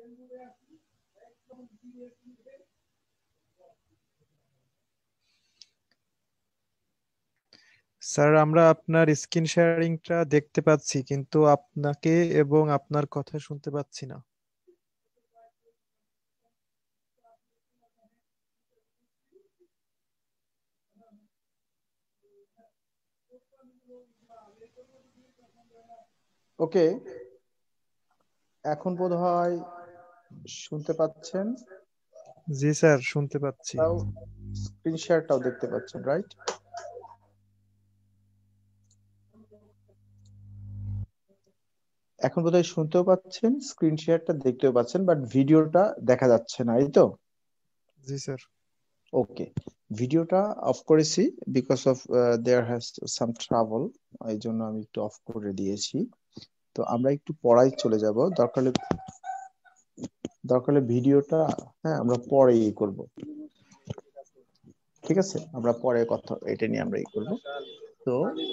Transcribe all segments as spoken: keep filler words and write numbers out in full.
Sir আমরা আপনার screen শেয়ারিংটা দেখতে পাচ্ছি কিন্তু আপনাকে এবং আপনার কথা শুনতে পাচ্ছি না। ওকে, এখন বোধহয় শুনতে পাচ্ছেন? জি স্যার, শুনতে পাচ্ছি। স্ক্রিন শেয়ারটাও দেখতে পাচ্ছেন, রাইট? এখন বোধহয় শুনতেও পাচ্ছেন, স্ক্রিন শেয়ারটা দেখতেও পাচ্ছেন, বাট ভিডিওটা দেখা যাচ্ছে না, এই তো? জি স্যার। ওকে, ভিডিওটা অফ করেছি because of there has some trouble, এই জন্য আমি একটু অফ করে দিয়েছি। তো আমরা একটু পড়ায় চলে যাব, দরকার হলে দরকার হলে ভিডিওটা হ্যাঁ আমরা পরেই করব, ঠিক আছে? আমরা পরে কথা এটা নিয়ে আমরা ই করব। তো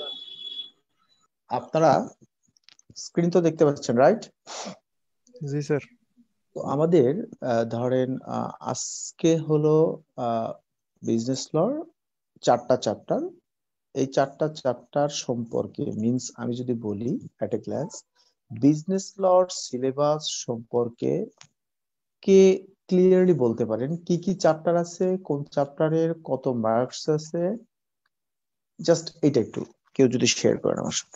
আপনারা স্ক্রিন তো দেখতে পাচ্ছেন, রাইট? জি স্যার। তো আমাদের ধরেন আজকে হলো বিজনেস লর চারটা চ্যাপ্টার। এই চারটা চ্যাপ্টার সম্পর্কে মিন্স আমি যদি বলি এট এ গ্ল্যান্স, বিজনেস লর সিলেবাস সম্পর্কে কে ক্লিয়ারলি বলতে পারেন কি কি চ্যাপ্টার আছে, কোন চ্যাপ্টারের কত মার্কস আছে? জাস্ট এটা একটু কেউ যদি শেয়ার করেন আমার সাথে,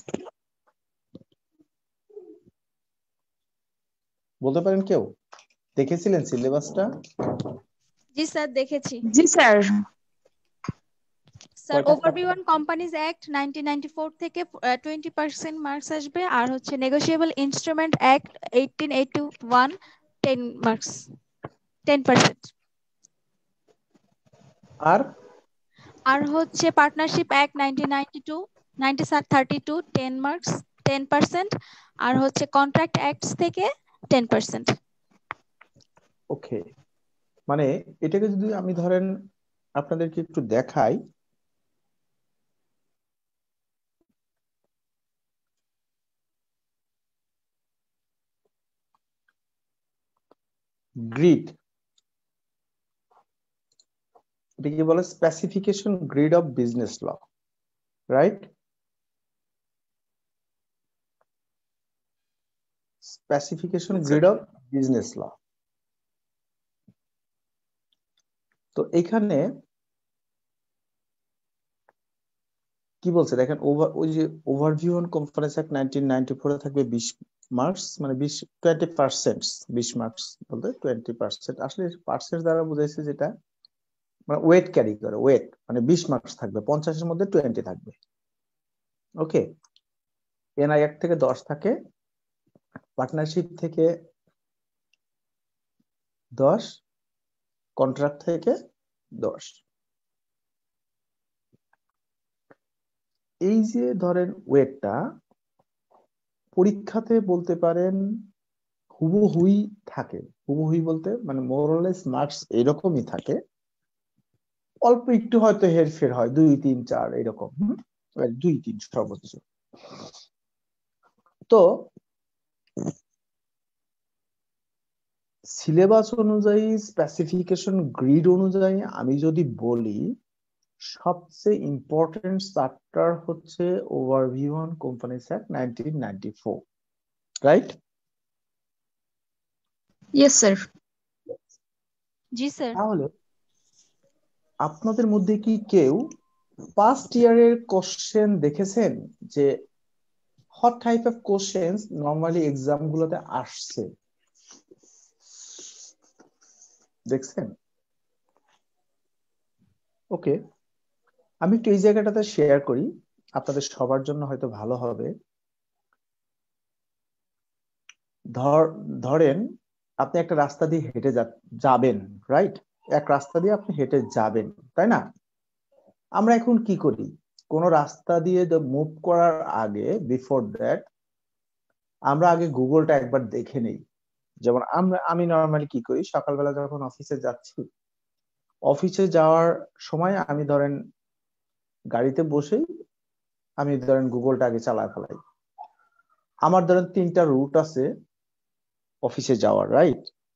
বলতে পারেন কেউ? দেখেছিলেন সিলেবাসটা? জি স্যার, দেখেছি। জি sir. Sir overview on companies act nineteen ninety four থেকে টোয়েন্টি পার্সেন্ট মার্কস আসবে, আর হচ্ছে negotiable instrument act eighteen eighty one ten marks, ten percent. আর আর হচ্ছে partnership act nineteen ninety two ninety thirty two ten marks, ten percent. আর হচ্ছে contract acts থেকে ten percent. ওকে, মানে এটাকে যদি আমি ধরেন আপনাদেরকে একটু দেখাই, গ্রিড, এটাকে বলে specification grid of business law, right? Specification grid of business law. তো এখানে কি বলছে দেখেন, ওভার ওই যে overview on companies act nineteen ninety four এ থাকবে বিশ মার্কস, মানে বিশ টোয়েন্টি পার্সেন্ট, বিশ মার্কস বলতে টোয়েন্টি পার্সেন্ট আসলে পার্সেন্ট দ্বারা বুঝাইছে যেটা মানে ওয়েট ক্যারি করে, ওয়েট মানে বিশ মার্কস থাকবে, পঞ্চাশের মধ্যে টোয়েন্টি থাকবে। ওকে, এনআই অ্যাক্ট থেকে দশ থাকে, পার্টনারশিপ থেকে দশ, কন্ট্রাক্ট থেকে দশ। এই যে ধরেন ওয়েটটা পরীক্ষাতে বলতে পারেন হুবহুই থাকে, হুবহুই বলতে মানে মোরলেস মার্কস এরকমই থাকে, অল্প একটু হয়তো হেরফের হয়, দুই তিন চার এরকম, দুই তিন সর্বোচ্চ। তো সিলেবাস অনুযায়ী স্পেসিফিকেশন গ্রিড অনুযায়ী আমি যদি বলি, সবচেয়ে ইম্পর্টেন্ট চ্যাপ্টার হচ্ছে overview on companies act nineteen ninety four, right? Yes sir. জি স্যার। তাহলে আপনাদের মধ্যে কি কেউ পাস্ট ইয়ারের কোশ্চেন দেখেছেন যে what type of questions normally exam গুলোতে আসছে? দেখছেন? ওকে, আমি একটু এই জায়গাটাতে শেয়ার করি, আপনাদের সবার জন্য হয়তো ভালো হবে। ধর ধরেন আপনি একটা রাস্তা দিয়ে হেঁটে যাবেন, রাইট? এক রাস্তা দিয়ে আপনি হেঁটে যাবেন, তাই না? আমরা এখন কি করি, কোন রাস্তা দিয়ে মুভ করার আগে, বিফোর দ্যাট আমরা আগে গুগলটা একবার দেখে নেই। যেমন আমরা আমি নর্মালি কি করি, সকালবেলা যখন অফিসে যাচ্ছি, অফিসে যাওয়ার সময় আমি ধরেন গাড়িতে বসেই আমি ধরেন গুগলটা আগে চালায় ফেলাই। আমার ধরেন তিনটা রুট আছে অফিসে যাওয়ার, রাইট?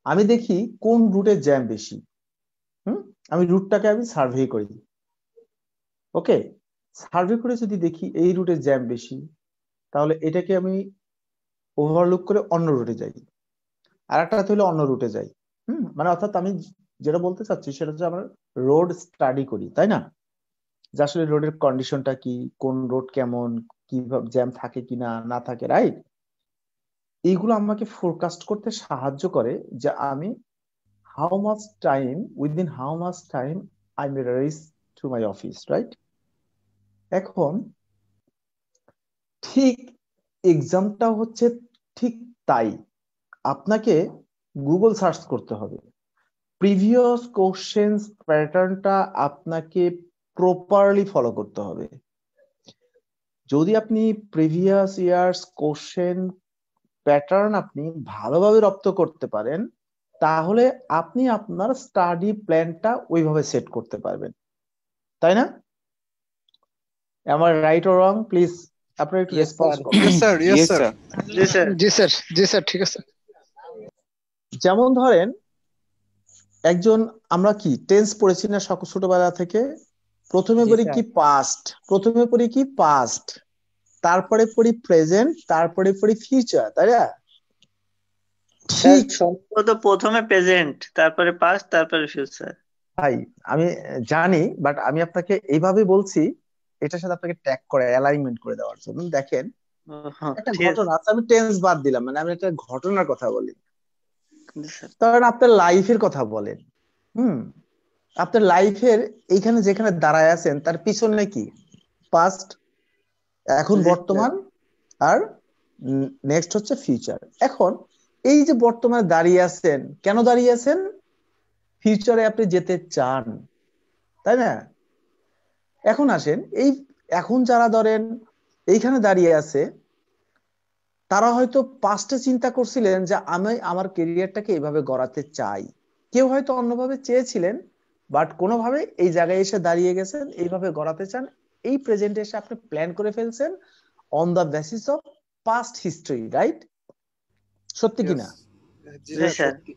আমি দেখি কোন রুটে জ্যাম বেশি। হুম আমি রুটটাকে আমি সার্ভে করি। ওকে, সার্ভে করে যদি দেখি এই রুটে জ্যাম বেশি, তাহলে এটাকে আমি ওভারলুক করে অন্য রুটে যাই, আর একটা হলো অন্য রুটে যাই। হুম মানে অর্থাৎ আমি যেটা বলতে চাচ্ছি সেটা হচ্ছে আমরা রোড স্টাডি করি, তাই না? যে আসলে রোডের কন্ডিশনটা কি, কোন রোড কেমন, কিভাবে জ্যাম থাকে কিনা না থাকে, রাইট? এইগুলো আমাকে ফোরকাস্ট করতে সাহায্য করে যে আমি how much time, within how much time I may reach to my office, right? এখন ঠিক এক্সামটা হচ্ছে ঠিক তাই, আপনাকে গুগল সার্চ করতে হবে, প্রিভিয়াস কোশ্চেন্স প্যাটার্নটা আপনাকে প্রপারলি ফলো করতে হবে। যদি আপনি প্রিভিয়াস ইয়ার্স কোশ্চেন প্যাটার্ন আপনি ভালোভাবে রপ্ত করতে পারেন, তাহলে আপনি আপনার স্টাডি প্ল্যানটা ওইভাবে সেট করতে পারবেন, তাই না? Am I right or wrong? Please আপনারা একটু Yes, রেসপন্স sir. করুন। Yes sir, yes Yes, sir. sir. জি স্যার জি স্যার, জি স্যার, ঠিক আছে। যেমন ধরেন একজন, আমরা কি টেন্স পড়েছি না সক- ছোটবেলা থেকে? প্রথমে জি পড়ি স্যার। কি পাস্ট, প্রথমে পড়ি কি পাস্ট, তারপরে পড়ি প্রেজেন্ট, তারপরে পড়ি ফিউচার, তাই না? স্যার ঠিক সম্ভবত প্রথমে প্রেজেন্ট, তারপরে পাস্ট, তারপরে ফিউচার। ভাই, আমি জানি, বাট আমি আপনাকে এইভাবে বলছি এটার সাথে আপনাকে ট্যাগ করে অ্যালাইনমেন্ট করে দেওয়ার জন্য। দেখেন একটা ঠিক আছে ঘটনা, আচ্ছা আমি টেন্স বাদ দিলাম, মানে আমি একটা ঘটনার কথা বলি। জি স্যার। কারণ আপনার লাইফের কথা বলেন, হুম আপনার লাইফের এইখানে যেখানে দাঁড়ায় আছেন তার পিছনে কি পাস্ট, এখন জি স্যার। বর্তমান, আর নেক্সট হচ্ছে ফিউচার। এখন এই যে বর্তমানে দাঁড়িয়ে আছেন, কেন দাঁড়িয়ে আছেন? ফিউচারে আপনি যেতে চান, তাই না? এখন আসেন, এই এখন যারা ধরেন এইখানে দাঁড়িয়ে আছে, তারা হয়তো পাস্টে চিন্তা করছিলেন যে আমি আমার কেরিয়ারটাকে এইভাবে গড়াতে চাই, কেউ হয়তো অন্যভাবে চেয়েছিলেন, বাট কোনোভাবে এই জায়গায় এসে দাঁড়িয়ে গেছেন, এইভাবে গড়াতে চান। এই প্রেজেন্টে এসে আপনি প্ল্যান করে ফেলছেন on the basis of past history, right? সত্যি কিনা? জি জি স্যার, স্যার। সত্যি।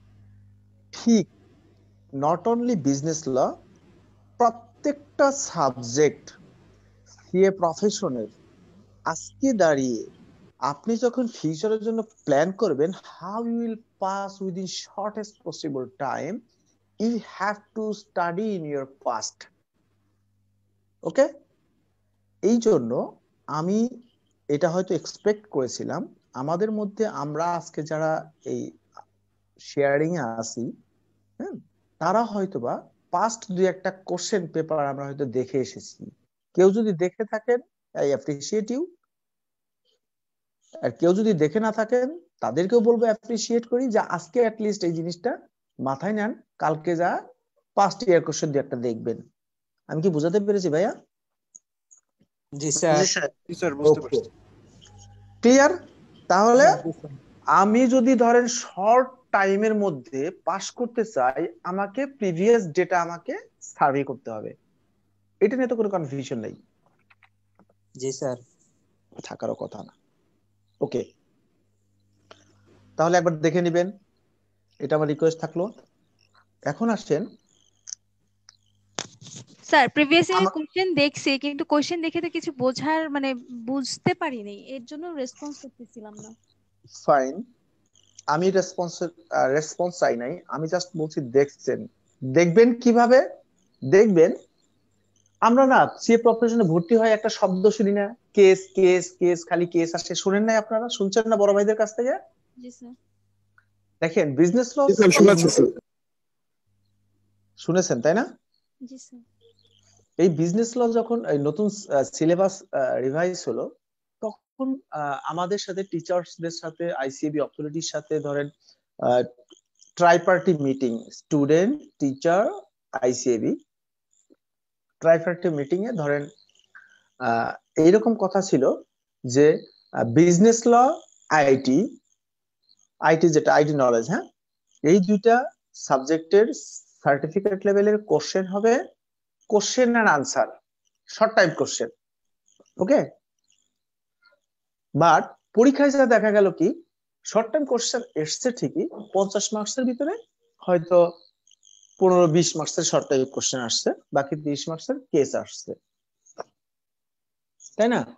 ঠিক নট অনলি বিজনেস ল, প্রত্যেকটা সাবজেক্ট সিএ প্রফেশনের আজকে দাঁড়িয়ে আপনি যখন ফিউচারের জন্য প্ল্যান করবেন, how you will pass within shortest possible time, you have to study in your past. Okay, এই জন্য আমি এটা হয়তো এক্সপেক্ট করেছিলাম আমাদের মধ্যে আমরা আজকে যারা এই শেয়ারিং এ আছি, হ্যাঁ, তারা হয়তোবা পাস্ট দুই একটা কোশ্চেন পেপার আমরা হয়তো দেখে এসেছি। কেউ যদি দেখে থাকেন, আই অ্যাপ্রিসিয়েট ইউ, আর কেউ যদি দেখে না থাকেন তাদেরকেও বলবো অ্যাপ্রিসিয়েট করি, যে আজকে অ্যাটলিস্ট এই জিনিসটা মাথায় নেন, কালকে যা পাস্ট ইয়ার কোশ্চেন দিয়ে একটা দেখবেন। আমি কি বোঝাতে পেরেছি ভাইয়া? জি স্যার। জি স্যার। জি স্যার, বুঝতে ওকে, পারছি। ক্লিয়ার? তাহলে জি স্যার। আমি যদি ধরেন শর্ট টাইমের মধ্যে পাস করতে চাই, আমাকে প্রিভিয়াস ডেটা আমাকে সার্ভে করতে হবে, এটা নিয়ে তো কোনো কনফিউশন নেই, জি স্যার। থাকারও কথা না। ওকে, তাহলে একবার দেখে নিবেন, এটা আমার রিকোয়েস্ট থাকলো। এখন আসছেন, স্যার প্রিভিয়াস ইয়ার আমা- কোশ্চেন দেখছি, কিন্তু কোশ্চেন দেখে তো কিছু বোঝার মানে বুঝতে পারিনি, এর জন্য রেসপন্স করতেছিলাম না। ফাইন, আমি রেসপন্স রেসপন্স চাই নাই, আমি জাস্ট বলছি দেখছেন। দেখবেন কিভাবে? দেখবেন আমরা না সিএ প্রফেশনে ভর্তি হয় একটা শব্দ শুনি না, কেস কেস কেস, খালি কেস আসে, শুনেন নাই? আপনারা শুনছেন না বড় ভাইদের কাছ থেকে? জি স্যার। দেখেন বিজনেস ল জি স্যার, শুনেছি স্যার। শুনেছেন, তাই না? জি স্যার। এই বিজনেস ল যখন এই নতুন সিলেবাস রিভাইজ হলো, তখন আহ, আমাদের সাথে টিচার্সদের সাথে আইসিএবি অথরিটির সাথে ধরেন tripartite meeting, student teacher ICAB tripartite meeting এ ধরেন আহ, এইরকম কথা ছিল যে বিজনেস ল, আইটি, আইটি যেটা আইটি নলেজ, হ্যাঁ, এই দুইটা সাবজেক্টের সার্টিফিকেট লেভেলের কোশ্চেন হবে question and answer, short time question. Okay, but পরীক্ষায় যা দেখা গেল কি শর্ট টার্ম কোশ্চেন এসছে ঠিকই, পঞ্চাশ মার্কসের ভিতরে হয়তো পনেরো বিশ মার্কসের শর্ট টাইপ কোশ্চেন আসছে, বাকি তিরিশ মার্কসের কেস আসছে, তাই না?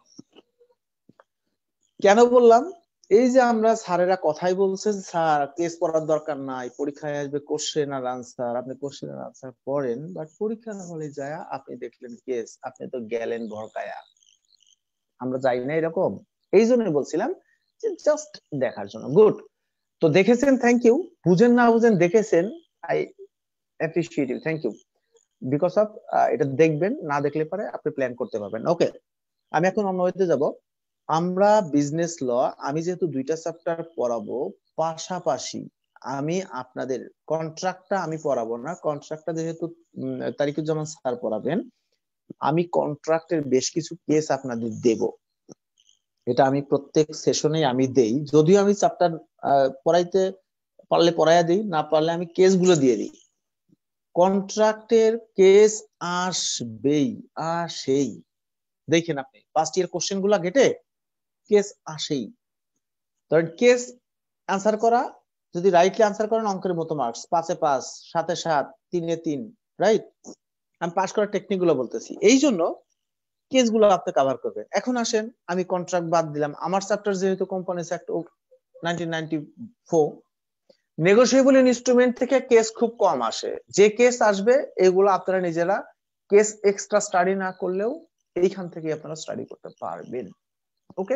কেন বললাম? এই যে আমরা স্যারেরা কথাই বলছেন স্যার কেস পড়ার দরকার নাই, পরীক্ষায় আসবে কোশ্চেন আর আনসার, আপনি কোশ্চেন আর আনসার পড়েন, বাট পরীক্ষার হলে যায় আপনি দেখলেন কেস, আপনি তো গেলেন ভরকায়া। আমরা যাই না এরকম? এই জন্যই বলছিলাম যে জাস্ট দেখার জন্য। গুড, তো দেখেছেন, থ্যাংক ইউ। বুঝেন না বুঝেন দেখেছেন, I appreciate you, thank you. Because of এটা দেখবেন, না দেখলে পরে আপনি প্ল্যান করতে পারবেন। ওকে, আমি এখন অন্য হইতে যাব। আমরা বিজনেস ল, আমি যেহেতু দুইটা চ্যাপ্টার পড়াবো, পাশাপাশি আমি আপনাদের কন্ট্রাক্টটা আমি পড়াবো না, কন্ট্রাক্টটা যেহেতু তারিকুজ্জামান স্যার পড়াবেন, আমি কন্ট্রাক্টের বেশ কিছু কেস আপনাদের দেব। এটা আমি প্রত্যেক সেশনে আমি দেই, যদিও আমি চ্যাপ্টার পড়াইতে পারলে পড়াইয়া দিই, না পারলে আমি কেসগুলো দিয়ে দিই। কন্ট্রাক্টের কেস আসবেই, আসেই। দেখেন আপনি ফার্স্ট ইয়ার কোশ্চেন গুলা ঘেটে কেস আসেই। ধরেন কেস আনসার করা, যদি রাইটলি আনসার করেন অঙ্কের মতো মার্কস, পাঁচে পাঁচ, সাতে সাত, তিনে তিন, রাইট? আমি পাস করার টেকনিক গুলো বলতেছি, এই জন্য কেস গুলো আপনি কভার করবেন। এখন আসেন, আমি কন্ট্রাক্ট বাদ দিলাম, আমার চ্যাপ্টার যেহেতু companies act nineteen ninety four, negotiable instrument থেকে কেস খুব কম আসে। যে কেস আসবে এগুলো আপনারা নিজেরা কেস এক্সট্রা স্টাডি না করলেও এইখান থেকে আপনারা স্টাডি করতে পারবেন। ওকে,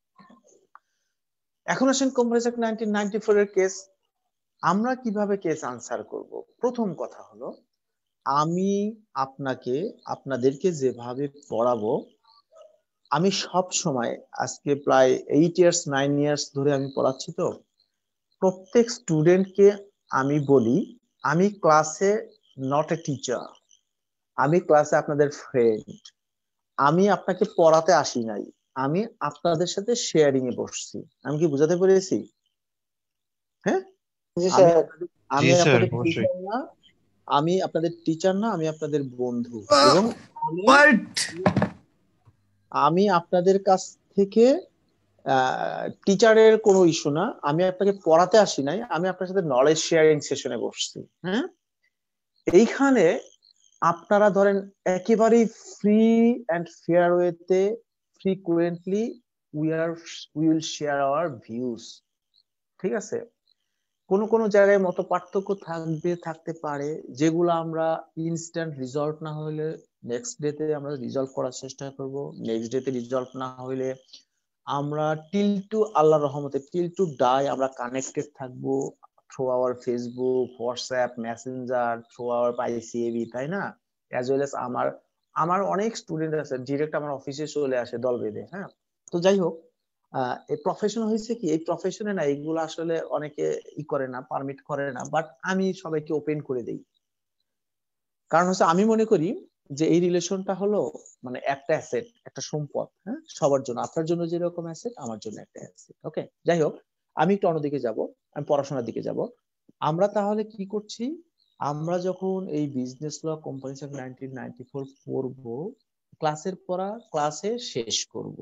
এখন আসেন companies act nineteen ninety four এর কেস আমরা কিভাবে কেস আনসার করব। প্রথম কথা হলো, আমি আপনাকে আপনাদেরকে যেভাবে পড়াবো, আমি সব সময় আজকে প্রায় এইট ইয়ার্স নাইন ইয়ার্স ধরে আমি পড়াচ্ছি, তো প্রত্যেক স্টুডেন্টকে আমি বলি আমি ক্লাসে নট এ টিচার, আমি ক্লাসে আপনাদের ফ্রেন্ড, আমি আপনাকে পড়াতে আসি নাই, আমি আপনাদের সাথে শেয়ারিং এ বসছি। আমি কি বুঝাতে পেরেছি? হ্যাঁ, আমি আপনাদের টিচার না, আমি আপনাদের টিচার না, আমি আপনাদের বন্ধু। এবং আমি আপনাদের কাছ থেকে টিচারের কোনো ইস্যু না, আমি আপনাকে পড়াতে আসি নাই, আমি আপনার সাথে নলেজ শেয়ারিং সেশনে বসছি। হ্যাঁ, এইখানে আপনারা ধরেন একেবারেই ফ্রি এন্ড ফেয়ার ওয়েতে frequently we are we will share our views. ঠিক আছে, কোন কোন জায়গায় মত পার্থক্য থাকবে, থাকতে পারে, যেগুলো আমরা ইনস্ট্যান্ট রিজলভ না হলে নেক্সট ডেতে আমরা রিজলভ করার চেষ্টা করব, নেক্সট ডেতে রিজলভ না হলে আমরা টিল টু আল্লাহর রহমতে টিল টু ডাই আমরা কানেক্টেড থাকবো through our Facebook, WhatsApp, Messenger, through our ICAB, তাই না? অ্যাজ ওয়েল এস আমার আমার অনেক স্টুডেন্ট আছে ডিরেক্ট আমার অফিসে চলে আসে দল বেঁধে। হ্যাঁ, তো যাই হোক, এই প্রফেশন হয়েছে কি, এই প্রফেশনে না এইগুলো আসলে অনেকে ই করে না, পারমিট করে না, বাট আমি সবাইকে ওপেন করে দেই। কারণ হচ্ছে আমি মনে করি যে এই রিলেশনটা হলো মানে একটা অ্যাসেট, একটা সম্পদ। হ্যাঁ, সবার জন্য, আপনার জন্য যেরকম অ্যাসেট আমার জন্য একটা অ্যাসেট। ওকে, যাই হোক, আমি একটু অন্যদিকে যাব, আমি পড়াশোনার দিকে যাব। আমরা তাহলে কি করছি, আমরা যখন এই business law companies act nineteen ninety four পড়বো, ক্লাসের পড়া ক্লাসে শেষ করব,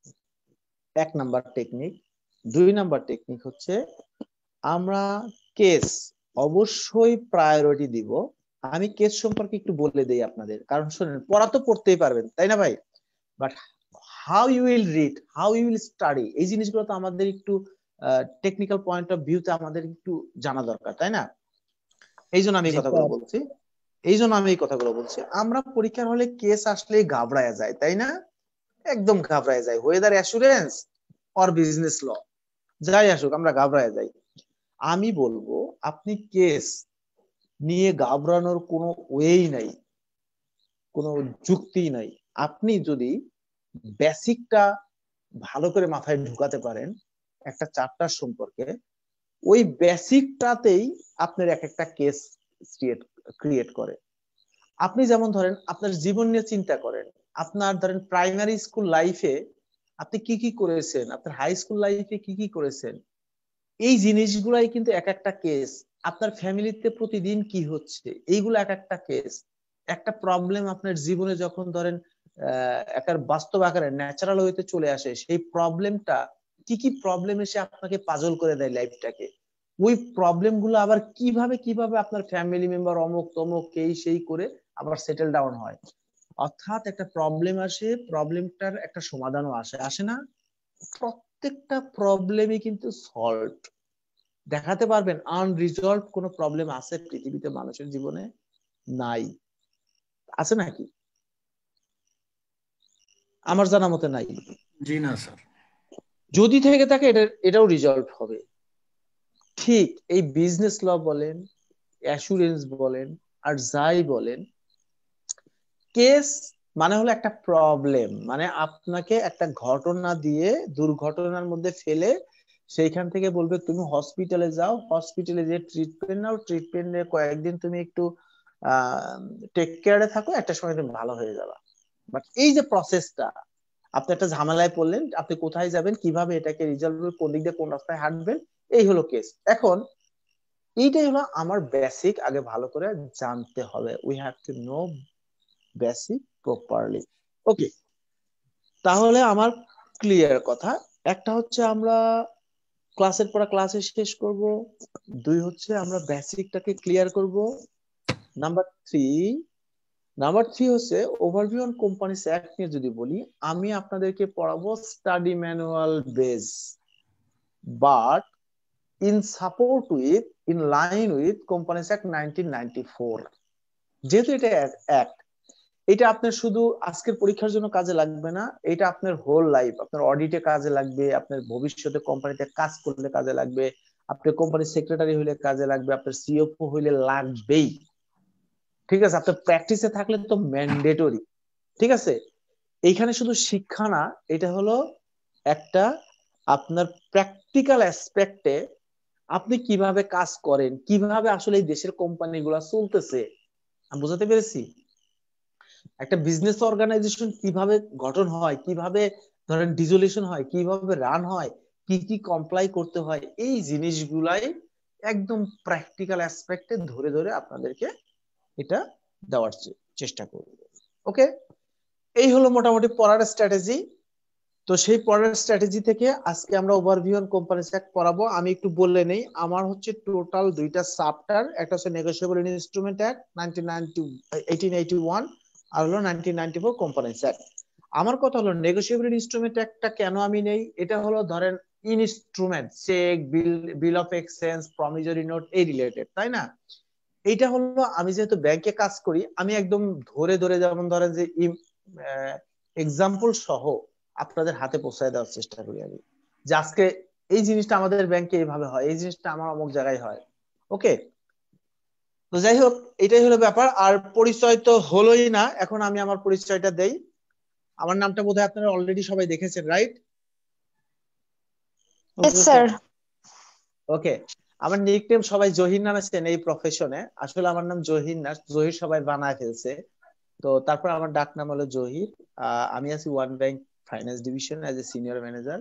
এক নাম্বার টেকনিক। দুই নাম্বার টেকনিক হচ্ছে আমরা কেস অবশ্যই প্রায়োরিটি দিব। আমি কেস সম্পর্কে একটু বলে দেই আপনাদের, কারণ শুনেন পড়া তো পড়তেই পারবেন, তাই না ভাই? But how you will read, how you will study, এই জিনিসগুলো তো আমাদের একটু টেকনিক্যাল পয়েন্ট অফ ভিউতে আমাদের একটু জানা দরকার, তাই না? এই জন্য আমি এই কথাগুলো বলছি, এই জন্য আমি এই কথাগুলো বলছি। আমরা পরীক্ষার হলে কেস আসলে ঘাবড়ায় যায়, তাই না? একদম ঘাবড়ায় যায়, whether assurance or business law যাই আসুক আমরা ঘাবড়ায় যাই। আমি বলবো আপনি কেস নিয়ে ঘাবড়ানোর কোনো ওয়েই নাই, কোনো যুক্তি নাই। আপনি যদি বেসিকটা ভালো করে মাথায় ঢুকাতে পারেন একটা চ্যাপ্টার সম্পর্কে, ওই বেসিকটাতেই আপনার এক একটা কেস ক্রিয়েট করে। আপনি যেমন ধরেন আপনার জীবন নিয়ে চিন্তা করেন, আপনার ধরেন প্রাইমারি স্কুল লাইফে আপনি কি কি করেছেন, আপনার হাই স্কুল লাইফে কি কি করেছেন, এই জিনিসগুলাই কিন্তু এক একটা কেস। আপনার ফ্যামিলিতে প্রতিদিন কি হচ্ছে, এইগুলো এক একটা কেস। একটা প্রবলেম আপনার জীবনে যখন ধরেন আহ একটা বাস্তব আকারে ন্যাচারাল ওয়েতে চলে আসে, সেই প্রবলেমটা কি কি প্রবলেম এসে আপনাকে পাজল করে দেয় লাইফটাকে, ওই প্রবলেম গুলো আবার কিভাবে কিভাবে আপনার ফ্যামিলি মেম্বার অমুক তমুক এই সেই করে আবার সেটেল ডাউন হয়। অর্থাৎ একটা প্রবলেম আসে, প্রবলেমটার একটা সমাধানও আসে, আসে না? প্রত্যেকটা প্রবলেমই কিন্তু সলভ দেখাতে পারবেন। আনরিজলভ কোনো প্রবলেম আছে পৃথিবীতে মানুষের জীবনে? নাই। আছে নাকি? আমার জানা মতে নাই। জি না স্যার। যদি থেকে থাকে এটা এটাও রিজলভ হবে। ঠিক এই বিজনেস ল বলেন, অ্যাসুরেন্স বলেন, আর যাই বলেন, কেস মানে হলো একটা প্রবলেম, মানে আপনাকে একটা ঘটনা দিয়ে দুর্ঘটনার মধ্যে ফেলে সেইখান থেকে বলবে তুমি হসপিটালে যাও, হসপিটালে যে ট্রিটমেন্ট নাও, ট্রিটমেন্টে কয়েকদিন তুমি একটু আহ টেক কেয়ারে থাকো, একটা সময় তুমি ভালো হয়ে যাবা। বাট এই যে প্রসেসটা, আপনি একটা ঝামেলায় পড়লেন, আপনি কোথায় যাবেন, কিভাবে এটাকে রিজলভ করবেন, কোন দিক দিয়ে কোন রাস্তায় হাঁটবেন, এই হলো কেস। এখন এইটাই হলো আমার বেসিক, আগে ভালো করে জানতে হবে। We have to know basic properly. Okay, তাহলে আমার ক্লিয়ার কথা। একটা হচ্ছে আমরা ক্লাসের পর ক্লাসে শেষ করব, দুই হচ্ছে আমরা বেসিকটাকে ক্লিয়ার করব, নাম্বার থ্রি নাম্বার থ্রি হচ্ছে ওভারভিউ অন কোম্পানিজ অ্যাক্ট নিয়ে যদি বলি, আমি আপনাদেরকে পড়াবো study manual base, but in support with, in line with companies act nineteen ninety four. যেহেতু এটা অ্যাক্ট, এটা আপনার শুধু আজকের পরীক্ষার জন্য কাজে লাগবে না, এটা আপনার হোল লাইফ, আপনার অডিটে কাজে লাগবে, আপনার ভবিষ্যতে কোম্পানিতে কাজ করলে কাজে লাগবে, আপনার কোম্পানির সেক্রেটারি হইলে কাজে লাগবে, আপনার সিইও হইলে লাগবেই। ঠিক আছে, আপনার প্র্যাকটিসে থাকলে তো ম্যান্ডেটরি। ঠিক আছে, এইখানে শুধু শিক্ষা না, এটা হলো একটা আপনার প্র্যাকটিক্যাল অ্যাসপেক্টে আপনি কিভাবে কাজ করেন, কিভাবে আসলে এই দেশের কোম্পানিগুলো চলতেছে, আমি বোঝাতে পেরেছি? একটা বিজনেস অর্গানাইজেশন কিভাবে গঠন হয়, কিভাবে ধরেন ডিজলিউশন হয়, কিভাবে রান হয়, কি কি কমপ্লাই করতে হয়, এই জিনিসগুলাই একদম প্র্যাকটিক্যাল অ্যাসপেক্টে ধরে ধরে আপনাদেরকে এটা দেওয়ার চেষ্টা করব। ওকে, এই হলো মোটামুটি পড়ার স্ট্র্যাটেজি। তো সেই পড়ার স্ট্র্যাটেজি থেকে আজকে আমরা ওভারভিউ অন কোম্পানিজ অ্যাক্ট পড়াবো। আমি একটু বলে নেই, আমার হচ্ছে টোটাল দুইটা চ্যাপ্টার, একটা হচ্ছে negotiable instrument act eighteen eighty one, আর হলো nineteen ninety four companies act. আমার কথা হলো নেগোশিয়েবল ইনস্ট্রুমেন্ট অ্যাক্টটা কেন আমি নেই, এটা হলো ধরেন instrument, cheque, bill, bill of exchange, promissory note, এই রিলেটেড, তাই না? এইটা হলো আমি যেহেতু ব্যাংকে কাজ করি, আমি একদম ধরে ধরে, যেমন ধরেন যে এক্সাম্পল সহ আপনাদের হাতে পৌঁছায় দেওয়ার চেষ্টা করি আমি, যে আজকে এই জিনিসটা আমাদের ব্যাংকে এইভাবে হয়, এই জিনিসটা আমার অমুক জায়গায় হয়। ওকে, তো যাই হোক, এটাই হলো ব্যাপার। আর পরিচয় তো হলোই না, এখন আমি আমার পরিচয়টা দেই। আমার নামটা বোধহয় আপনারা অলরেডি সবাই দেখেছেন, রাইট? ওকে, আমার নিকনেম সবাই জহির নামে চেনে এই প্রফেশনে। আসলে আমার নাম জহির না, জহির সবাই বানায় ফেলছে। তো তারপর আমার ডাক নাম হলো জহির। আমি আছি One Bank finance division as a senior manager.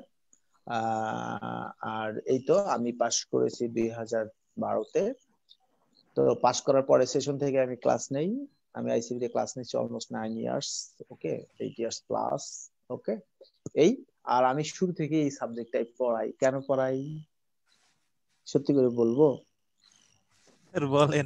আর এই তো আমি পাস করেছি দুই হাজার বারোতে। তো পাস করার পরে সেশন থেকে আমি ক্লাস নেই, আমি আইসিবি তে ক্লাস নিচ্ছি almost nine years. Okay, eight years plus. Okay, এই আর আমি শুরু থেকে এই সাবজেক্টটাই পড়াই। কেন পড়াই সত্যি করে বলবো? বলেন।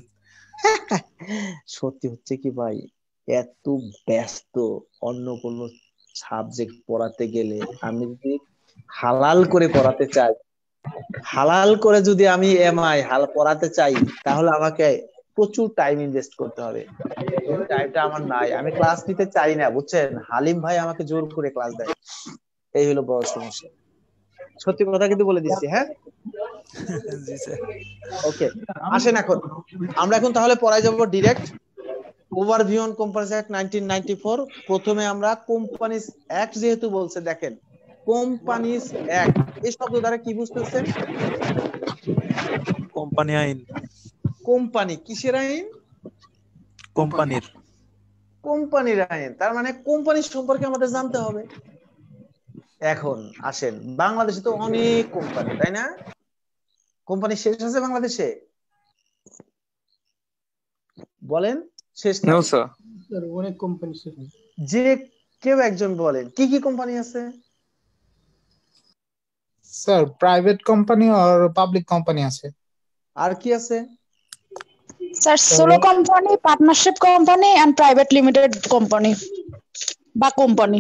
সত্যি হচ্ছে কি ভাই, এত ব্যস্ত অন্য কোনো সাবজেক্ট পড়াতে গেলে, আমি যদি হালাল করে পড়াতে চাই, হালাল করে যদি আমি এমআই হাল পড়াতে চাই, তাহলে আমাকে প্রচুর টাইম ইনভেস্ট করতে হবে। ওই টাইমটা আমার নাই, আমি ক্লাস নিতে চাই না, বুঝছেন? হালিম ভাই আমাকে জোর করে ক্লাস দেয়, এই হলো বড় সমস্যা। সত্যি কথা কিন্তু বলে দিচ্ছি। হ্যাঁ, জি স্যার। ওকে, আসেন এখন আমরা এখন তাহলে পড়ায় যাব direct. Overview on companies act nineteen ninety four. প্রথমে আমরা কোম্পানিজ অ্যাক্ট যেহেতু বলছে, দেখেন কোম্পানিজ অ্যাক্ট এই শব্দ দ্বারা কি বুঝতেছেন? কোম্পানি আইন। কোম্পানি কিসের আইন? কোম্পানির। কোম্পানির আইন, তার মানে কোম্পানি সম্পর্কে আমাদের জানতে হবে। এখন আসেন, বাংলাদেশে তো অনেক কোম্পানি, তাই না? কোম্পানি শেষ আছে বাংলাদেশে? বলেন, শেষ নাই? অনেক কোম্পানি। যে কেউ একজন বলেন কি কি কোম্পানি আছে? স্যার প্রাইভেট কোম্পানি আর পাবলিক কোম্পানি আছে। আর কি আছে? Sir solo company, partnership company and private limited company বা কোম্পানি।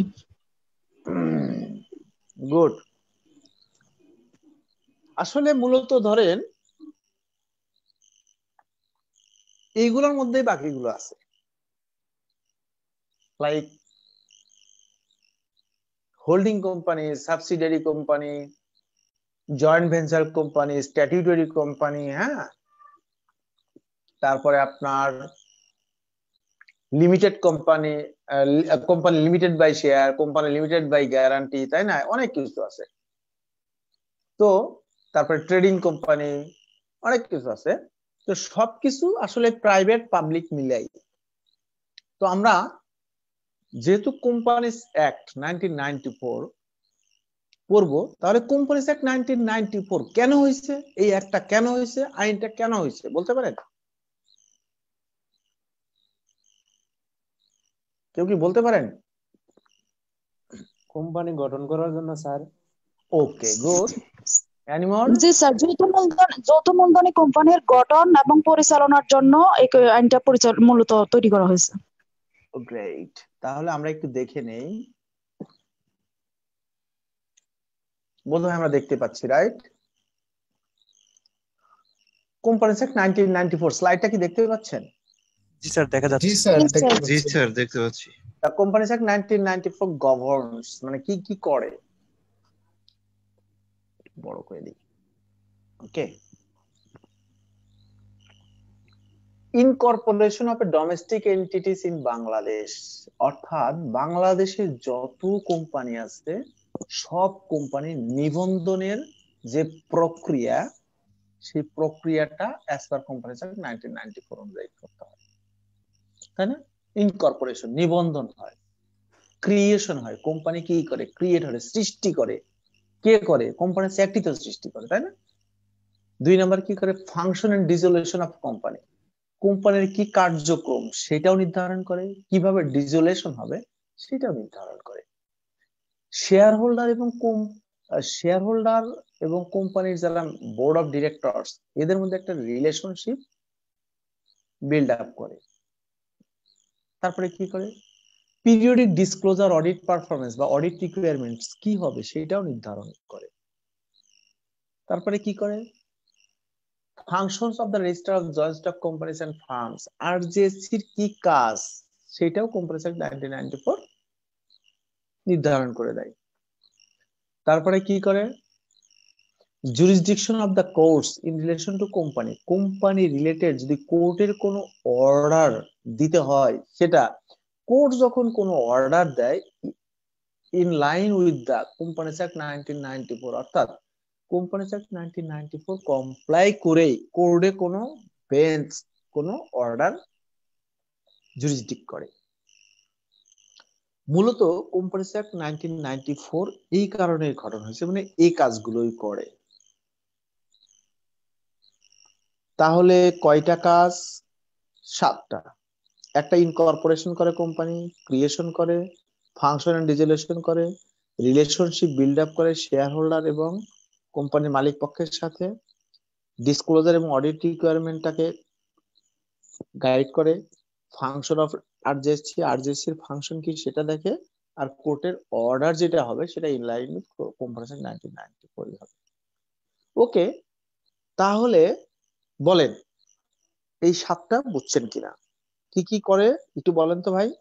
গুড। আসলে মূলত ধরেন এইগুলোর মধ্যেই বাকিগুলো আছে, like holding company, subsidiary company, joint venture company, statutory company, হ্যাঁ, তারপরে আপনার limited company, company limited by share, company limited by guarantee, তাই না? অনেক কিছু আছে। তো তারপরে ট্রেডিং কোম্পানি, অনেক কিছু আছে। তো সবকিছু আসলে প্রাইভেট পাবলিক মিলাই। তো আমরা যেহেতু companies act nineteen ninety four পড়বো, তাহলে companies act nineteen ninety four কেন হয়েছে, এই একটা কেন হয়েছে, আইনটা কেন হয়েছে বলতে পারেন? কেউ কি বলতে পারেন? কোম্পানি গঠন করার জন্য স্যার। Okay, good. এনিমল? জি স্যার, যৌথ মূলধন যৌথ মূলধনী কোম্পানির গঠন এবং পরিচালনার জন্য এই আইনটা পরিচাল- মূলত তৈরি করা হয়েছে। গ্রেট। তাহলে আমরা একটু দেখে নেই। বোধহয় আমরা দেখতে পাচ্ছি, right? Companies act nineteen ninety four স্লাইডটা কি দেখতে পাচ্ছেন? জি স্যার, দেখা যাচ্ছে। জি স্যার দেখতে জি পাচ্ছি। স্যার দেখতে পাচ্ছি। Companies act nineteen ninety four governs, মানে কি কি করে, বড় করে দিই। Okay, incorporation of domestic entities in Bangladesh, অর্থাৎ বাংলাদেশের যত কোম্পানি আছে সব কোম্পানি নিবন্ধনের যে প্রক্রিয়া, সেই প্রক্রিয়াটা as per companies act nineteen ninety four অনুযায়ী করতে হয়, তাই না? ইনকর্পোরেশন নিবন্ধন হয়, ক্রিয়েশন হয়, কোম্পানি কি করে, ক্রিয়েট হয়, সৃষ্টি করে। কে করে? কোম্পানি অ্যাক্টই তো সৃষ্টি করে, তাই না? দুই নাম্বার কি করে? Function and dissolution of company, কোম্পানির কি কার্যক্রম সেটাও নির্ধারণ করে, কিভাবে ডিসোলিউশন হবে সেটাও নির্ধারণ করে। শেয়ার হোল্ডার এবং শেয়ার হোল্ডার এবং কোম্পানির যারা বোর্ড অফ ডিরেক্টরস, এদের মধ্যে একটা রিলেশনশিপ বিল্ড আপ করে। তারপরে কি করে? পিরিয়ডিক ডিসক্লোজার, অডিট পারফরমেন্স বা অডিট রিকোয়ারমেন্টস কি হবে সেটাও নির্ধারণ করে। তারপরে কি করে? Functions of the register of joint stock companies and firms, আরজেসির কি কাজ সেটাও companies act nineteen ninety four নির্ধারণ করে দেয়। তারপরে কি করে? Jurisdiction of the courts in relation to company, company related যদি কোর্টের কোনো অর্ডার দিতে হয়, সেটা কোর্ট যখন কোনো অর্ডার দেয় in line with the companies act nineteen ninety four, অর্থাৎ companies act nineteen ninety four comply করেই কোর্টে কোনো বেঞ্চ কোনো অর্ডার জুরিসডিক করে। মূলত companies act nineteen ninety four এই কারণে গঠন হয়েছে, মানে এই কাজগুলোই করে। তাহলে কয়টা কাজ? সাতটা। একটা ইনকর্পোরেশন করে কোম্পানি, ক্রিয়েশন করে, ফাংশন এন্ড ডিসোলিউশন করে, রিলেশনশিপ বিল্ড আপ করে শেয়ার হোল্ডার এবং কোম্পানির মালিক পক্ষের সাথে, ডিসক্লোজার এবং অডিট রিকোয়ারমেন্টটাকে গাইড করে, ফাংশন অফ আরজেসি, আরজেসির ফাংশন কি সেটা দেখে, আর কোর্টের অর্ডার যেটা হবে সেটা in line with companies act nineteen ninety four হবে। ওকে, তাহলে বলেন এই সাতটা বুঝছেন কিনা, কি কি করে একটু বলেন তো ভাই।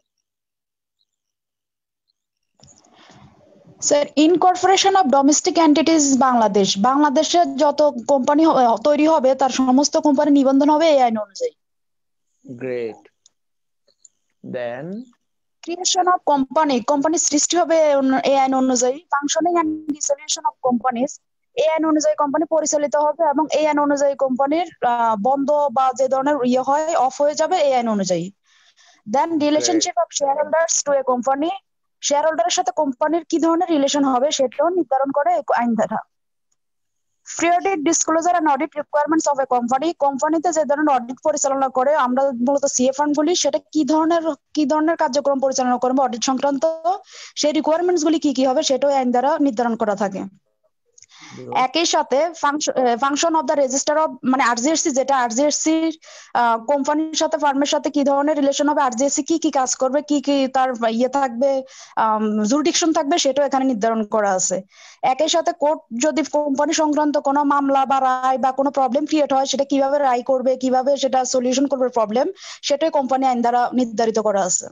Sir, incorporation of domestic entities Bangladesh, বাংলাদেশে যত কোম্পানি তৈরি হবে তার সমস্ত কোম্পানি নিবন্ধন হবে এই আইন অনুযায়ী। Great. Then creation of company, company সৃষ্টি হবে এই আইন অনুযায়ী। Functioning and dissolution of companies, এই আইন অনুযায়ী কোম্পানি পরিচালিত হবে এবং এই আইন অনুযায়ী কোম্পানির বন্ধ বা যে ধরনের ইয়ে হয় অফ হয়ে যাবে এই আইন অনুযায়ী। Then relationship of shareholders to a company, শেয়ার হোল্ডারের সাথে কোম্পানির কি ধরনের রিলেশন হবে সেটাও নির্ধারণ করে এই আইন দ্বারা। Periodic disclosure and audit requirements of a company, কোম্পানিতে যে ধরনের অডিট পরিচালনা করে আমরা মূলত সিএ ফান্ড বলি, সেটা কি ধরনের কি ধরনের কার্যক্রম পরিচালনা করবে অডিট সংক্রান্ত, সেই রিকোয়ারমেন্টস গুলি কি কি হবে সেটাও আইন দ্বারা নির্ধারণ করা থাকে। একই সাথে function of the register of মানে আরজিএসসি যেটা আরজিএসসি কোম্পানির সাথে ফার্মের সাথে কি ধরনের রিলেশন হবে, আরজিএসসি কি কি কাজ করবে, কি কি তার ইয়ে থাকবে, জুরিডিকশন থাকবে, সেটাও এখানে নির্ধারণ করা আছে। একই সাথে কোর্ট যদি কোম্পানি সংক্রান্ত কোনো মামলা বা রায় বা কোনো প্রবলেম ক্রিয়েট হয়, সেটা কিভাবে রায় করবে, কিভাবে সেটা সলিউশন করবে প্রবলেম, সেটাই কোম্পানি আইন দ্বারা নির্ধারিত করা আছে।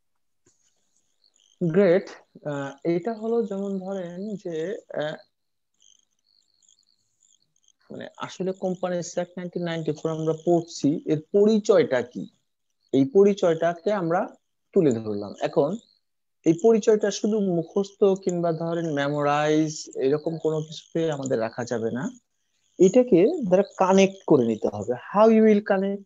গ্রেট। এটা হলো যেমন ধরেন যে মানে আসলে কোম্পানির অ্যাক্ট নাইনটিন নাইনটি ফোর আমরা পড়ছি, এর পরিচয়টা কি, এই পরিচয়টাকে আমরা তুলে ধরলাম। এখন এই পরিচয়টা শুধু মুখস্থ কিংবা ধরেন মেমোরাইজ এরকম কোনো কিছুতে আমাদের রাখা যাবে না, এটাকে দ্বারা কানেক্ট করে নিতে হবে। How you will connect?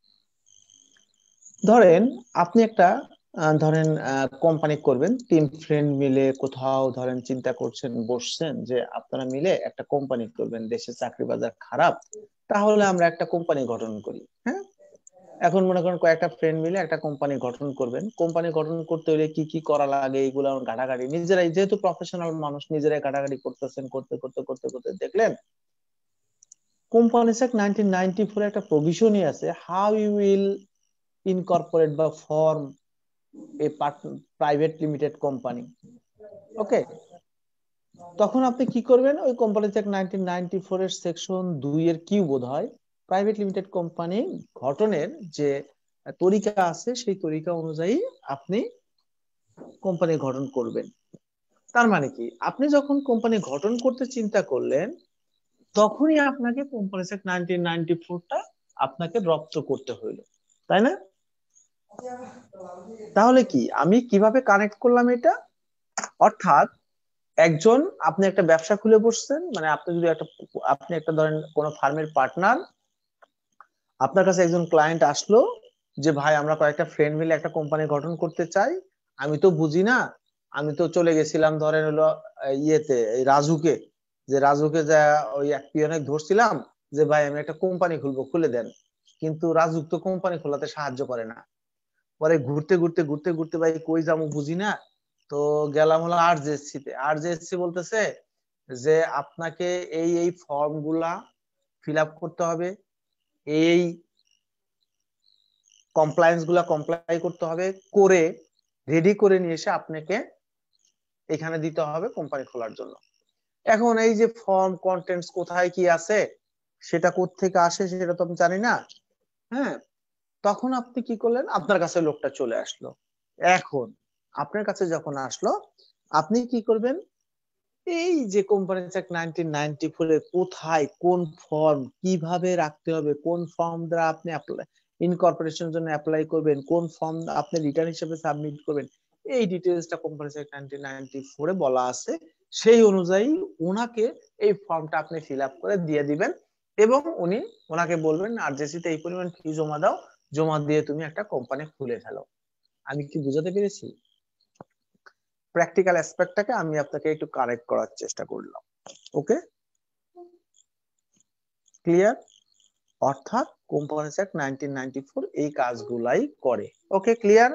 ধরেন আপনি একটা ধরেন কোম্পানি করবেন, টিম ফ্রেন্ড মিলে কোথাও ধরেন চিন্তা করছেন, বসছেন যে আপনারা মিলে একটা কোম্পানি করবেন, দেশে চাকরি বাজার খারাপ, তাহলে আমরা একটা কোম্পানি গঠন করি। হ্যাঁ, এখন মনে করেন কয়েকটা ফ্রেন্ড মিলে একটা কোম্পানি গঠন করবেন। কোম্পানি গঠন করতে হলে কি কি করা লাগে এগুলো ঘাটাঘাটি নিজেরাই, যেহেতু প্রফেশনাল মানুষ, নিজেরাই ঘাটাঘাটি করতেছেন, করতে করতে করতে করতে দেখলেন companies act nineteen ninety four একটা প্রভিশনই আছে হাউ ইউ উইল ইনকর্পোরেট বা form a private limited company. Okay, তখন আপনি কি করবেন, ওই companies act nineteen ninety four এর সেকশন দুই এর কিউ বোধ হয় প্রাইভেট লিমিটেড কোম্পানি গঠনের যে তরিকা আছে সেই তরিকা অনুযায়ী আপনি কোম্পানি গঠন করবেন। তার মানে কি, আপনি যখন কোম্পানি গঠন করতে চিন্তা করলেন তখনই আপনাকে companies act nineteen ninety four টা আপনাকে রপ্ত করতে হইলো, তাই না? তাহলে কি আমি কিভাবে কানেক্ট করলাম এটা? অর্থাৎ একজন, আপনি একটা ব্যবসা খুলে বসছেন, মানে আপনি যদি একটা আপনি একটা ধরেন কোন ফার্মের পার্টনার, আপনার কাছে একজন ক্লায়েন্ট আসলো যে ভাই আমরা কয়েকটা ফ্রেন্ড মিলে একটা কোম্পানি গঠন করতে চাই, আমি তো বুঝি না, আমি তো চলে গেছিলাম ধরেন হলো ইয়েতে রাজুকে, যে রাজুকে যা ওই এক পিয়নে ধরছিলাম যে ভাই আমি একটা কোম্পানি খুলবো, খুলে দেন, কিন্তু রাজু তো কোম্পানি খোলাতে সাহায্য করে না। পরে ঘুরতে ঘুরতে ঘুরতে ঘুরতে ভাই কই যাবো বুঝি না, তো গেলাম হলো আরজেএসসি তে। আরজেএসসি বলতেছে যে আপনাকে এই এই ফর্ম গুলা ফিল আপ করতে হবে, এই কমপ্লায়েন্স গুলা কমপ্লাই করতে হবে, করে রেডি করে নিয়ে এসে আপনাকে এখানে দিতে হবে কোম্পানি খোলার জন্য। এখন এই যে ফর্ম কন্টেন্টস কোথায় কি আছে, সেটা কোত্থেকে আসে সেটা তো আমি জানি না। হ্যাঁ, তখন আপনি কি করলেন, আপনার কাছে লোকটা চলে আসলো। এখন আপনার কাছে যখন আসলো আপনি কি করবেন, এই যে companies act nineteen ninety four এর কোথায় কোন ফর্ম কিভাবে রাখতে হবে, কোন ফর্ম দ্বারা আপনি ইনকর্পোরেশনের জন্য অ্যাপ্লাই করবেন, কোন ফর্ম আপনি রিটার্ন হিসেবে সাবমিট করবেন, এই ডিটেইলসটা companies act nineteen ninety four এ বলা আছে। সেই অনুযায়ী ওনাকে এই ফর্মটা আপনি ফিল আপ করে দিয়ে দিবেন এবং উনি ওনাকে বলবেন আরজেসি তে এই পরিমাণ ফি জমা দাও, জমা দিয়ে তুমি একটা কোম্পানি খুলে ফেলো। আমি কি বুঝাতে পেরেছি? প্র্যাকটিক্যাল অ্যাসপেক্টটাকে আমি আপনাকে একটু কারেক্ট করার চেষ্টা করলাম। Okay, clear? অর্থাৎ companies act nineteen ninety four এই কাজগুলাই করে। ওকে, ক্লিয়ার?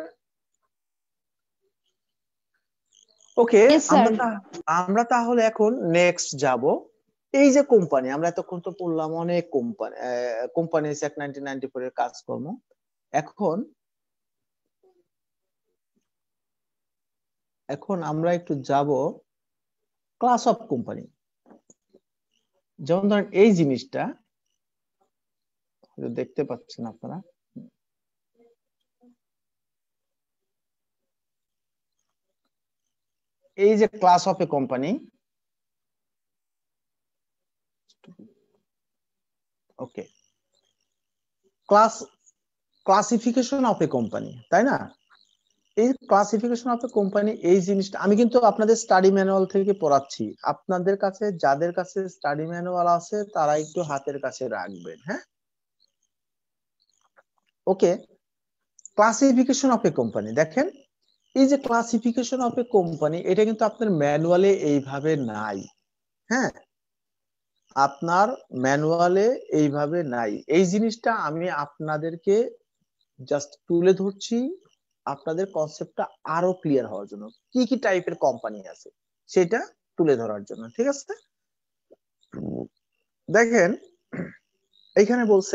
ওকে, আমরা আমরা তাহলে এখন নেক্সট যাব। এই যে কোম্পানি, আমরা এতক্ষণ তো পড়লাম অনেক company, companies act nineteen ninety four এর কাজকর্ম। এখন এখন আমরা একটু যাব ক্লাস অফ কোম্পানি। যেমন ধরেন এই জিনিসটা দেখতে পাচ্ছেন আপনারা, এই যে class of a company. Okay, class classification of a company, তাই না? এই ক্লাসিফিকেশন অফ এ কোম্পানি এই জিনিসটা আমি কিন্তু আপনাদের স্টাডি ম্যানুয়াল থেকে পড়াচ্ছি। আপনাদের কাছে যাদের কাছে স্টাডি ম্যানুয়াল আছে তারা একটু হাতের কাছে রাখবেন। হ্যাঁ, okay, classification of a company দেখেন, এই যে ক্লাসিফিকেশন অফ এ কোম্পানি এটা কিন্তু আপনার ম্যানুয়ালে এইভাবে নাই। হ্যাঁ, আপনার ম্যানুয়ালে এইভাবে নাই। এই জিনিসটা আমি আপনাদেরকে জাস্ট তুলে ধরছি আপনাদের কনসেপ্টটা আরো ক্লিয়ার হওয়ার জন্য, কি কি টাইপের কোম্পানি আছে সেটা তুলে ধরার জন্য। ঠিক আছে, দেখেন এইখানে বলছে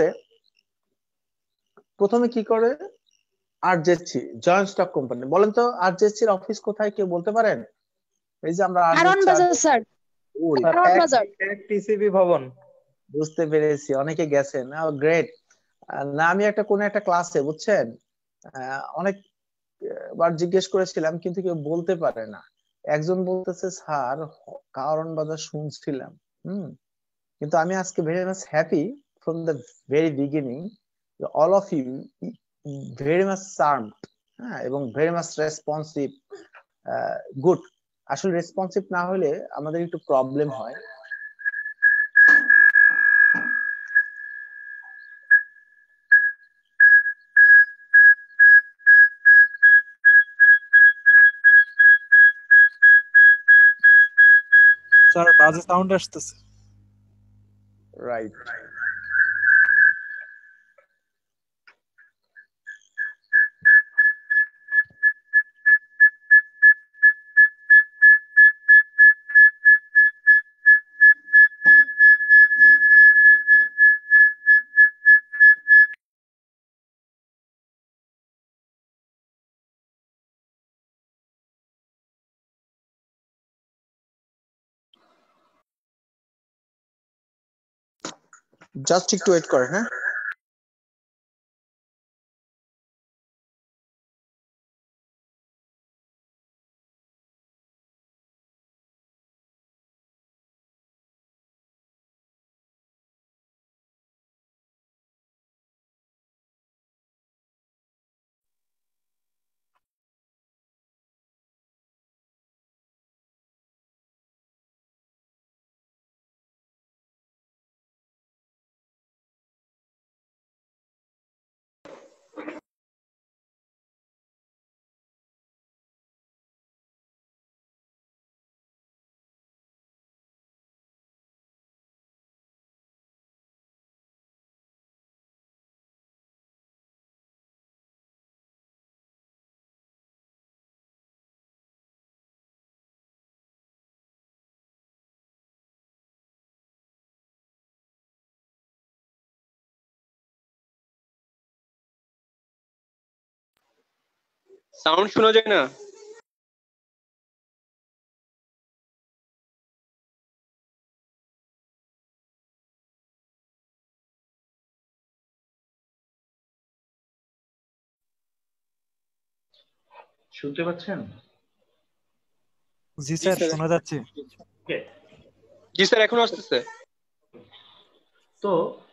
প্রথমে কি করে আরজেসি জয়েন্ট স্টক কোম্পানি। বলেন তো আরজেসির অফিস কোথায়, কেউ বলতে পারেন? এই যে আমরা কারণ বাজার স্যার, কারণ বাজার। টিসিবি ভবন। বুঝতে পেরেছি, অনেকে গেছেন। গ্রেট। না আমি একটা কোন একটা ক্লাসে বুঝছেন অনেক বার জিজ্ঞেস করেছিলাম কিন্তু কেউ বলতে পারে না। একজন বলতেছে স্যার কারণ বাজার শুনছিলাম। হুম কিন্তু আমি আজকে very much happy from the very beginning all of you very much charmed, হ্যাঁ, এবং ভেরি মাচ রেসপন্সিভ। গুড। আসলে রেসপন্সিভ না হলে আমাদের একটু প্রবলেম হয়। স্যার বাজে সাউন্ড আসতেছে। রাইট। জাস্ট একটু ওয়েট করেন, হ্যাঁ। সাউন্ড শোনা যায় না। শুনতে পাচ্ছেন? জি স্যার শোনা যাচ্ছে। জি স্যার এখন আসতেছে। তো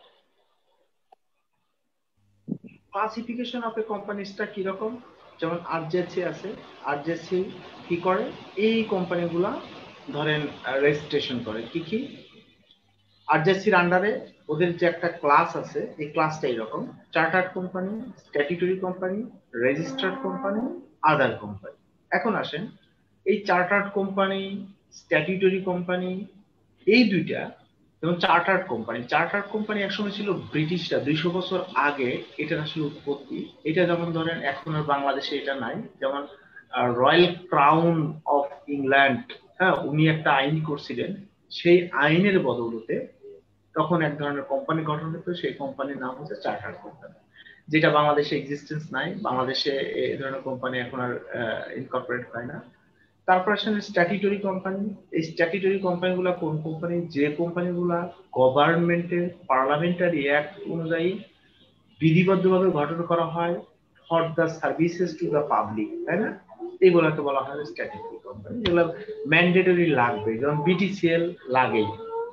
ক্লাসিফিকেশন অফ এ কোম্পানিসটা কি রকম? যেমন আরজেসি আছে, আরজেসি কি করে? এই কোম্পানিগুলা ধরেন রেজিস্ট্রেশন করে। কি কি? আরজেসির আন্ডারে ওদের যে একটা ক্লাস আছে, এই ক্লাসটা এরকম: chartered company, statutory company, registered company, other company. এখন আসেন এই চার্টার্ড কোম্পানি, স্ট্যাটিউটরি কোম্পানি, এই দুইটা যেমন চার্টার্ড কোম্পানি, চার্টার্ড কোম্পানি একসময় ছিল ব্রিটিশরা, দুইশো বছর আগে এটার আসলে উৎপত্তি। এটা যেমন ধরেন এখন আর বাংলাদেশে এটা নাই। যেমন রয়্যাল ক্রাউন অফ ইংল্যান্ড, হ্যাঁ, উনি একটা আইন করছিলেন, সেই আইনের বদৌলতে তখন এক ধরনের কোম্পানি গঠন হতো, সেই কোম্পানির নাম হচ্ছে চার্টার্ড কোম্পানি, যেটা বাংলাদেশে এক্সিস্টেন্স নাই। বাংলাদেশে এই ধরনের কোম্পানি এখন আর ইনকর্পোরেট হয় না। তারপর আসলে স্ট্যাটিউটরি কোম্পানি। এই স্ট্যাটিউটরি কোম্পানিগুলো কোন কোম্পানি? যে কোম্পানিগুলা গভর্নমেন্টের পার্লামেন্টারি অ্যাক্ট অনুযায়ী বিধিবদ্ধভাবে গঠন করা হয় for the services to the public, তাই না? এগুলোকে বলা হয় স্ট্যাটিউটরি কোম্পানি, যেগুলো ম্যান্ডেটরি লাগবে। যেমন বিটিসিএল লাগেই,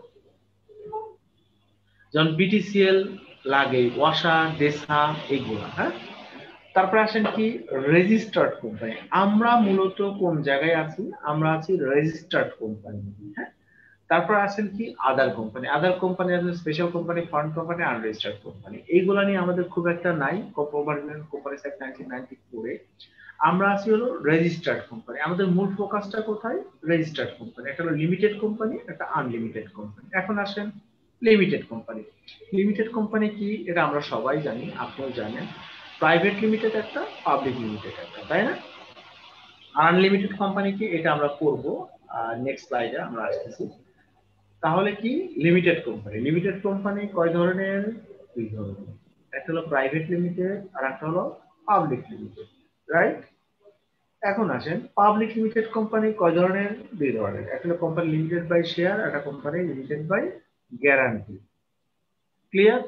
যেমন বিটিসিএল লাগে, ওয়াসা, ডেসা, এগুলা। হ্যাঁ, তারপরে আসেন কি রেজিস্টার্ড কোম্পানি। আমরা মূলত কোন জায়গায় আছি? আমরা আছি রেজিস্টার্ড কোম্পানি। হ্যাঁ, তারপর আসেন কি আদার কোম্পানি। আদার কোম্পানি আছে special company, fund company, unregistered company. এইগুলা নিয়ে আমাদের খুব একটা নাই। Corporate companies act nineteen ninety four এ আমরা আছি হলো রেজিস্টার্ড কোম্পানি। আমাদের মূল ফোকাসটা কোথায়? Registered company. একটা হলো লিমিটেড কোম্পানি, একটা আনলিমিটেড কোম্পানি। এখন আসেন লিমিটেড কোম্পানি। লিমিটেড কোম্পানি কি এটা আমরা সবাই জানি, আপনিও জানেন। প্রাইভেট লিমিটেড একটা, পাবলিক লিমিটেড একটা, তাই না? আনলিমিটেড কোম্পানি কি এটা আমরা করব নেক্সট স্লাইডে আমরা আসতেছি। তাহলে কি লিমিটেড কোম্পানি, লিমিটেড কোম্পানি কয় ধরনের? দুই ধরনের, একটা হলো প্রাইভেট লিমিটেড আর একটা হলো পাবলিক লিমিটেড, রাইট? এখন আসেন পাবলিক লিমিটেড কোম্পানি কয় ধরনের? দুই ধরনের, একটা হলো কোম্পানি লিমিটেড বাই শেয়ার, একটা company limited by guarantee. Clear?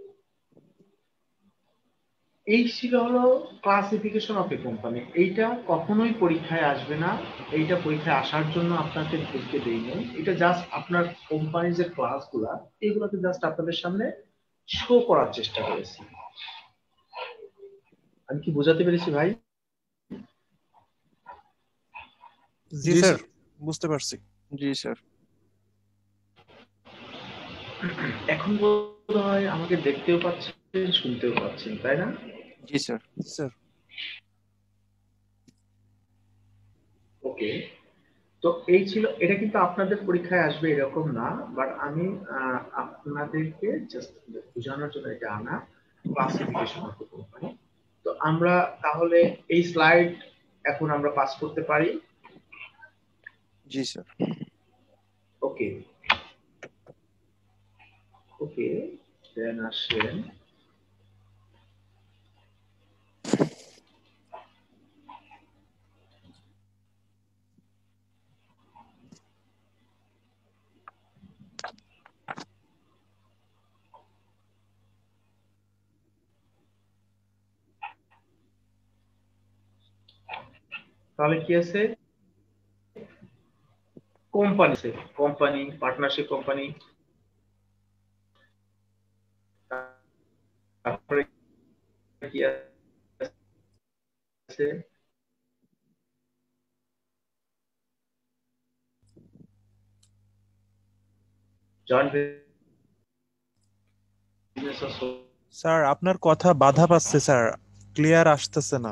এই ছিল হলো ক্লাসিফিকেশন অফ এ কোম্পানি। এইটা কখনোই পরীক্ষায় আসবে না, এইটা পরীক্ষায় আসার জন্য আপনাকে লিখতে দেই নাই, এটা জাস্ট আপনার কোম্পানির যে ক্লাসগুলা এগুলোকে জাস্ট আপনাদের সামনে শো করার চেষ্টা করেছি। আমি কি বোঝাতে পেরেছি ভাই? জি স্যার, বুঝতে পারছি। জি স্যার। এখন বোধহয় আমাকে দেখতেও পাচ্ছেন, শুনতেও পাচ্ছেন, তাই না? জি স্যার। স্যার ওকে, তো এই ছিল, এটা কিন্তু আপনাদের পরীক্ষায় আসবে এরকম না, বাট আমি আহ, আপনাদেরকে জাস্ট বোঝানোর জন্য এটা আনা ক্লাসিফিকেশন অফ কোম্পানি। তো আমরা তাহলে এই স্লাইড এখন আমরা পাস করতে পারি। জি স্যার। ওকে ওকে দেন আসেন তাহলে কি আছে? কোম্পানি, কোম্পানি পার্টনারশিপ কোম্পানি, তারপরে কি আছে? Joint business. স্যার আপনার কথা বাধা পাচ্ছে স্যার, ক্লিয়ার আসতেছে না।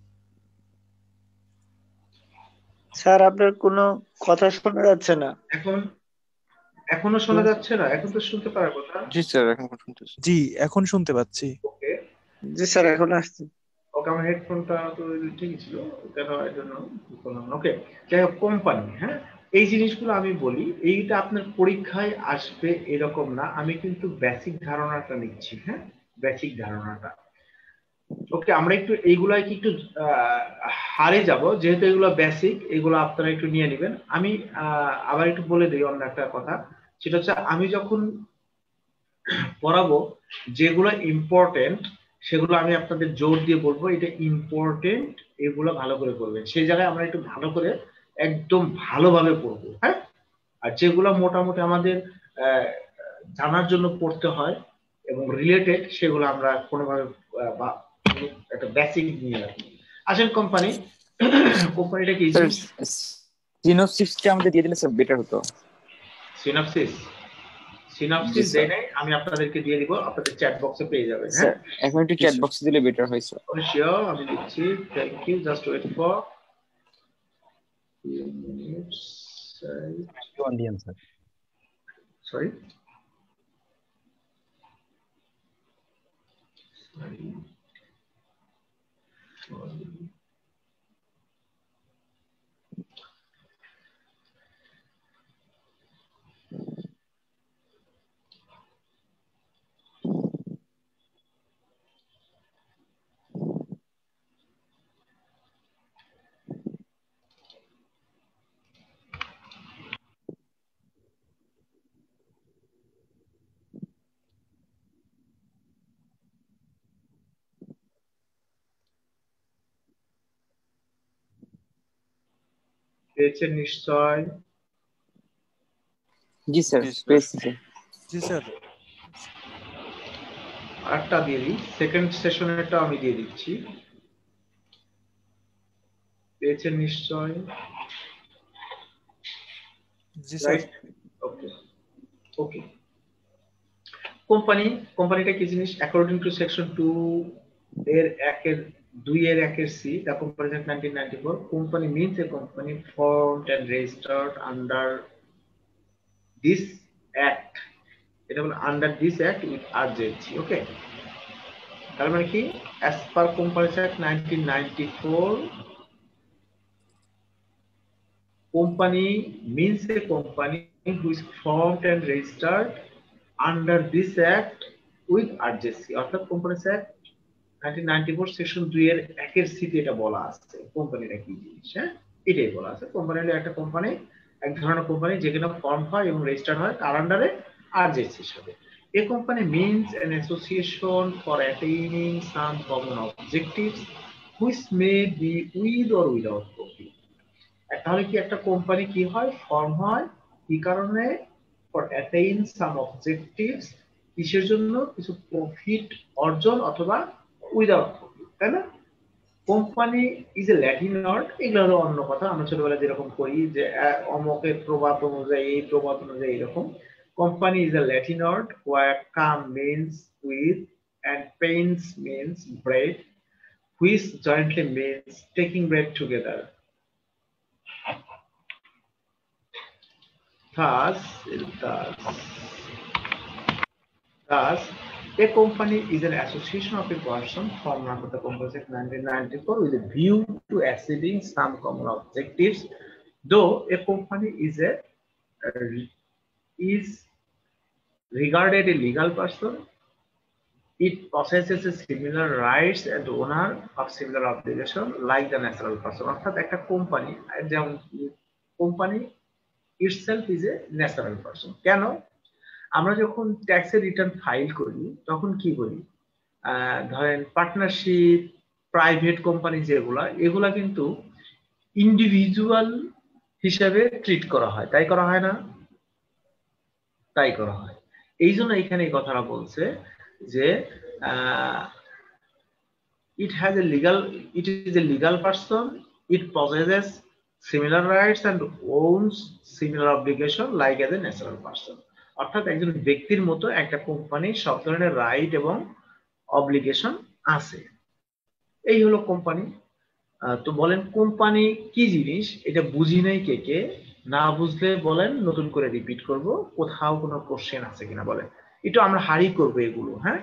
স্যার আপনার কোনো কথা শোনা যাচ্ছে না। এখন এখনো শোনা যাচ্ছে না? এখন তো শুনতে পারার কথা। জি স্যার, এখন শুনতেছি। জি এখন শুনতে পাচ্ছি। ওকে জি স্যার এখন আসছে। ওকে, আমার হেডফোনটা তো ঠিকই ছিল, কেন এর জন্য বললাম না। ওকে, যাই হোক কোম্পানি, হ্যাঁ এই জিনিসগুলো আমি বলি, এইটা আপনার পরীক্ষায় আসবে এরকম না, আমি কিন্তু বেসিক ধারণাটা নিচ্ছি। হ্যাঁ, বেসিক ধারণাটা। ওকে, আমরা একটু এইগুলাই কি একটু হারে যাব, যেহেতু এগুলো বেসিক, এগুলো আপনারা একটু নিয়ে নেবেন। আমি আবার একটু বলে দিই অন্য একটা কথা, সেটা হচ্ছে আমি যখন পড়াবো যেগুলো ইম্পর্টেন্ট সেগুলো আমি আপনাদের জোর দিয়ে বলবো, এটা ইম্পর্টেন্ট, এগুলো ভালো করে করবেন। সেই জায়গায় আমরা একটু ভালো করে একদম ভালোভাবে পড়বো। হ্যাঁ, আর যেগুলো মোটামুটি আমাদের জানার জন্য পড়তে হয় এবং রিলেটেড, সেগুলো আমরা কোনোভাবে একটা বেসিক নিয়ে রাখি। আসেন কোম্পানি, কোম্পানিটা কি? সিনোপসিসটা আমাদের দিয়ে দিলে স্যার বেটার হতো। সিনোপসিস সিনোপসিস দেই নাই, আমি আপনাদেরকে দিয়ে দিব, আপনাদের চ্যাট বক্সে পেয়ে যাবেন। হ্যাঁ, এখন একটু চ্যাট বক্সে দিলে বেটার হয় স্যার। শিওর, আমি দিচ্ছি। Thank you, just wait for few minutes. on the answer. Sorry. Sorry. Sorry. পেয়েছেন নিশ্চয়? জি স্যার, পেয়েছি স্যার। জি স্যার। আরেকটা দিয়ে দিই, সেকেন্ড সেশনেরটা আমি দিয়ে দিচ্ছি। পেয়েছেন নিশ্চয়? জি স্যার। ওকে ওকে কোম্পানি, কোম্পানিটা কি জিনিস? অ্যাকর্ডিং টু সেকশন টু এর একের দুই এর একের C, the company act nineteen ninety four, company means a company formed and registered under this act. এটা হলো under this act with RJC. Okay, তার মানে কি? As per companies act nineteen ninety four, company means a company who is formed and registered under this act with urgency অর্থাৎ companies act nineteen ninety four section দুই এর একের সিতে এটা বলা আছে কোম্পানিটা কি জিনিস। হ্যাঁ, এটাই বলা আছে কোম্পানি হলো একটা কোম্পানি, এক ধরনের কোম্পানি যেখানে ফর্ম হয় এবং রেজিস্টার্ড হয় কার আন্ডারে, আরজেসির সাথে। A company means an association for attaining some common objectives which may be with or without profit। তাহলে কি একটা কোম্পানি কি হয়, ফর্ম হয় কি কারণে, for attain some objectives, কিসের জন্য, কিছু প্রফিট অর্জন অথবা উইদাউট প্রফিট, তাই না? Company is a Latin word, এগুলো হলো অন্য কথা, আমরা ছোটবেলায় যেরকম করি যে অমকের প্রবাদ অনুযায়ী এই প্রবাদ অনুযায়ী এরকম। Company is a Latin word where come means with and pains means bread, which jointly means taking bread together. Thus, thus, thus, a company is an association of a person formed under the Companies Act nineteen ninety-four with a view to achieving some common objectives. Though a company is a uh, is regarded a legal person, it possesses a similar rights and owner of similar obligation like the natural person. অর্থাৎ একটা company, যেমন company itself is a natural person। কেন? আমরা যখন ট্যাক্সের return file করি তখন কি করি, ধরেন পার্টনারশিপ, প্রাইভেট কোম্পানি যেগুলা, এগুলা কিন্তু ইন্ডিভিজুয়াল হিসাবে ট্রিট করা হয়, তাই করা হয় না? তাই করা হয়। এই জন্য এখানে এই কথাটা বলছে যে it has a legal, it is a legal person, it possesses similar rights and owns similar obligation like as a natural person। অর্থাৎ একজন ব্যক্তির মতো একটা কোম্পানির সব ধরনের রাইট এবং অব্লিগেশন আছে। এই হলো কোম্পানি। তো বলেন কোম্পানি কি জিনিস, এটা বুঝি নাই কে কে, না বুঝলে বলেন নতুন করে রিপিট করব, কোথাও কোনো কোশ্চেন আছে কিনা বলেন, একটু আমরা হারি করবো এগুলো। হ্যাঁ,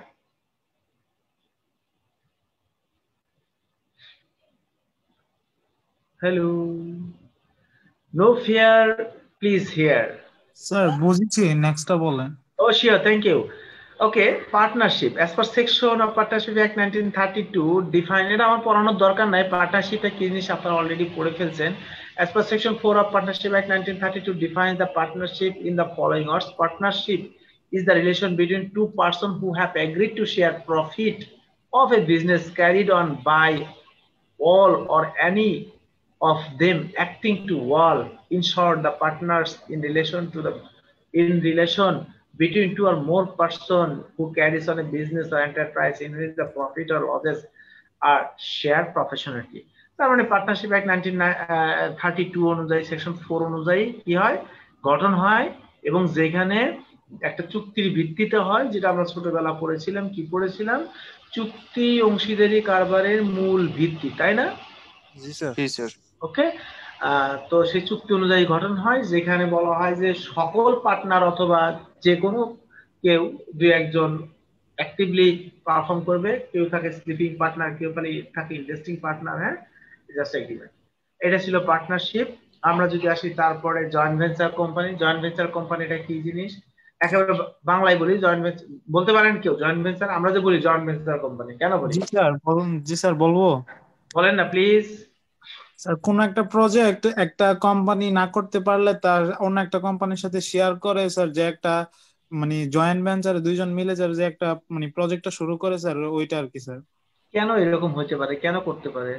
hello, no fear, please hear. Sir বুঝেছি, নেক্সটটা বলেন। Oh sure, thank you. Okay, partnership as per section of Partnership Act nineteen thirty-two define, এটা আমার পড়ানোর দরকার নাই, পার্টনারশিপে কি জিনিস আপনারা অলরেডি পড়ে ফেলছেন। As per section four of Partnership Act nineteen thirty-two defines the partnership in the following words: partnership is the relation between two persons who have agreed to share profit of a business carried on by all or any of them acting to all. In short, the partners in relation to the in relation between two or more persons who carries on a business or enterprise in which the profit or losses are shared proportionally। তার মানে partnership act nineteen thirty two অনুযায়ী section four অনুযায়ী কি হয়, গঠন হয় এবং যেখানে একটা চুক্তির ভিত্তিতে হয়, যেটা আমরা ছোটবেলা পড়েছিলাম, কি পড়েছিলাম, চুক্তি অংশীদারি কারবারের মূল ভিত্তি, তাই না? জি স্যার। জি স্যার। ওকে, তো সেই চুক্তি অনুযায়ী গঠন হয়, যেখানে বলা হয় যে সকল পার্টনার অথবা যে কোনো কেউ দুই একজন অ্যাক্টিভলি পারফর্ম করবে, কেউ থাকে স্লিপিং পার্টনার, কেউ থাকে ইনভেস্টিং পার্টনার। হ্যাঁ, জাস্ট এগ্রিমেন্ট, এটা ছিল পার্টনারশিপ। আমরা যদি আসি তারপরে joint venture company. Joint venture কোম্পানিটা কি জিনিস, একেবারে বাংলায় বলি, জয়েন্ট ভেঞ্চার বলতে পারেন কেউ? জয়েন্ট ভেঞ্চার আমরা যে বলি জয়েন্ট ভেঞ্চার কোম্পানি, কেন বলি? জি স্যার বলুন। জি স্যার বলবো। বলেন না প্লিজ। স্যার কোন একটা প্রজেক্ট একটা কোম্পানি না করতে পারলে তার অন্য একটা কোম্পানির সাথে শেয়ার করে স্যার, যে একটা মানে জয়েন্ট ভেঞ্চারে দুইজন মিলে স্যার যে একটা মানে প্রজেক্টটা শুরু করে স্যার, ওইটা আর কি স্যার। কেন এরকম হতে পারে, কেন করতে পারে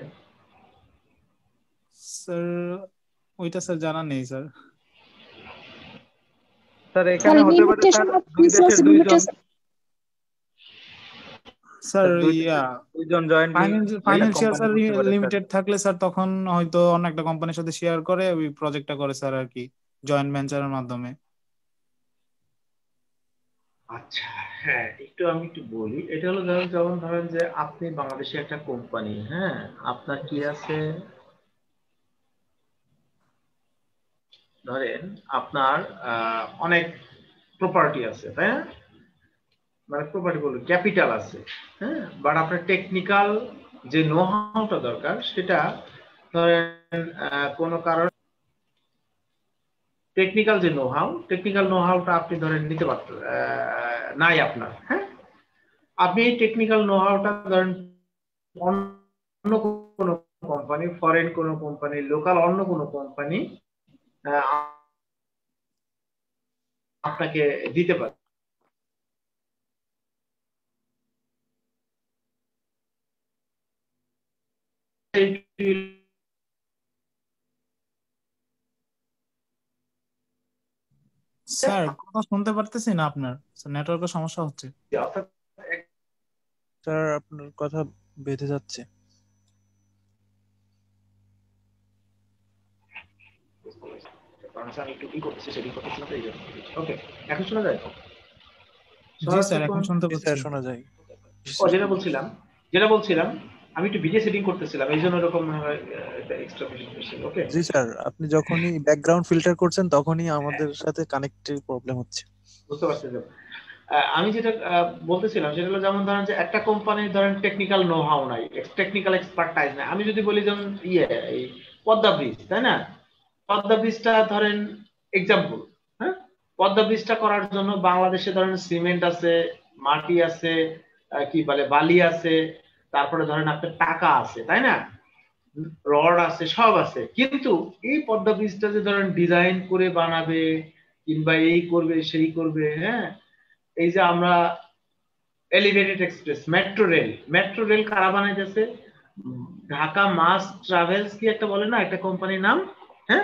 স্যার? ওইটা স্যার জানা নেই স্যার। স্যার এখানে হতে পারে স্যার দুই দেশের দুইজন, স্যার ইয়া দুইজন জয়েন্ট ফাইনান্সিয়াল স্যার লিমিটেড থাকলে স্যার তখন হয়তো অন্য একটা কোম্পানির সাথে শেয়ার করে ওই প্রজেক্টটা করে স্যার আর কি, জয়েন্ট ভেঞ্চারের মাধ্যমে। আচ্ছা হ্যাঁ, একটু আমি একটু বলি। এটা হলো ধরেন, যেমন ধরেন যে আপনি বাংলাদেশে একটা কোম্পানি, হ্যাঁ, আপনার কি আছে, ধরেন আপনার অনেক প্রপার্টি আছে, তাই না? মানে প্রপার্টি বলতে ক্যাপিটাল আছে, হ্যাঁ, বাট আপনার টেকনিক্যাল যে নো হাউটা দরকার সেটা ধরেন কোনো কারণে টেকনিক্যাল যে নো হাউ, টেকনিক্যাল নো হাউটা আপনি ধরেন নিতে পারতেন, নাই আপনার, হ্যাঁ, আপনি এই টেকনিক্যাল নো হাউটা ধরেন অন্য কোনো কোম্পানি, ফরেন কোনো কোম্পানি, লোকাল অন্য কোনো কোম্পানি আপনাকে দিতে পারে। স্যার কথা শুনতে পারতেছি না আপনার, নেটওয়ার্কের সমস্যা হচ্ছে। স্যার আপনার কথা বেঁধে যাচ্ছে। আমি একটু কি করতেছি সেটিং করতেছি না তো এই জন্য। ওকে, এখন শোনা যায়? জি স্যার এখন শুনতে পাচ্ছি। স্যার শোনা যায়। ও যেটা বলছিলাম যেটা বলছিলাম আমি একটু ভিডিও সেটিং করতেছিলাম, এই জন্য এরকম এক্সট্রা প্রেজেন্টেশন। ওকে জি স্যার, আপনি যখনই ব্যাকগ্রাউন্ড ফিল্টার করছেন তখনই আমাদের সাথে কানেক্টের প্রবলেম হচ্ছে। বুঝতে পারছি। আমি যেটা বলতেছিলাম সেটা হলো, যেমন ধরেন যে একটা কোম্পানির ধরেন টেকনিক্যাল নো হাউ নাই, টেকনিক্যাল এক্সপার্টাইজ নাই। আমি যদি বলি যেমন ইয়ে এই পদ্মা ব্রিজ, তাই না, পদ্মা ব্রিজটা ধরেন এক্সাম্পল, হ্যাঁ, পদ্মা ব্রিজটা করার জন্য বাংলাদেশে ধরেন সিমেন্ট আছে, মাটি আছে, কি বলে বালি আছে, তারপরে ধরেন আপনার টাকা আছে, তাই না, রড আছে, সব আছে। কিন্তু এই পদ্মা ব্রিজটা যে ধরেন ডিজাইন করে বানাবে কিংবা এই করবে সেই করবে, হ্যাঁ, এই যে আমরা elevated express, metro rail, metro rail কারা বানাইতেছে? ঢাকা মাস ট্রাভেলস কি একটা বলে না, একটা কোম্পানির নাম, হ্যাঁ,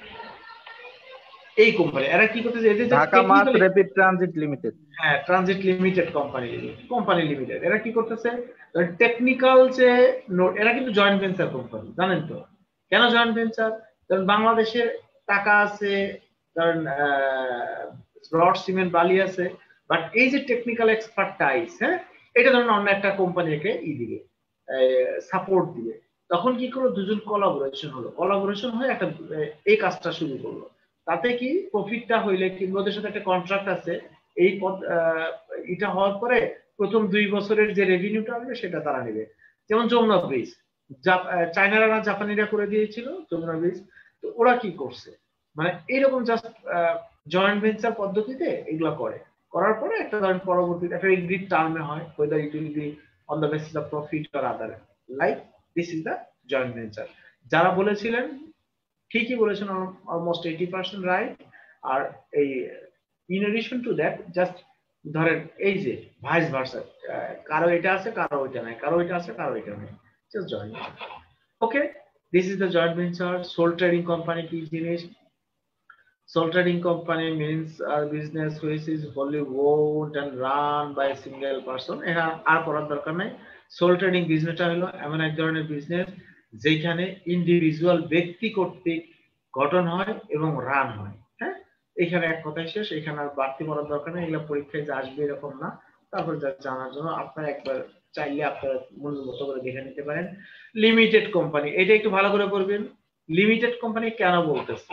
এই কোম্পানি। এরা কি করতেছে? এদের Dhaka mass rapid transit limited, হ্যাঁ, transit limited company, company limited. এরা কি করতেছে? টেকনিক্যাল যে, এরা কিন্তু জয়েন্ট ভেঞ্চার কোম্পানি, জানেন তো কেন জয়েন্ট ভেঞ্চার? কারণ বাংলাদেশের টাকা আছে, কারণ রড সিমেন্ট বালি আছে, বাট এই যে টেকনিক্যাল এক্সপার্টাইজ, হ্যাঁ, এটা ধরেন অন্য একটা কোম্পানিকে ই দিবে, সাপোর্ট দিবে। তখন কি করলো? দুজন কোলাবোরেশন হলো, কোলাবোরেশন হয়ে একটা এই কাজটা শুরু করলো। তাতে কি প্রফিটটা হইলে কিংবা ওদের সাথে একটা কন্ট্রাক্ট আছে, এই পদ এটা হওয়ার পরে প্রথম দুই বছরের যে রেভিনিউটা হবে সেটা তারা নেবে। যেমন যমুনা ব্রিজ, চায়নারা না জাপানিরা করে দিয়েছিল যমুনা ব্রিজ, তো ওরা কি করছে, মানে এইরকম জাস্ট জয়েন্ট ভেঞ্চার পদ্ধতিতে এগুলা করে, করার পরে একটা ধরেন পরবর্তীতে একটা এগ্রিড টার্মে হয়, whether it will be on the basis of profit or other, like this is the joint venture. যারা বলেছিলেন ঠিকই বলেছেন, অলমোস্ট এইটি পার্সেন্ট রাইট। আর এই in addition to that, just ধরেন এই যে ভাইস ভার্সা, কারো এটা আছে কারো ওইটা নাই, কারো এটা আছে কারো এটা নাই, just joint. Okay, this is the joint venture. Sole trading company কি জিনিস? Sole trading company means a business which is wholly owned and run by a single person. এটা আর করার দরকার নাই। সোল ট্রেডিং বিজনেসটা হলো এমন এক ধরনের বিজনেস যেখানে ইন্ডিভিজুয়াল ব্যক্তি কর্তৃক গঠন হয় এবং রান হয়, হ্যাঁ, এখানে এক কথায় শেষ। এখানে আর বাড়তি বলার দরকার নেই, এগুলো পরীক্ষায় যে আসবে এরকম না। তারপরে যা জানার জন্য আপনারা একবার চাইলে আপনারা মূল মতো করে দেখে নিতে পারেন। লিমিটেড কোম্পানি, এটা একটু ভালো করে করবেন। লিমিটেড কোম্পানি কেন বলতেছে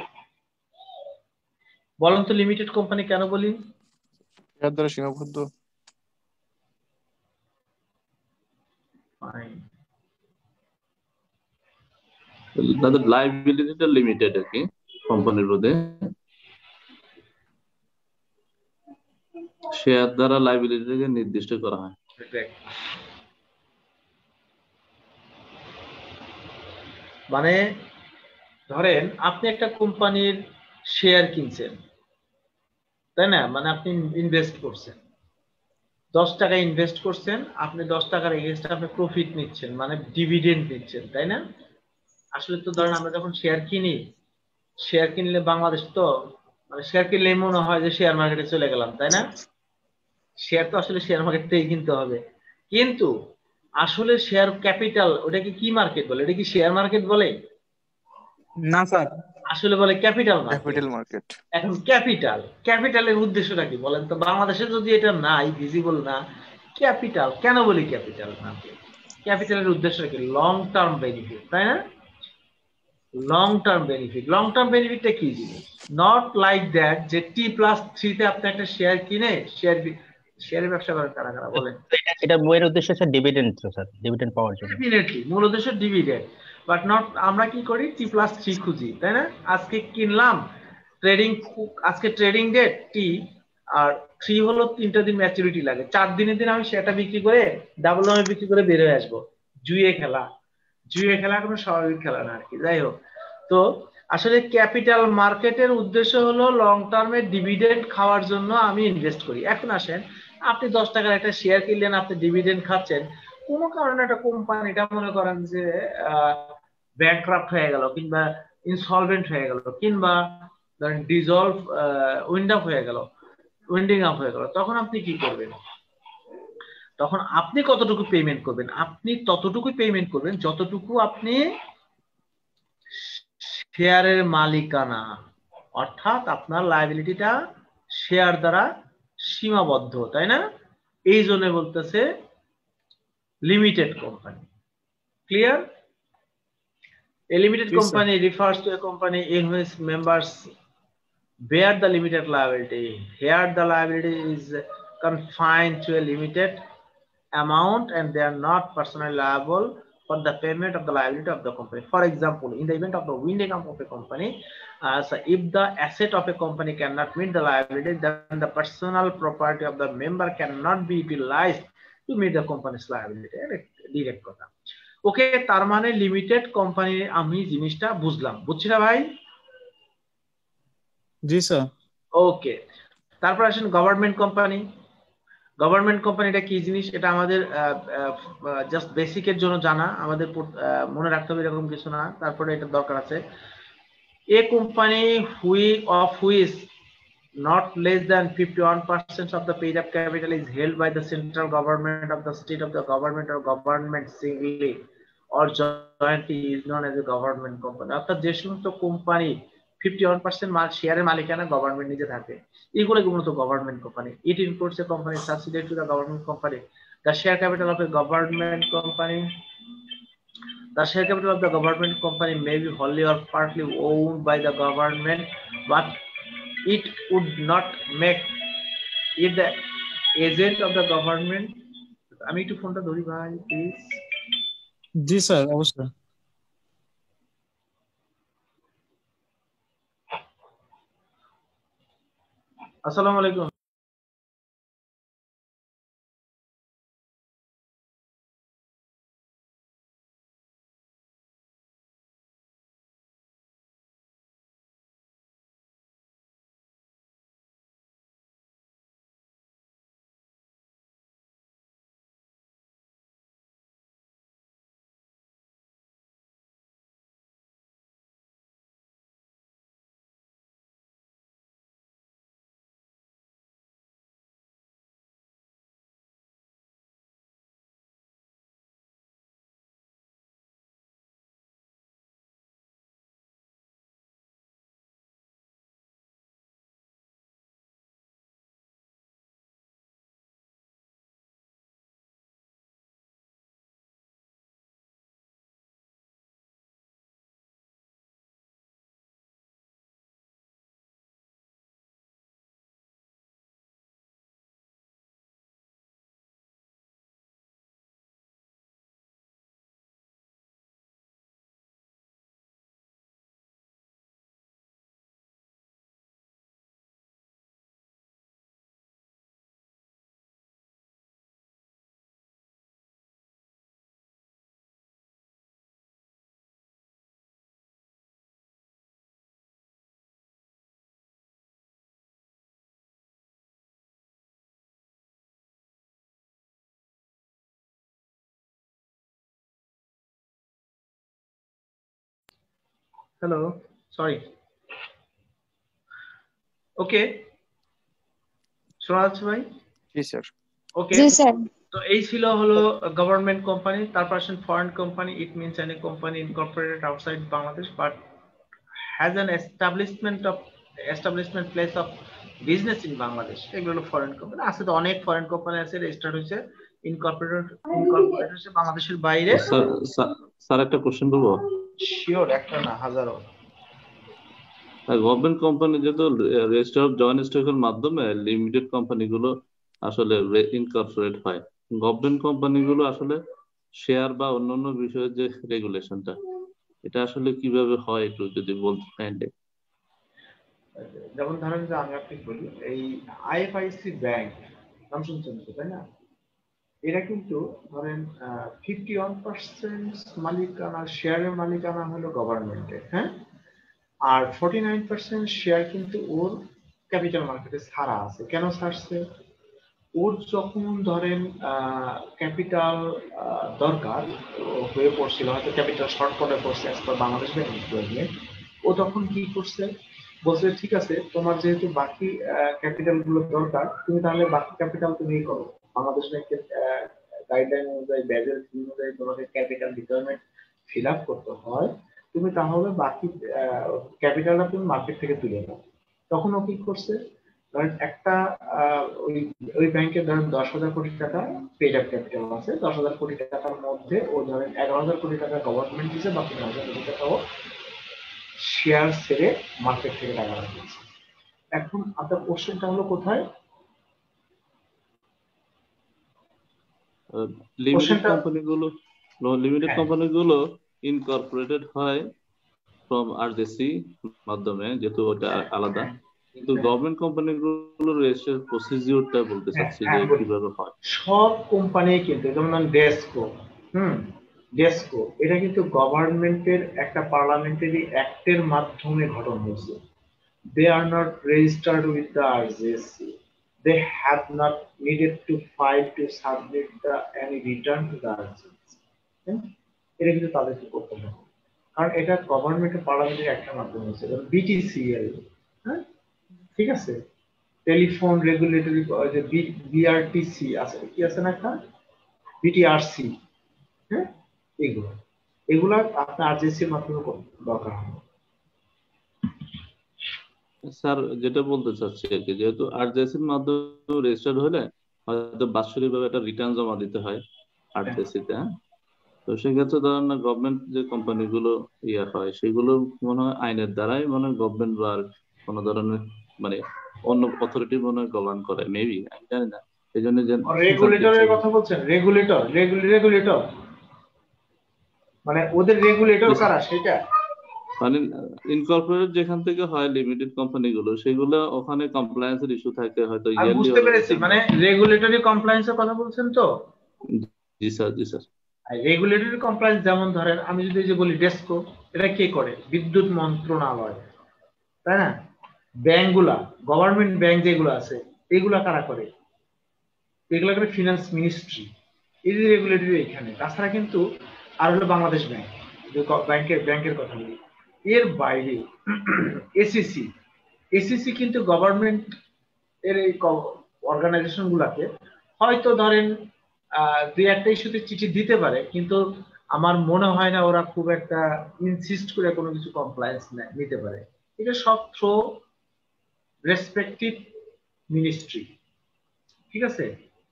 বলেন তো? লিমিটেড কোম্পানি কেন বলি? এর দ্বারা সীমাবদ্ধ। তাদের লাইবিলিটিটা লিমিটেড আর কি কোম্পানির মধ্যে, শেয়ার দ্বারা লাইবিলিটিকে নির্দিষ্ট করা হয়। মানে ধরেন আপনি একটা কোম্পানির শেয়ার কিনছেন, তাই না, মানে আপনি ইনভেস্ট করছেন, দশ টাকা ইনভেস্ট করছেন, আপনি দশ টাকার এগেইনস্টে আপনি প্রফিট নিচ্ছেন, মানে ডিভিডেন্ড নিচ্ছেন, তাই না? আসলে তো ধরেন আমরা যখন শেয়ার কিনি, শেয়ার কিনলে বাংলাদেশ তো মানে শেয়ার কিনলে মনে হয় যে শেয়ার মার্কেটে চলে গেলাম, তাই না? শেয়ার তো আসলে শেয়ার মার্কেট থেকেই কিনতে হবে, কিন্তু আসলে শেয়ার ক্যাপিটাল, ওটাকে কি মার্কেট বলে? এটা কি শেয়ার মার্কেট বলে? না স্যার, আসলে বলে ক্যাপিটাল মার্কেট। Capital market. এখন ক্যাপিটাল, ক্যাপিটালের উদ্দেশ্যটা কি বলেন তো? বাংলাদেশে যদি এটা নাই, ভিজিবল না, ক্যাপিটাল কেন বলি ক্যাপিটাল মার্কেট? ক্যাপিটালের উদ্দেশ্যটা কি? লং টার্ম বেনিফিট, তাই না? Long term benefit. Long term বেনিফিটটা কি জিনিস? নট লাইক দ্যাট যে টি প্লাস থ্রিতে আপনি একটা শেয়ার কিনে শেয়ার শেয়ারের ব্যবসা করেন কারা কারা বলেন? এটা বইয়ের উদ্দেশ্য স্যার ডিভিডেন্ড, স্যার ডিভিডেন্ড পাওয়ার জন্য। ডেফিনেটলি মূল উদ্দেশ্য ডিভিডেন্ড, বাট নট আমরা কি করি? টি প্লাস থ্রি খুঁজি, তাই না? আজকে কিনলাম, ট্রেডিং আজকে ট্রেডিং ডেট টি আর থ্রি হলো তিনটা দিন ম্যাচুরিটি লাগে, চার দিনের দিন আমি সেটা বিক্রি করে ডাবল দামে বিক্রি করে বের হয়ে আসবো। জুয়ে খেলা, জুয়ে খেলা কোনো স্বাভাবিক খেলা না আর কি। যাই হোক, তো আসলে ক্যাপিটাল মার্কেটের উদ্দেশ্য হলো লং টার্মে ডিভিডেন্ড খাওয়ার জন্য আমি ইনভেস্ট করি। এখন আসেন, আপনি দশ টাকার একটা শেয়ার কিনলেন, আপনি ডিভিডেন্ড খাচ্ছেন, কোনো কারণে একটা কোম্পানিটা মনে করেন যে ব্যাংকরাপ্ট হয়ে গেল, কিংবা ইনসলভেন্ট হয়ে গেল, কিংবা ধরেন ডিজলভ উইন্ড আপ হয়ে গেল, উইন্ডিং আপ হয়ে গেল, তখন আপনি কি করবেন? তখন আপনি কতটুকু পেমেন্ট করবেন? আপনি ততটুকু পেমেন্ট করবেন যতটুকু আপনি শেয়ারের মালিকানা, অর্থাৎ আপনার লায়াবিলিটিটা শেয়ার দ্বারা সীমাবদ্ধ, তাই না? এই জন্য বলতেছে limited company. Clear? A limited Yes, sir. company refers to a company in which members bear the limited liability. Here the liability is confined to a limited amount and they are not personally liable for the payment of the liability of the company. For example, in the event of the winding up of a company, uh, so if the asset of a company cannot meet the liability, then the personal property of the member cannot be utilized to meet the company's liability. Direct কথা। ওকে, তার মানে limited company আমি জিনিসটা বুঝলাম, বুঝছি না ভাই? জি স্যার। ওকে, তারপর আসেন গভর্নমেন্ট কোম্পানি। গভর্নমেন্ট কোম্পানিটা কি জিনিস এটা আমাদের জাস্ট বেসিকের জন্য জানা, আমাদের মনে রাখতে হবে এরকম কিছু না, তারপরে এটা দরকার আছে। A company who of which not less than fifty-one percent of the paid up capital is held by the central government of the state of the government or government singly or jointly is known as a government company. অর্থাৎ যে সমস্ত company fifty-one percent মাল শেয়ারের মালিকানা government নিজে থাকে, এগুলো মূলত government company. It includes a company subsidiary to the government company. The share capital of a government company The share capital of the government company may be wholly or partly owned by the government, but it would not make it the agent of the government. আমি একটু ফোনটা ধরি ভাই please. G sir, অবশ্যই। আসসালামু আলাইকুম। Hello, sorry. ওকে, শোনা যাচ্ছে ভাই? জি স্যার। ওকে, জি স্যার। তো এই ছিল হলো গভর্নমেন্ট কোম্পানি। তারপর আসেন foreign company. It means any company incorporated outside Bangladesh but has an establishment of establishment place of business in Bangladesh. এগুলো হলো ফরেন কোম্পানি। আছে তো অনেক ফরেন কোম্পানি আছে, রেজিস্টার্ড হয়েছে, ইনকর্পোরেটেড ইনকর্পোরেটেড হয়েছে বাংলাদেশের বাইরে। স্যার স্যার একটা কোশ্চেন করবো? শিওর, একটা না হাজারো। গভর্নমেন্ট কোম্পানি যেহেতু রেজিস্টার অফ জয়েন্ট স্টকের মাধ্যমে লিমিটেড কোম্পানিগুলো আসলে ইনকর্পোরেট হয়, গভর্নমেন্ট কোম্পানিগুলো আসলে শেয়ার বা অন্যান্য বিষয়ের যে রেগুলেশনটা, এটা আসলে কিভাবে হয় একটু যদি বলতে কাইন্ডলি। যেমন ধরেন যে আমি আপনি বলি এই আইএফআইসি ব্যাংক নাম শুনছেন তো, তাই না? এরা কিন্তু ধরেন ফিফটি ওয়ান পার্সেন্ট মালিকানা, শেয়ারের মালিকানা হলো গভর্নমেন্টের, হ্যাঁ, আর ফর্টি নাইন পার্সেন্ট শেয়ার কিন্তু ওর ক্যাপিটাল মার্কেটে ছাড়া আছে। কেন ছাড়ছে? ওর যখন ধরেন ক্যাপিটাল দরকার হয়ে পড়ছিল, হয়তো ক্যাপিটাল শর্ট করে পড়ছে as per Bangladesh bank requirement, ও তখন কি করছে, বলছে ঠিক আছে তোমার যেহেতু বাকি ক্যাপিটাল গুলো দরকার, তুমি তাহলে বাকি ক্যাপিটাল তুমি করো। বাংলাদেশ ব্যাংকের গাইডলাইন অনুযায়ী, ব্যাজেল থ্রি অনুযায়ী তোমাকে ক্যাপিটাল রিকোয়ারমেন্ট ফিল আপ করতে হয়, তুমি তাহলে বাকি ক্যাপিটালটা তুমি মার্কেট থেকে তুলে নাও। তখন ও কি করছে, ধরেন একটা ওই ওই ব্যাংকের ধরেন দশ হাজার কোটি টাকা পেড আপ ক্যাপিটাল আছে, দশ হাজার কোটি টাকার মধ্যে ও ধরেন এগারো হাজার কোটি টাকা গভর্নমেন্ট দিচ্ছে, বাকি নয় হাজার কোটি টাকা ও শেয়ার ছেড়ে মার্কেট থেকে টাকা রাখছে। এখন আপনার কোশ্চেনটা হলো কোথায়? লিমিটেড কোম্পানিগুলো লিমিটেড কোম্পানিগুলো ইনকর্পোরেটেড হয় ফ্রম আরজেসি মাধ্যমে, যেহেতু ওটা আলাদা, কিন্তু গভর্নমেন্ট কোম্পানিগুলোর রেজিস্ট্রেশন প্রসিডিউরটা বলতে চাচ্ছি যে কিভাবে হয়। সব কোম্পানি কিন্তু, যেমন ডেসকো, হুম ডেসকো এটা কিন্তু গভর্নমেন্টের একটা পার্লামেন্টারি অ্যাক্টের মাধ্যমে গঠন হয়েছে। They are not registered with the R J C. They have not needed to file to submit the any return to the R J C. এটা কিন্তু তাদেরকে করতে হবে, কারণ এটা গভর্নমেন্টের পার্লামেন্টারি অ্যাক্টের মাধ্যমে হয়েছে। বিটিসিএল, হ্যাঁ ঠিক আছে, টেলিফোন রেগুলেটরি, যে বিআরটিসি আছে, কি আছে না একটা বিটিআরসি, হ্যাঁ এগুলো এগুলা আপনার আরজেসির মাধ্যমে দরকার হবে। স্যার যেটা বলতে চাচ্ছি আর কি, যেহেতু আরজেসির মাধ্যমে রেজিস্টার্ড হলে হয়তো বাৎসরিক ভাবে একটা রিটার্ন জমা দিতে হয় আরজেসিতে, হ্যাঁ, তো সেক্ষেত্রে ধরেন না গভর্নমেন্ট যে কোম্পানিগুলো ইয়ে হয় সেগুলো মনে হয় আইনের দ্বারাই মনে হয় গভর্নমেন্ট বা কোনো ধরনের মানে অন্য অথরিটি মনে হয় গভর্ন করে, মেবি আমি জানি না। এই জন্য যে রেগুলেটরের কথা বলছেন, রেগুলেটর রেগুলেটর মানে ওদের রেগুলেটর কারা সেটা, মানে ইনকর্পোরেট যেখান থেকে হয় লিমিটেড কোম্পানিগুলো, সেগুলো ওখানে কমপ্লায়েন্সের ইস্যু থাকে হয়তো। আমি বুঝতে পেরেছি, মানে রেগুলেটরি কমপ্লায়েন্সের কথা বলছেন তো? জি স্যার, জি স্যার। রেগুলেটরি কমপ্লায়েন্স যেমন ধরেন আমি যদি যে বলি ডেসকো, এটা কে করে? বিদ্যুৎ মন্ত্রণালয়, তাই না? ব্যাংকগুলা, গভর্নমেন্ট ব্যাংক যেগুলো আছে এগুলা কারা করে? এগুলা করে ফিনান্স মিনিস্ট্রি। এই যে রেগুলেটরি এখানে, তাছাড়া কিন্তু আর হলো বাংলাদেশ ব্যাংক, যে ব্যাংকের ব্যাংকের কথা বলি। এর বাইরে এসিসি, এসিসি কিন্তু গভর্নমেন্ট এর এই অর্গানাইজেশন গুলাকে হয়তো ধরেন দুই একটা ইস্যুতে চিঠি দিতে পারে, কিন্তু আমার মনে হয় না ওরা খুব একটা ইনসিস্ট করে কোনো কিছু কমপ্লায়েন্স নিতে পারে। এটা সব থ্রো রেসপেক্টিভ মিনিস্ট্রি, ঠিক আছে?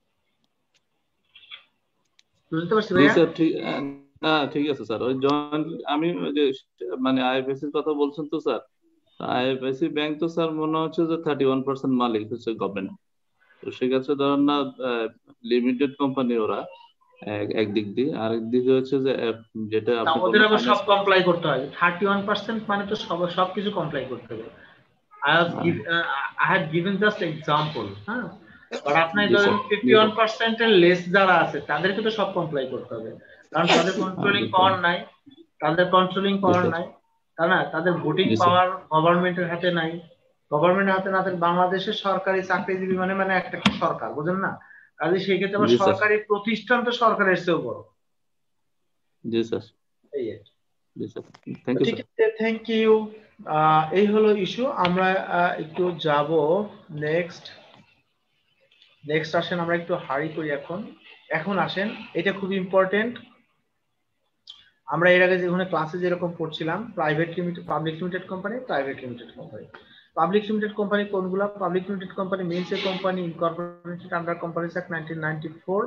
বুঝতে পারছি ভাইয়া? হ্যাঁ ঠিক আছে স্যার। ওই জয়েন্ট আমি যে মানে আইএফএসি এর কথা বলছেন তো স্যার, আইএফএসি ব্যাংক তো স্যার মনে হচ্ছে যে থার্টি ওয়ান পার্সেন্ট মালিক হচ্ছে গভর্নমেন্ট। তো সেক্ষেত্রে ধরেন না লিমিটেড কোম্পানি ওরা একদিক দিয়ে, আরেক দিকে হচ্ছে যে যেটা ওদের আবার সব কমপ্লাই করতে হয়। থার্টি ওয়ান পার্সেন্ট মানে তো সব সবকিছু কমপ্লাই করতে হবে। I have give, uh, I had given just example, হ্যাঁ, বাট আপনার ধরেন ফিফটি ওয়ান পার্সেন্ট এর লেস যারা আছে তাদেরকে তো সব কমপ্লাই করতে হবে, কারণ তাদের কন্ট্রোলিং পাওয়ার নাই, তাদের কন্ট্রোলিং পাওয়ার নাই, তাই না? তাদের ভোটিং পাওয়ার গভর্নমেন্টের হাতে নাই, গভর্নমেন্টের হাতে না থাকলে বাংলাদেশের সরকারি চাকরিজীবী মানে মানে একটা সরকার, বুঝেন না? কাজে সেই ক্ষেত্রে আবার সরকারি প্রতিষ্ঠান তো সরকারের চেয়েও বড়। জি স্যার, এই জি স্যার, থ্যাংক ইউ। ঠিক আছে, থ্যাংক ইউ। এই হলো ইস্যু। আমরা একটু যাব নেক্সট নেক্সট আসেন, আমরা একটু হারি করি এখন এখন আসেন, এটা খুব ইম্পর্টেন্ট। আমরা এর আগে যেখানে ক্লাসে যেরকম পড়ছিলাম private limited, public limited company, private limited company. Public limited company কোনগুলো? Public limited company means a company incorporated under companies act nineteen ninety four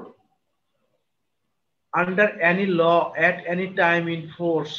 under any law at any time in force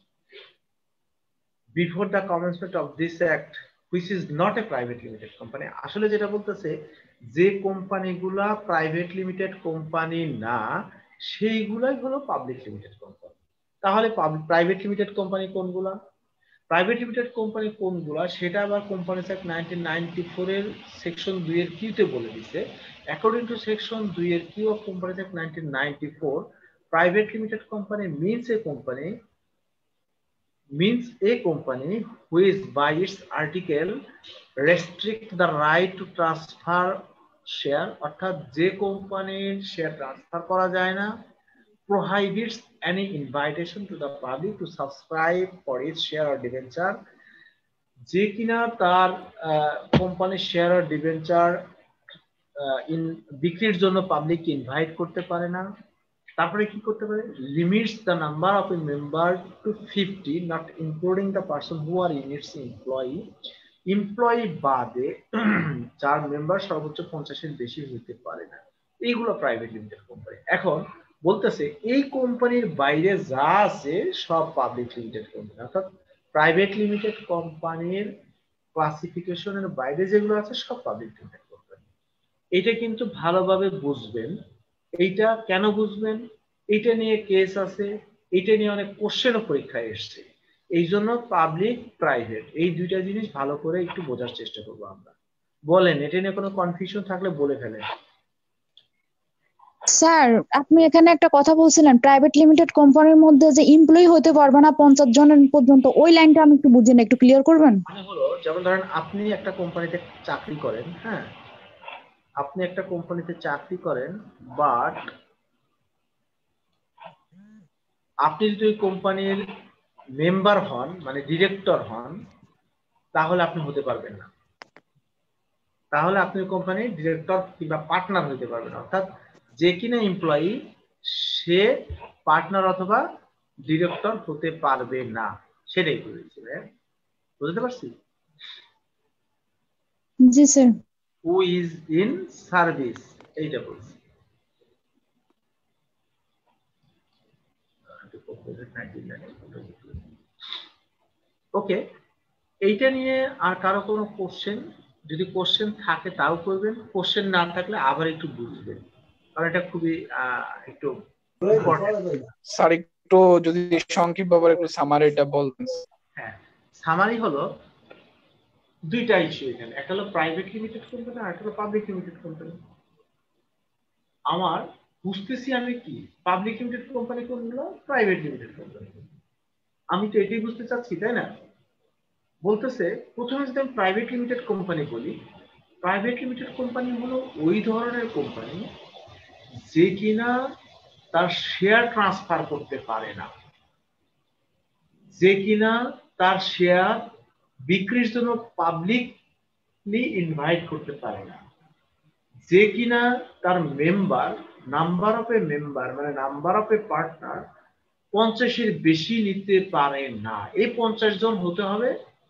before the commencement of this act which is not a private limited company। আসলে যেটা বলতেছে যে কোম্পানিগুলা private limited company না সেইগুলাই হলো public limited company. তাহলে private limited company কোনগুলা? Private limited company কোনগুলা সেটা আবার companies act nineteen ninety four এর সেকশন দুই এর কিউতে বলে দিছে। অ্যাকর্ডিং টু সেকশন দুই এর Q of companies act nineteen ninety four, private limited company means a company means a company which by its article restrict the right to transfer share, অর্থাৎ যে কোম্পানির শেয়ার ট্রান্সফার করা যায় না, prohibits any invitation to the public to subscribe for its share or debenture, যে কিনা তার কোম্পানির শেয়ার আর ডিবেঞ্চার ইন বিক্রির জন্য পাবলিককে ইনভাইট করতে পারে না। তারপরে কি করতে পারে, limits the number of a member to fifty not including the person who are in its employee, employee বাদে যার মেম্বার সর্বোচ্চ পঞ্চাশের বেশি হতে পারে না। এইগুলো প্রাইভেট লিমিটেড কোম্পানি। এখন বলতেছে এই কোম্পানির বাইরে যা আছে সব পাবলিক লিমিটেড কোম্পানি, অর্থাৎ প্রাইভেট লিমিটেড কোম্পানির ক্লাসিফিকেশনের বাইরে যেগুলো আছে সব পাবলিক লিমিটেড কোম্পানি। এটা কিন্তু ভালোভাবে বুঝবেন। এইটা কেন বুঝবেন, এইটা নিয়ে কেস আছে, এইটা নিয়ে অনেক কোশ্চেনও পরীক্ষায় এসছে। এই জন্য পাবলিক প্রাইভেট এই দুইটা জিনিস ভালো করে একটু বোঝার চেষ্টা করবো আমরা। বলেন, এটা নিয়ে কোনো কনফিউশন থাকলে বলে ফেলেন। স্যার, আপনি এখানে একটা কথা বলছিলেন প্রাইভেট লিমিটেড কোম্পানির মধ্যে যে এমপ্লয়ি হতে পারবে না পঞ্চাশ জনের পর্যন্ত, ওই লাইনটা আমি একটু বুঝি না, একটু ক্লিয়ার করবেন? মানে হলো, যেমন ধরেন আপনি একটা কোম্পানিতে চাকরি করেন, হ্যাঁ, আপনি একটা কোম্পানিতে চাকরি করেন, বাট আপনি যদি ওই কোম্পানির মেম্বার হন, মানে ডিরেক্টর হন, তাহলে আপনি হতে পারবেন না। তাহলে আপনি কোম্পানির ডিরেক্টর কিংবা পার্টনার হতে পারবেন না। অর্থাৎ যে কিনা এমপ্লয়ি সে পার্টনার অথবা ডিরেক্টর হতে পারবে না, সেটাই বলেছি। বুঝতে পারছি? জি sir. Who is in service, এইটা বলছি। ওকে, এইটা নিয়ে আর কারো কোনো কোশ্চেন? যদি কোশ্চেন থাকে তাও করবেন, কোশ্চেন না থাকলে আবার একটু বুঝবেন, কারণ এটা খুবই একটু স্যার একটু যদি সংক্ষিপ্তভাবে একটু সামারিটা বলতেন। হ্যাঁ, সামারি হলো দুইটা ইস্যু এখানে, একটা হলো প্রাইভেট লিমিটেড কোম্পানি আর একটা হলো পাবলিক লিমিটেড কোম্পানি। আমার বুঝতেছি আমি কি পাবলিক লিমিটেড কোম্পানি কোনগুলো, প্রাইভেট লিমিটেড কোম্পানি, আমি তো এটাই বুঝতে চাচ্ছি, তাই না? বলতেছে প্রথমে যদি আমি প্রাইভেট লিমিটেড কোম্পানি বলি, প্রাইভেট লিমিটেড কোম্পানি হলো ওই ধরনের কোম্পানি যে কিনা তার শেয়ার ট্রান্সফার করতে পারে না, যে কিনা তার শেয়ার বিক্রির জন্য পাবলিকলি ইনভাইট করতে পারে না, যে কিনা তার member number of a member মানে নাম্বার অফ এ পার্টনার পঞ্চাশের বেশি নিতে পারে না। এই পঞ্চাশ জন হতে হবে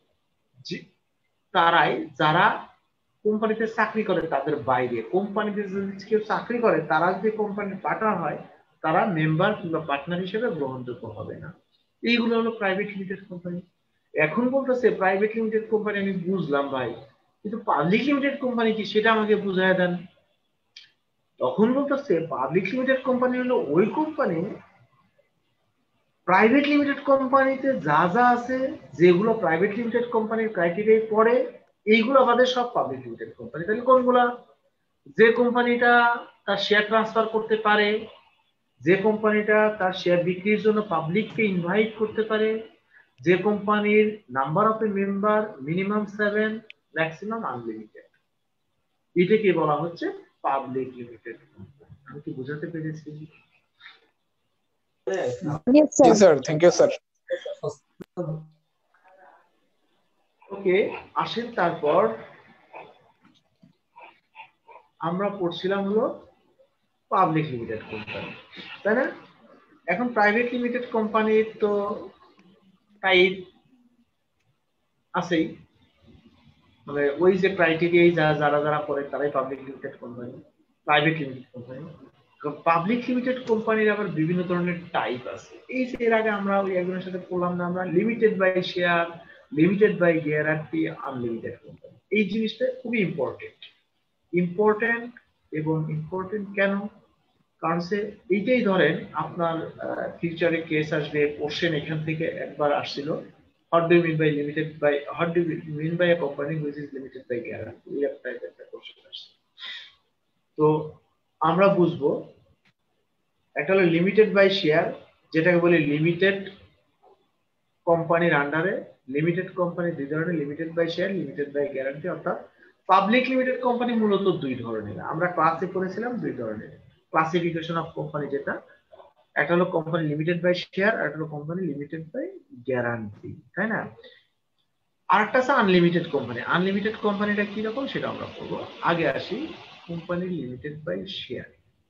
তারাই যারা কোম্পানিতে চাকরি করে, তাদের বাইরে কোম্পানিতে যদি কেউ চাকরি করে তারা যদি কোম্পানির পার্টনার হয় তারা মেম্বার কিংবা পার্টনার হিসেবে গ্রহণযোগ্য হবে না। এইগুলো হলো প্রাইভেট লিমিটেড কোম্পানি। এখন বলতেছে প্রাইভেট লিমিটেড কোম্পানি আমি বুঝলাম ভাই, কিন্তু পাবলিক লিমিটেড কোম্পানি কি সেটা আমাকে বুঝায় দেন। তখন বলতেছে পাবলিক লিমিটেড কোম্পানি হলো ওই কোম্পানি, প্রাইভেট লিমিটেড কোম্পানিতে যা যা আছে যেগুলো প্রাইভেট লিমিটেড কোম্পানির ক্রাইটেরিয়ায় পড়ে এইগুলো আমাদের সব পাবলিক লিমিটেড কোম্পানি। তাহলে কোনগুলা? যে কোম্পানিটা তার শেয়ার ট্রান্সফার করতে পারে, যে কোম্পানিটা তার শেয়ার বিক্রির জন্য পাবলিককে ইনভাইট করতে পারে, যে কোম্পানির number of a member minimum seven, maximum unlimited, এটাকে বলা হচ্ছে পাবলিক লিমিটেড কোম্পানি। আমি কি বুঝাতে পেরেছি? ওকে, আসেন তারপর আমরা পড়ছিলাম হলো পাবলিক লিমিটেড কোম্পানি, তাই না? এখন প্রাইভেট লিমিটেড কোম্পানির তো টাইপ আছেই, মানে ওই যে ক্রাইটেরিয়ায় যারা যারা যারা পড়ে তারাই public limited company, private limited company. Public limited কোম্পানির আবার বিভিন্ন ধরনের টাইপ আছে। এই যে এর আগে আমরা ওই একজনের সাথে পড়লাম না, আমরা limited by share, limited by guarantee, unlimited company. এই জিনিসটা খুবই ইম্পর্টেন্ট ইম্পর্টেন্ট এবং ইম্পর্টেন্ট কেন? কারণ সে এইটাই ধরেন আপনার ফিউচারে কেস আসবে, কোশ্চেন এখান থেকে একবার আসছিল, What do you mean by limited by? What do you mean by a company which is limited by guarantee? এই একটা একটা কোশ্চেন আসছে। তো আমরা বুঝবো একটা হলো লিমিটেড বাই শেয়ার, যেটাকে বলি লিমিটেড কোম্পানির আন্ডারে। লিমিটেড কোম্পানি দুই ধরনের, limited by share, limited by guarantee. অর্থাৎ পাবলিক লিমিটেড কোম্পানি মূলত দুই ধরনের, আমরা ক্লাসে পড়েছিলাম দুই ধরনের ক্লাসিফিকেশন অফ কোম্পানি, যেটা একটা হলো কোম্পানি লিমিটেড বাই শেয়ার, আর একটা হলো কোম্পানি লিমিটেড বাই গ্যারান্টি, তাই না? আর একটা আছে আনলিমিটেড কোম্পানি। আনলিমিটেড কোম্পানিটা কি রকম সেটা আমরা পড়বো। আগে আসি company limited by share.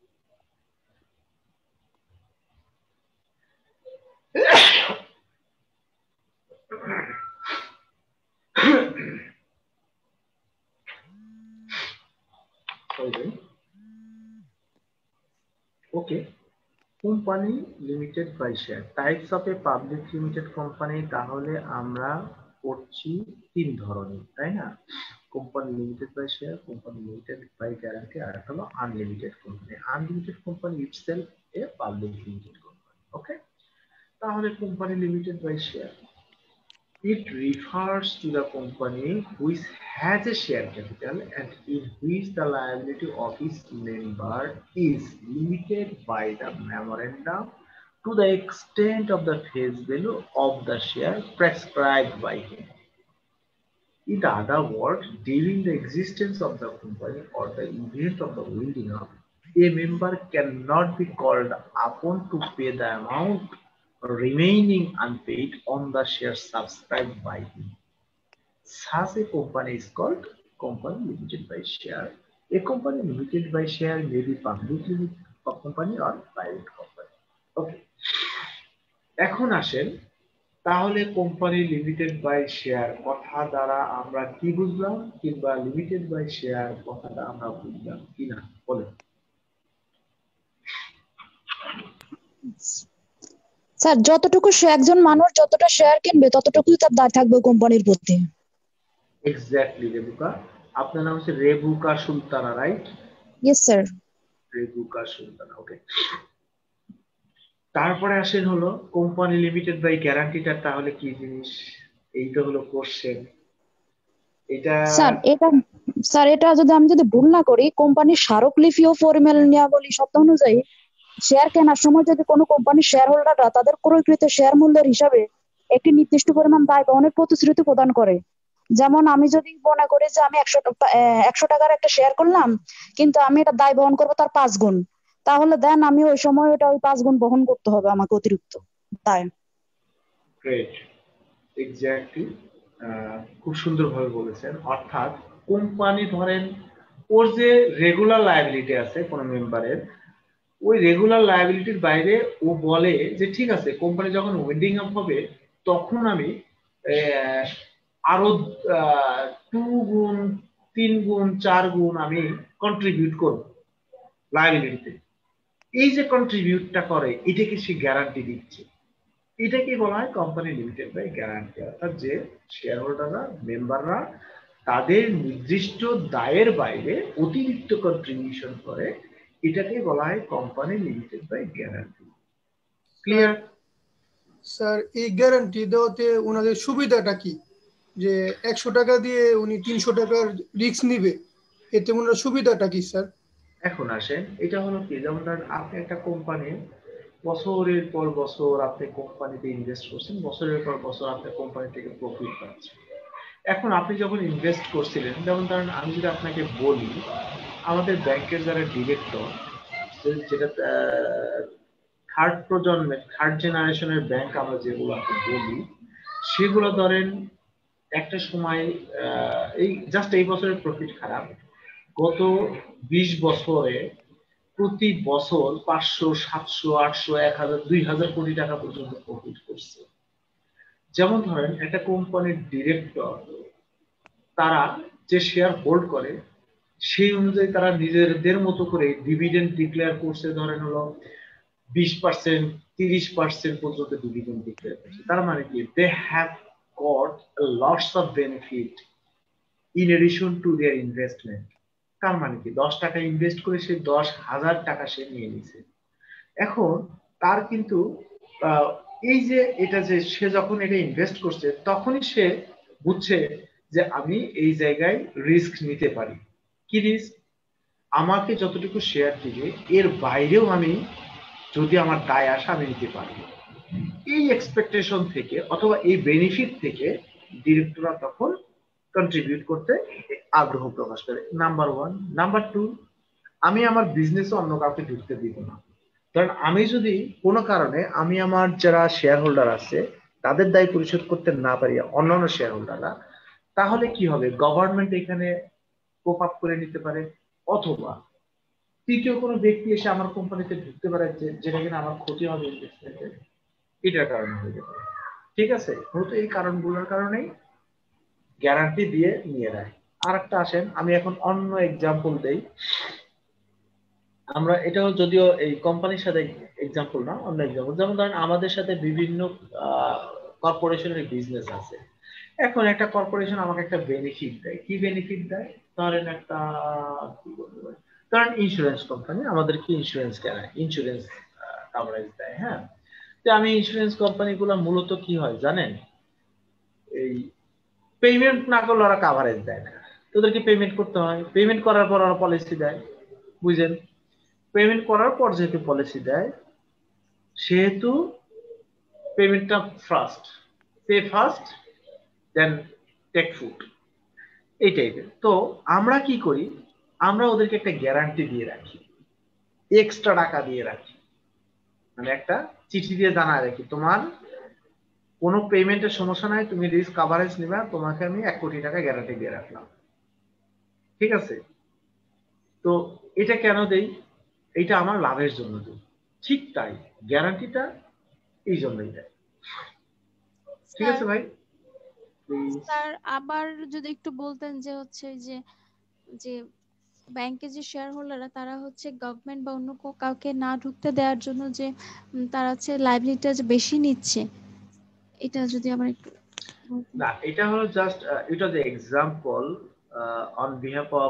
Okay, company limited by share, types of a public limited company. তাহলে আমরা পড়ছি তিন ধরনের, তাই না? Company limited by share, company limited by guarantee, আর একটা হলো unlimited company. Unlimited company itself a public limited company. Okay, তাহলে company limited by share, it refers to the company which has a share capital and in which the liability of its member is limited by the memorandum to the extent of the face value of the share prescribed by him. In other words, during the existence of the company or the event of the winding up, a member cannot be called upon to pay the amount remaining unpaid on the shares subscribed by him. Such a company is called company limited by share. A company limited by share may be public limited company or private company. Okay. এখন আসেন তাহলে company limited by share কথা দ্বারা আমরা কি বুঝলাম, কিংবা limited by share কথাটা আমরা বুঝলাম কিনা বলেন। স্যার, যতটুকু সে একজন মানুষ যতটা শেয়ার কিনবে ততটুকুই তার দায় থাকবে কোম্পানির প্রতি। এক্স্যাক্টলি রেবুকা, আপনার নাম হচ্ছে Rebuka Sultana, right? Yes sir. Rebuka Sultana, okay. তারপরে আসেন হলো কোম্পানি লিমিটেড বাই গ্যারান্টিটা তাহলে কি জিনিস, এইটা হলো কোশ্চেন। এটা স্যার এটা স্যার এটা যদি আমি যদি ভুল না করি, কোম্পানির স্মারকলিপি ও পরিমাণ নিয়মাবলী শর্ত অনুযায়ী শেয়ার কেনার সময় যদি কোনো কোম্পানির শেয়ার হোল্ডাররা তাদের ক্রয়কৃত শেয়ার মূল্যের হিসাবে একটি নির্দিষ্ট পরিমাণ দায় বহনের প্রতিশ্রুতি প্রদান করে। যেমন আমি যদি মনে করি যে আমি একশো একশো টাকার একটা শেয়ার করলাম, কিন্তু আমি এটা দায় বহন করবো তার পাঁচ গুণ, তাহলে দেন আমি ওই সময় ওটা ওই পাঁচ গুণ বহন করতে হবে আমাকে অতিরিক্ত দায়। গ্রেট, এক্স্যাক্টলি, খুব সুন্দরভাবে বলেছেন। অর্থাৎ কোম্পানি ধরেন ওর যে রেগুলার লায়াবিলিটি আছে কোন মেম্বারের, ওই রেগুলার লায়াবিলিটির বাইরে ও বলে যে ঠিক আছে কোম্পানি যখন ওয়েন্ডিং আপ হবে তখন আমি আরো টু গুণ তিন গুণ চার গুণ আমি কন্ট্রিবিউট করব লায়াবিলিটিতে। এই যে কন্ট্রিবিউটটা করে এটাকে সে গ্যারান্টি দিচ্ছে, এটাকে বলা হয় কোম্পানি লিমিটেড বাই গ্যারান্টি। অর্থাৎ যে শেয়ার হোল্ডাররা মেম্বাররা তাদের নির্দিষ্ট দায়ের বাইরে অতিরিক্ত কন্ট্রিবিউশন করে, এটাকে বলা হয় company limited by guarantee. Clear? Sir, এই গ্যারান্টি দেওয়াতে ওনাদের সুবিধাটা কি, যে একশো টাকা দিয়ে উনি তিনশো টাকার রিস্ক নিবে, এতে ওনার সুবিধাটা কি স্যার? এখন আসেন, এটা হলো কি, যেমন আপনি একটা কোম্পানি বছরের পর বছর আপনি কোম্পানিতে ইনভেস্ট করছেন, বছরের পর বছর আপনি কোম্পানি থেকে প্রফিট পাচ্ছেন। এখন আপনি যখন ইনভেস্ট করছিলেন, যেমন ধরেন আমি যদি আপনাকে বলি আমাদের ব্যাংকের যারা ডিরেক্টর, যেটা থার্ড প্রজন্মের থার্ড জেনারেশনের ব্যাংক আমরা যেগুলো বলি, সেগুলো ধরেন একটা সময় এই জাস্ট এই বছরের প্রফিট খারাপ, গত বিশ বছরে প্রতি বছর পাঁচশো সাতশো আটশো এক হাজার দুই হাজার কোটি টাকা পর্যন্ত প্রফিট করছে। যেমন ধরেন একটা কোম্পানির ডিরেক্টর তারা যে শেয়ার হোল্ড করে সেই অনুযায়ী তারা নিজেদের মতো করে ডিভিডেন্ড ডিক্লেয়ার করছে, ধরেন হলো বিশ পার্সেন্ট তিরিশ পার্সেন্ট পর্যন্ত ডিভিডেন্ড ডিক্লেয়ার করছে। তার মানে কি, they have got lots of benefit in addition to their investment. তার মানে কি, দশ টাকা ইনভেস্ট করে সে দশ হাজার টাকা সে নিয়ে নিছে। এখন তার কিন্তু এই যে এটা যে সে যখন এটা ইনভেস্ট করছে তখনই সে বুঝছে যে আমি এই জায়গায় রিস্ক নিতে পারি। কি রিস্ক? আমাকে যতটুকু শেয়ার দিবে এর বাইরেও আমি যদি আমার দায় আসে আমি নিতে পারি। এই এক্সপেকটেশন থেকে অথবা এই বেনিফিট থেকে ডিরেক্টররা তখন কন্ট্রিবিউট করতে আগ্রহ প্রকাশ করে। Number one. নাম্বার টু, আমি আমার বিজনেসে অন্য কাউকে ঢুকতে দিব না। কারণ আমি যদি কোনো কারণে আমি আমার যারা শেয়ার হোল্ডার আছে তাদের দায় পরিশোধ করতে না পারি অন্যান্য শেয়ার হোল্ডাররা, তাহলে কি হবে? গভর্নমেন্ট এখানে কোপ আপ করে নিতে পারে, অথবা তৃতীয় কোনো ব্যক্তি এসে আমার কোম্পানিতে ঢুকতে পারে যেটা কিনা আমার ক্ষতি হবে ইনভেস্টমেন্টের, এটার কারণে হয়ে যেতে পারে। ঠিক আছে, মূলত এই কারণগুলোর কারণেই গ্যারান্টি দিয়ে নিয়ে নেয়। আর একটা আসেন, আমি এখন অন্য এক্সাম্পল দেই। আমরা এটাও যদিও এই কোম্পানির সাথে এক্সাম্পল না, অন্য এক্সাম্পল। যেমন ধরেন আমাদের সাথে বিভিন্ন কর্পোরেশনের বিজনেস আছে। এখন একটা কর্পোরেশন আমাকে একটা বেনিফিট দেয়। কি বেনিফিট দেয়? ধরেন একটা কি বলতে পারি, ধরেন ইন্স্যুরেন্স কোম্পানি আমাদেরকে ইন্স্যুরেন্স কেনায়, ইন্স্যুরেন্স কভারেজ দেয়। হ্যাঁ, তো আমি ইন্স্যুরেন্স কোম্পানিগুলো মূলত কি হয় জানেন, এই পেমেন্ট না করলে ওরা কভারেজ দেয় না, তোদেরকে পেমেন্ট করতে হয়। পেমেন্ট করার পর ওরা পলিসি দেয়, বুঝলেন? পেমেন্ট করার পর যেহেতু পলিসি দেয় সেহেতু পেমেন্টটা first, pay first then take food, এই টাইপের। তো আমরা কি করি, আমরা ওদেরকে একটা গ্যারান্টি দিয়ে রাখি, এক্সট্রা টাকা দিয়ে রাখি, মানে একটা চিঠি দিয়ে জানায় রাখি তোমার কোনো পেমেন্টের সমস্যা নাই, তুমি রিস্ক কভারেজ নিবা, তোমাকে আমি এক কোটি টাকা গ্যারান্টি দিয়ে রাখলাম। ঠিক আছে, তো এটা কেন দেই? এটা আমার লাভের জন্য দিই। ঠিক তাই গ্যারান্টিটা এই জন্যই দেয়। ঠিক আছে ভাই? স্যার আবার যদি একটু বলতেন যে হচ্ছে যে যে ব্যাংকে যে শেয়ার হোল্ডাররা তারা হচ্ছে গভর্নমেন্ট বা অন্য কাউকে না ঢুকতে দেওয়ার জন্য যে তারা হচ্ছে লাইবিলিটিটা যে বেশি নিচ্ছে, এটা যদি আবার একটু না, এটা হলো জাস্ট এটা the example on behalf of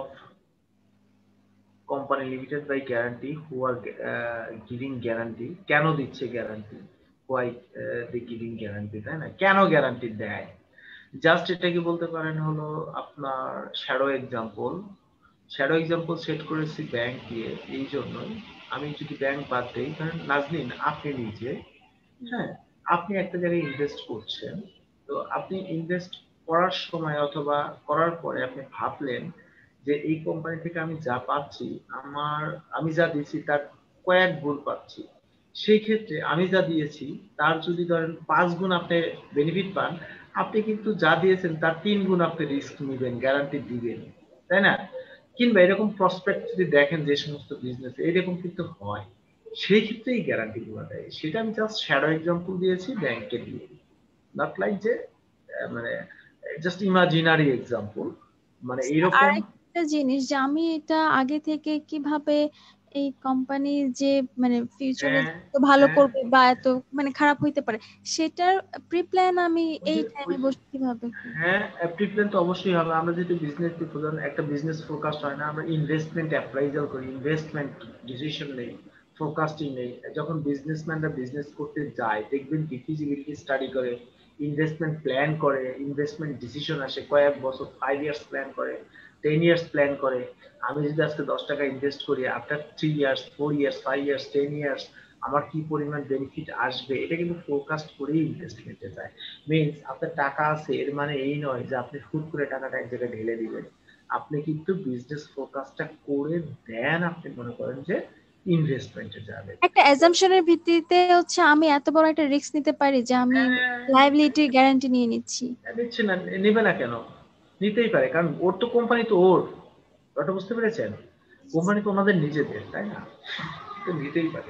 company limited by guarantee who are giving guarantee. কেন দিচ্ছে guarantee? Why they giving guarantee, তাই না? কেন গ্যারান্টি দেয়? জাস্ট এটাকে বলতে পারেন হলো আপনার shadow example. Shadow example set করেছি ব্যাংক দিয়ে এই জন্যই, আমি যদি ব্যাংক বাদ দিই, কারণ নাজনীন আপনি নিজে, হ্যাঁ, আপনি একটা জায়গায় ইনভেস্ট করছেন, তো আপনি ইনভেস্ট করার সময় অথবা করার পরে আপনি ভাবলেন যে এই কোম্পানি থেকে আমি যা পাচ্ছি, আমার আমি যা দিয়েছি তার কয়েক গুণ পাচ্ছি। সেই ক্ষেত্রে আমি যা দিয়েছি তার যদি ধরেন পাঁচ গুণ আপনি বেনিফিট পান, আপনি কিন্তু যা দিয়েছেন তার তিন গুণ আপনি রিস্ক নেবেন, গ্যারান্টি দিবেন, তাই না? কিংবা এরকম প্রসপেক্ট যদি দেখেন যে সমস্ত বিজনেস এরকম কিন্তু হয়, সেই ক্ষেত্রে এই গ্যারান্টি গুলো দেয়। সেটা আমি জাস্ট শ্যাডো এক্সাম্পল দিয়েছি ব্যাংকে দিয়ে, নট লাইক যে মানে জাস্ট ইমাজিনারি এক্সাম্পল। মানে এইরকম আরেকটা জিনিস যে আমি এটা আগে থেকে কিভাবে এই কোম্পানি যে মানে ফিউচারে তো ভালো করবে বা এত মানে খারাপ হইতে পারে সেটার প্রি প্ল্যান আমি এই টাইমে বসে কিভাবে? হ্যাঁ, প্রি প্ল্যান তো অবশ্যই হবে। আমরা যেহেতু বিজনেস প্রধান একটা বিজনেস ফোকাসড হয় না, আমরা ইনভেস্টমেন্ট অ্যাপ্রাইজাল করি, ইনভেস্টমেন্ট ডিসিশন নেই, ফোরকাস্টিং নেই। যখন বিজনেসম্যানরা বিজনেস করতে যায় দেখবেন কি ফিজিবিলিটি স্টাডি করে, ইনভেস্টমেন্ট প্ল্যান করে, ইনভেস্টমেন্ট ডিসিশন আসে কয়েক বছর, ফাইভ ইয়ার্স প্ল্যান করে, টেন ইয়ার্স প্ল্যান করে। আমি যদি আজকে দশ টাকা ইনভেস্ট করি, after three years, four years, five years, ten years আমার কি পরিমাণ বেনিফিট আসবে, এটা কিন্তু ফোরকাস্ট করেই ইনভেস্টমেন্টে যায়। মিনস আপনার টাকা আছে এর মানে এই নয় যে আপনি হুট করে টাকাটা এক জায়গায় ঢেলে দিবেন। আপনি কিন্তু বিজনেস ফোকাসটা করে দেন, আপনি মনে করেন যে ইনভেস্টমেন্টে যাবে। একটা অ্যাজাম্পশনের ভিত্তিতে হচ্ছে আমি এত বড় একটা রিস্ক নিতে পারি যে আমি লায়াবিলিটির গ্যারান্টি নিয়ে নিচ্ছি। নিচ্ছে না, নেবে না কেন? নিতেই পারে, কারণ ওর তো কোম্পানি তো ওর, ওটা বুঝতে পেরেছেন? কোম্পানি তো ওনাদের নিজেদের, তাই না? তো নিতেই পারে।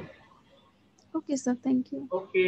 Okay sir, thank you. Okay,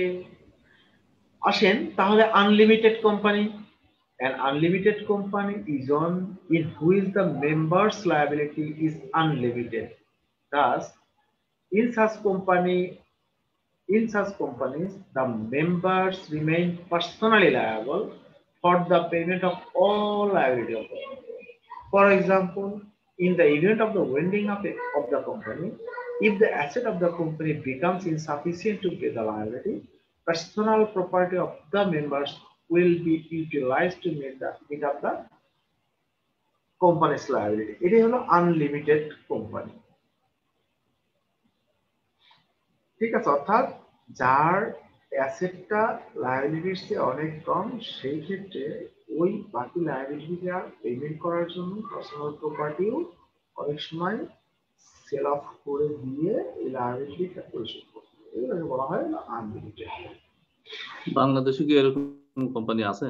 আসেন তাহলে unlimited company. An unlimited company is on in which the members' liability is unlimited. Thus, in such company, in such companies, the members remain personally liable for the payment of all liability of the company. For example, in the event of the winding up of the company, if the asset of the company becomes insufficient to pay the liability, personal property of the members will be utilized to meet the meet up the company's liability. এটাই হলো unlimited company. ঠিক আছে, অর্থাৎ যার অ্যাসেটটা লায়াবিলিটির চেয়ে অনেক কম, সেই ক্ষেত্রে ওই বাকি লায়াবিলিটিটা পেমেন্ট করার জন্য পার্সোনাল প্রপার্টিও অনেক সময় সেল অফ করে দিয়ে এই লায়াবিলিটিটা পরিশোধ করতে হবে। এগুলোকে বলা হয় আনলিমিটেড। বাংলাদেশে কি এরকম কোম্পানি আছে?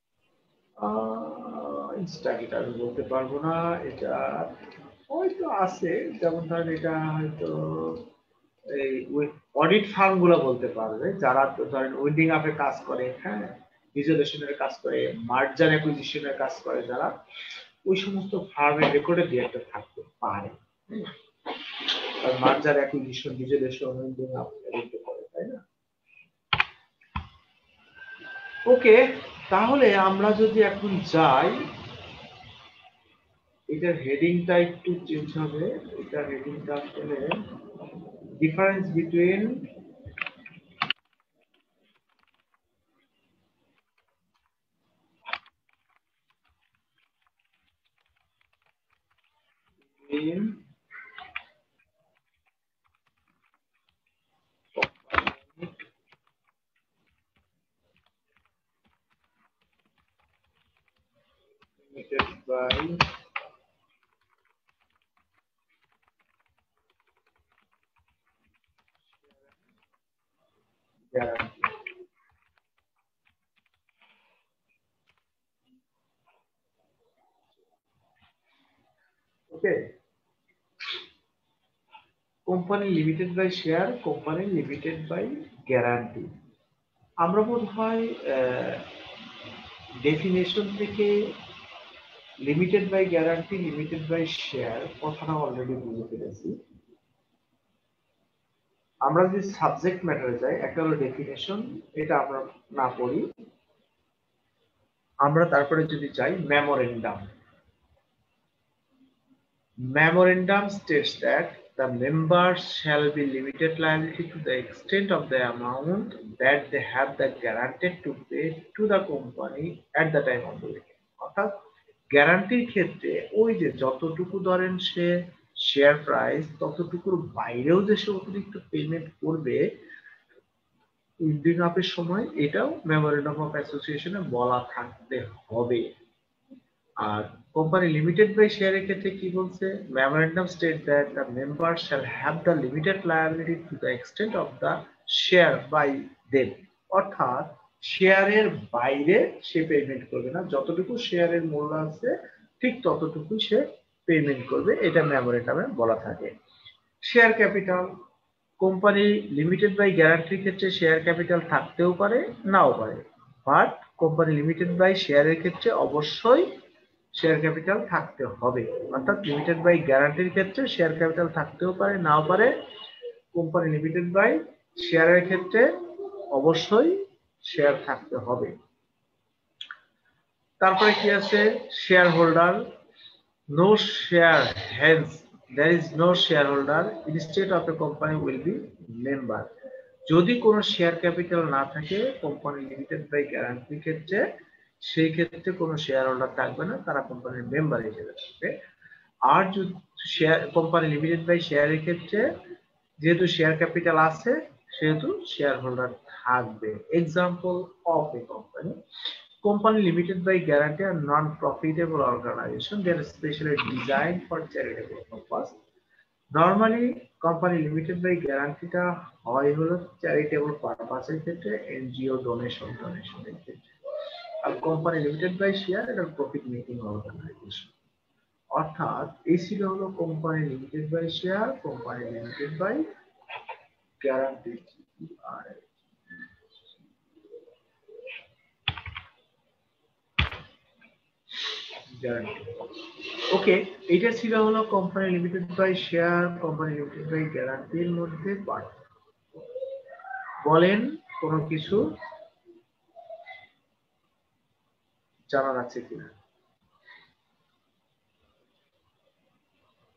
ইনস্টাকে আমি বলতে পারবো না, এটা হয়তো আছে। যেমন ধরেন এটা হয়তো এই অডিট ফার্ম গুলো বলতে পারবে, যারা ধরেন উইন্ডিং আপে কাজ করে, হ্যাঁ, রিজলিউশনের কাজ করে, মার্জার অ্যাকুইজিশনের কাজ করে, যারা ওই সমস্ত ফার্মের রেকর্ডে দিয়ে একটা থাকতে পারে। Merger acquisition, resolution, winding up বলতে পারে, তাই না? ওকে, তাহলে আমরা যদি এখন যাই, এটার হেডিংটা একটু চেঞ্জ হবে। এটার হেডিংটা আসলে difference between in limited by guarantee. Okay. Company limited by share, company limited by guarantee. আমরা বোধহয় ডেফিনেশন থেকে limited by guarantee, limited by share কথাটা অলরেডি বুঝে ফেলেছি। আমরা যদি সাবজেক্ট ম্যাটারে যাই, একটা হলো ডেফিনেশন, এটা আমরা না পড়ি, আমরা তারপরে যদি যাই memorandum. Memorandum states that the members shall be limited liability to the extent of the amount that they have the guaranteed to pay to the company at the time of the meeting. অর্থাৎ গ্যারান্টির ক্ষেত্রে ওই যে যতটুকু ধরেন সে share price, ততটুকুর বাইরেও যে সে অতিরিক্ত payment করবে উইন্ডিং আপের সময়, এটাও মেমোরেন্ডাম অফ অ্যাসোসিয়েশনে বলা থাকতে হবে। আর কোম্পানি লিমিটেড বাই শেয়ারের ক্ষেত্রে কি বলছে? Memorandum state that the member shall have the limited liability to the extent of the share by them. অর্থাৎ শেয়ারের বাইরে সে পেমেন্ট করবে না, যতটুকু শেয়ারের মূল্য আছে ঠিক ততটুকু সে পেমেন্ট করবে, এটা মেমোরেন্ডামে বলা থাকে। Share capital, company limited by গ্যারান্টির ক্ষেত্রে শেয়ার ক্যাপিটাল থাকতেও পারে, নাও পারে, বাট কোম্পানি লিমিটেড বাই শেয়ারের ক্ষেত্রে অবশ্যই শেয়ার ক্যাপিটাল থাকতে হবে। অর্থাৎ লিমিটেড বাই গ্যারান্টির ক্ষেত্রে শেয়ার ক্যাপিটাল থাকতেও পারে, নাও পারে, কোম্পানি লিমিটেড বাই শেয়ারের ক্ষেত্রে অবশ্যই শেয়ার থাকতে হবে। তারপরে কি আছে? Shareholder, no share, hence there is no shareholder instead of a company will be member. যদি কোনো শেয়ার ক্যাপিটাল না থাকে কোম্পানি লিমিটেড বাই গ্যারান্টির ক্ষেত্রে, সেই ক্ষেত্রে কোনো শেয়ার হোল্ডার থাকবে না, তারা কোম্পানির মেম্বার হিসেবে থাকবে। আর যদি শেয়ার কোম্পানি লিমিটেড বাই শেয়ারের ক্ষেত্রে যেহেতু শেয়ার ক্যাপিটাল আছে সেহেতু শেয়ার হোল্ডার থাকবে। Example of a company, company limited by guarantee are non-profitable organization. They are specially designed for charitable purpose. Normally, company limited by guarantee টা হয় হলো charitable পারপাসের ক্ষেত্রে, এনজিও ডোনেশন ডোনেশনের ক্ষেত্রে। আর কোম্পানি লিমিটেড বাই শেয়ার এটা profit making organisation. অর্থাৎ এই ছিল হলো company limited by share, company limited by guarantee. আর ওকে, এটা ছিল হলো company limited by share, company limited by গ্যারান্টির মধ্যে পার্থক্য। বলেন কোনো কিছু জানার আছে কিনা?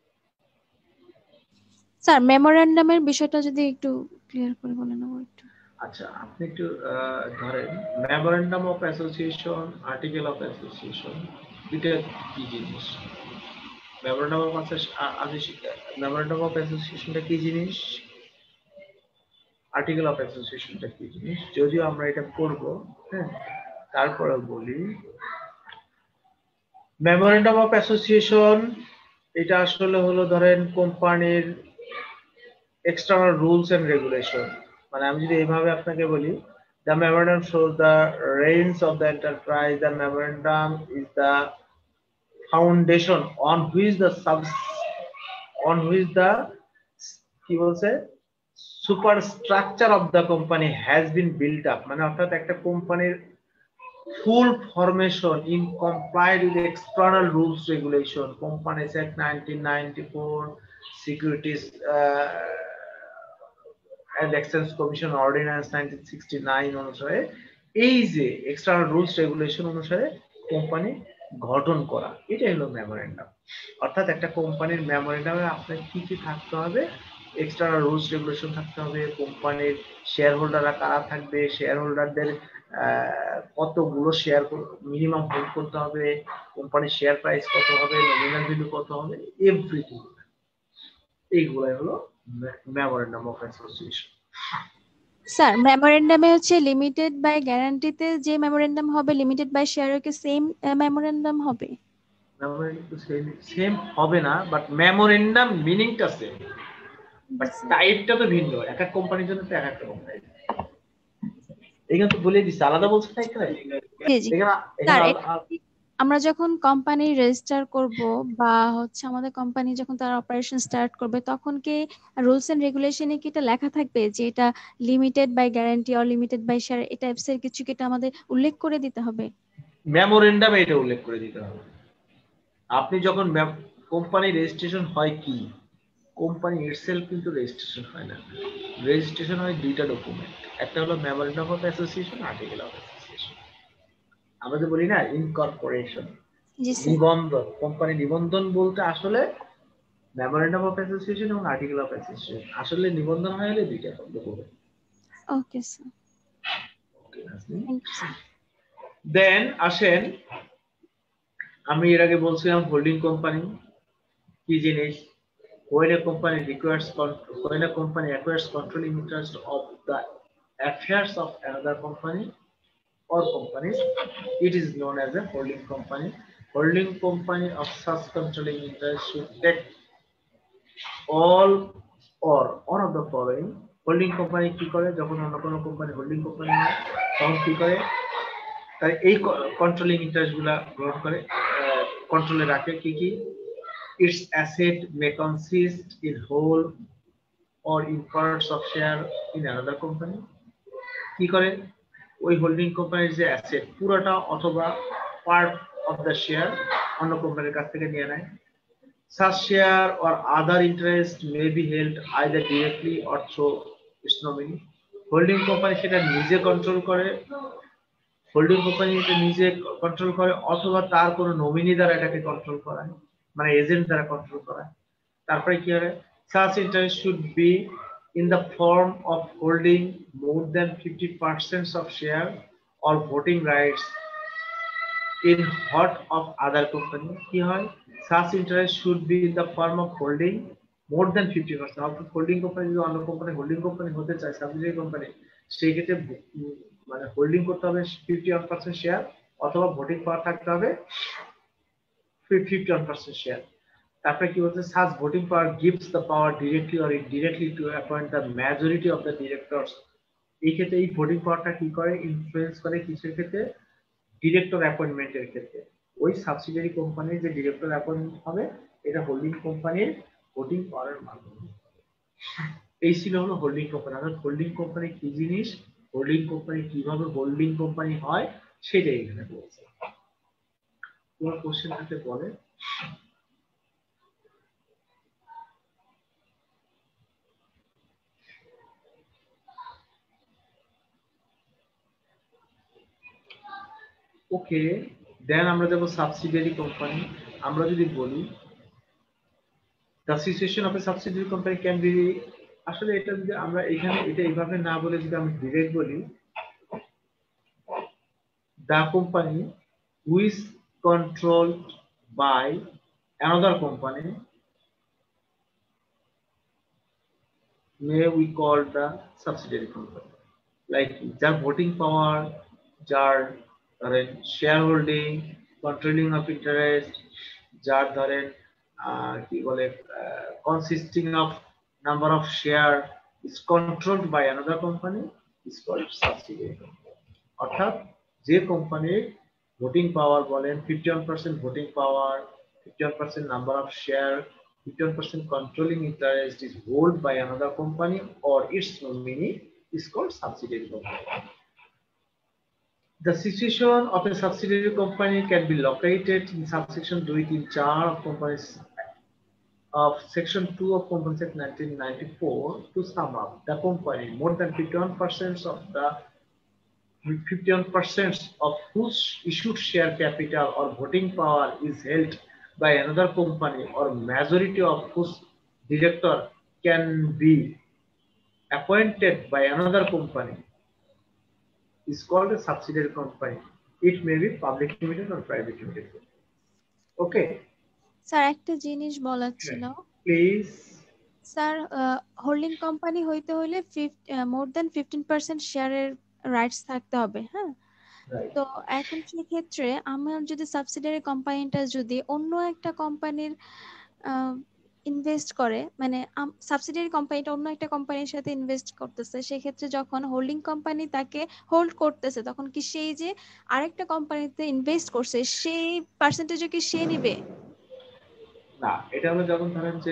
স্যার মেমোরেন্ডামের বিষয়টা যদি একটু ক্লিয়ার করে বলেন আমার একটু। আচ্ছা আপনি একটু আহ, ধরেন memorandum of association, article of association, দুইটা কি জিনিস? মেমোরেন্ডাম অফ মেমোরেন্ডাম অফ অ্যাসোসিয়েশনটা কি জিনিস, আর্টিকেল অফ অ্যাসোসিয়েশনটা কি জিনিস? যদিও আমরা এটা করব, হ্যাঁ, তারপরে বলি মেমোরেন্ডাম অফ অ্যাসোসিয়েশন এটা আসলে হলো ধরেন কোম্পানির এক্সটার্নাল রুলস এন্ড রেগুলেশন। মানে আমি যদি এইভাবে আপনাকে বলি, the memorandum shows the reins of the enterprise, the memorandum is the foundation on which the sub on which the কি বলছে superstructure of the company has been built up। মানে অর্থাৎ একটা কোম্পানির full formation in complied with external rules regulation, Companies Act nineteen ninety-four, Securities uh, and Exchange Commission Ordinance nineteen sixty-nine অনুসারে এই যে external rules regulation অনুসারে company গঠন করা, এটাই হলো মেমোরেন্ডাম। অর্থাৎ একটা কোম্পানির মেমোরেন্ডামে আপনার কি কি থাকতে হবে, এক্সটার্নাল রুলস রেগুলেশন থাকতে হবে, কোম্পানির শেয়ার হোল্ডাররা কারা থাকবে, শেয়ার হোল্ডারদের কতগুলো শেয়ার মিনিমাম হোল্ড করতে হবে, কোম্পানির শেয়ার প্রাইস কত হবে, নমিনাল ভ্যালু কত হবে, এভরিথিং। এইগুলাই হলো মেমোরেন্ডাম অফ অ্যাসোসিয়েশন। স্যার মেমোরেন্ডামে হচ্ছে লিমিটেড বাই গ্যারান্টিতে যে মেমোরেন্ডাম হবে, লিমিটেড বাই শেয়ারে কি সেম মেমোরেন্ডাম হবে? মেমোরেন্ডাম সেম সেম হবে না, বাট মেমোরেন্ডাম মিনিংটা সেম, বাট টাইপটা তো ভিন্ন। এক এক কোম্পানির জন্য তো এক একটা কোম্পানি। এখানে তো বলে দিছি আলাদা বলছে না এখানে। স্যার আমরা যখন কোম্পানি রেজিস্টার করব বা হচ্ছে আমাদের কোম্পানি যখন তার অপারেশন স্টার্ট করবে, তখন কি রুলস এন্ড রেগুলেশনে কি এটা লেখা থাকবে যে এটা limited by guarantee or limited by share, এই টাইপসের কিছু কি এটা আমাদের উল্লেখ করে দিতে হবে? মেমোরেন্ডামে এটা উল্লেখ করে দিতে হবে। আপনি যখন কোম্পানি রেজিস্ট্রেশন হয়, কি কোম্পানি ইটসেলফ কিন্তু রেজিস্ট্রেশন হয় না, রেজিস্ট্রেশন হয় দুইটা ডকুমেন্ট, একটা হলো memorandum of association, article of association. আমরা যে বলি না ইনকর্পোরেশন, নিবন্ধন, কোম্পানি নিবন্ধন বলতে আসলে মেমোরেন্ডাম অফ অ্যাসোসিয়েশন এবং আর্টিকেল অফ অ্যাসোসিয়েশন, আসলে নিবন্ধন হয় হলে দুইটা ডকুমেন্ট। ওকে স্যার, দেন আসেন, আমি এর আগে বলছিলাম হোল্ডিং কোম্পানি কি জিনিস। When a company requires when a company acquires controlling interest of the affairs of another company or companies, it is known as a holding company. Holding company of such controlling interest should take all or one of the following. Holding company কি করে, যখন অন্য কোনো company holding company হয় তখন কি করে, তাই এই কন্ট্রোলিং ইন্টারেস্ট গুলা গ্রহণ করে, কন্ট্রোলে রাখে। কি কি? Its asset may consist in whole or in parts of share in another company. কি করে, ওই হোল্ডিং কোম্পানির যে অ্যাসেট পুরোটা অথবা পার্ট অফ দ্য শেয়ার অন্য কোম্পানির কাছ থেকে নিয়ে নেয়। Such share or other interest may be held either directly or through its nominee. Holding company সেটা নিজে কন্ট্রোল করে, হোল্ডিং কোম্পানি এটা নিজে কন্ট্রোল করে অথবা তার কোনো নমিনি দ্বারা এটাকে কন্ট্রোল করায়, মানে এজেন্ট দ্বারা কন্ট্রোল করায়। তারপরে কি হবে, such interest should be in the form of holding more than fifty percent of share or voting rights in what of other company. কি হয়, such interest should be in the form of holding more than fifty percent. অর্থাৎ holding company যদি অন্য company holding company হতে চায়, subsidiary company, সেই ক্ষেত্রে মানে হোল্ডিং করতে হবে ফিফটি ওয়ান পার্সেন্ট শেয়ার অথবা ভোটিং পাওয়ার থাকতে হবে ফিফটি ওয়ান পার্সেন্ট শেয়ার। তারপরে কি বলছে, such voting power gives the power directly or indirectly to appoint the majority of the directors. এই ক্ষেত্রে এই ভোটিং পাওয়ারটা কি করে, ইনফ্লুয়েন্স করে কিসের ক্ষেত্রে, ডিরেক্টর অ্যাপয়েন্টমেন্টের ক্ষেত্রে। ওই সাবসিডিয়ারি কোম্পানির যে ডিরেক্টর অ্যাপয়েন্টমেন্ট হবে এটা হোল্ডিং কোম্পানির ভোটিং পাওয়ারের মাধ্যমে। এই ছিল হলো হোল্ডিং কোম্পানি। অর্থাৎ হোল্ডিং কোম্পানি কি জিনিস, হোল্ডিং কোম্পানি কিভাবে হোল্ডিং কোম্পানি হয় সেটাই এখানে বলছে। তোমার কোশ্চেন থাকতে বলে। ওকে, দেন আমরা যাব সাবসিডিয়ারি কোম্পানি। আমরা যদি বলি the situation of a subsidiary company can be আসলে এটা যদি আমরা এখানে এটা এইভাবে না বলে যদি আমি ডিরেক্ট বলি, the company who is controlled by another company may we call the subsidiary company, like যার ভোটিং পাওয়ার, যার ধরেন share holding, controlling of interest, যার ধরেন কি বলে consisting of number of share is controlled by another company is called subsidiary company. অর্থাৎ যে কোম্পানির ভোটিং পাওয়ার বলেন fifty one percent voting power, fifty one percent number of share, fifty one percent controlling interest is held by another company or its nominee is called subsidiary company. The situation of a subsidiary company can be located in subsection two in four of Companies of section two of Companies Act nineteen ninety-four. To sum up, the company more than fifty-one percent of the fifty-one percent of whose issued share capital or voting power is held by another company or majority of whose director can be appointed by another company is called a subsidiary company. It may be public limited or private limited. Okay. Sir একটা জিনিস বলার ছিল, please. Sir holding company হইতে হলে more than fifteen percent শেয়ারের rights থাকতে হবে, হ্যাঁ। তো এখন সেক্ষেত্রে আমার যদি সাবসিডিয়ারি কোম্পানিটা যদি অন্য একটা কোম্পানির ইনভেস্ট করে, মানে সাবসিডিয়ারি কোম্পানিটা অন্য একটা কোম্পানির সাথে ইনভেস্ট করতেছে, সেক্ষেত্রে যখন হোল্ডিং কোম্পানি তাকে হোল্ড করতেছে, তখন কি সেই যে আরেকটা কোম্পানিতে ইনভেস্ট করছে সেই পার্সেন্টেজও কি সে নিবে? না, এটা হলো যখন ধরেন যে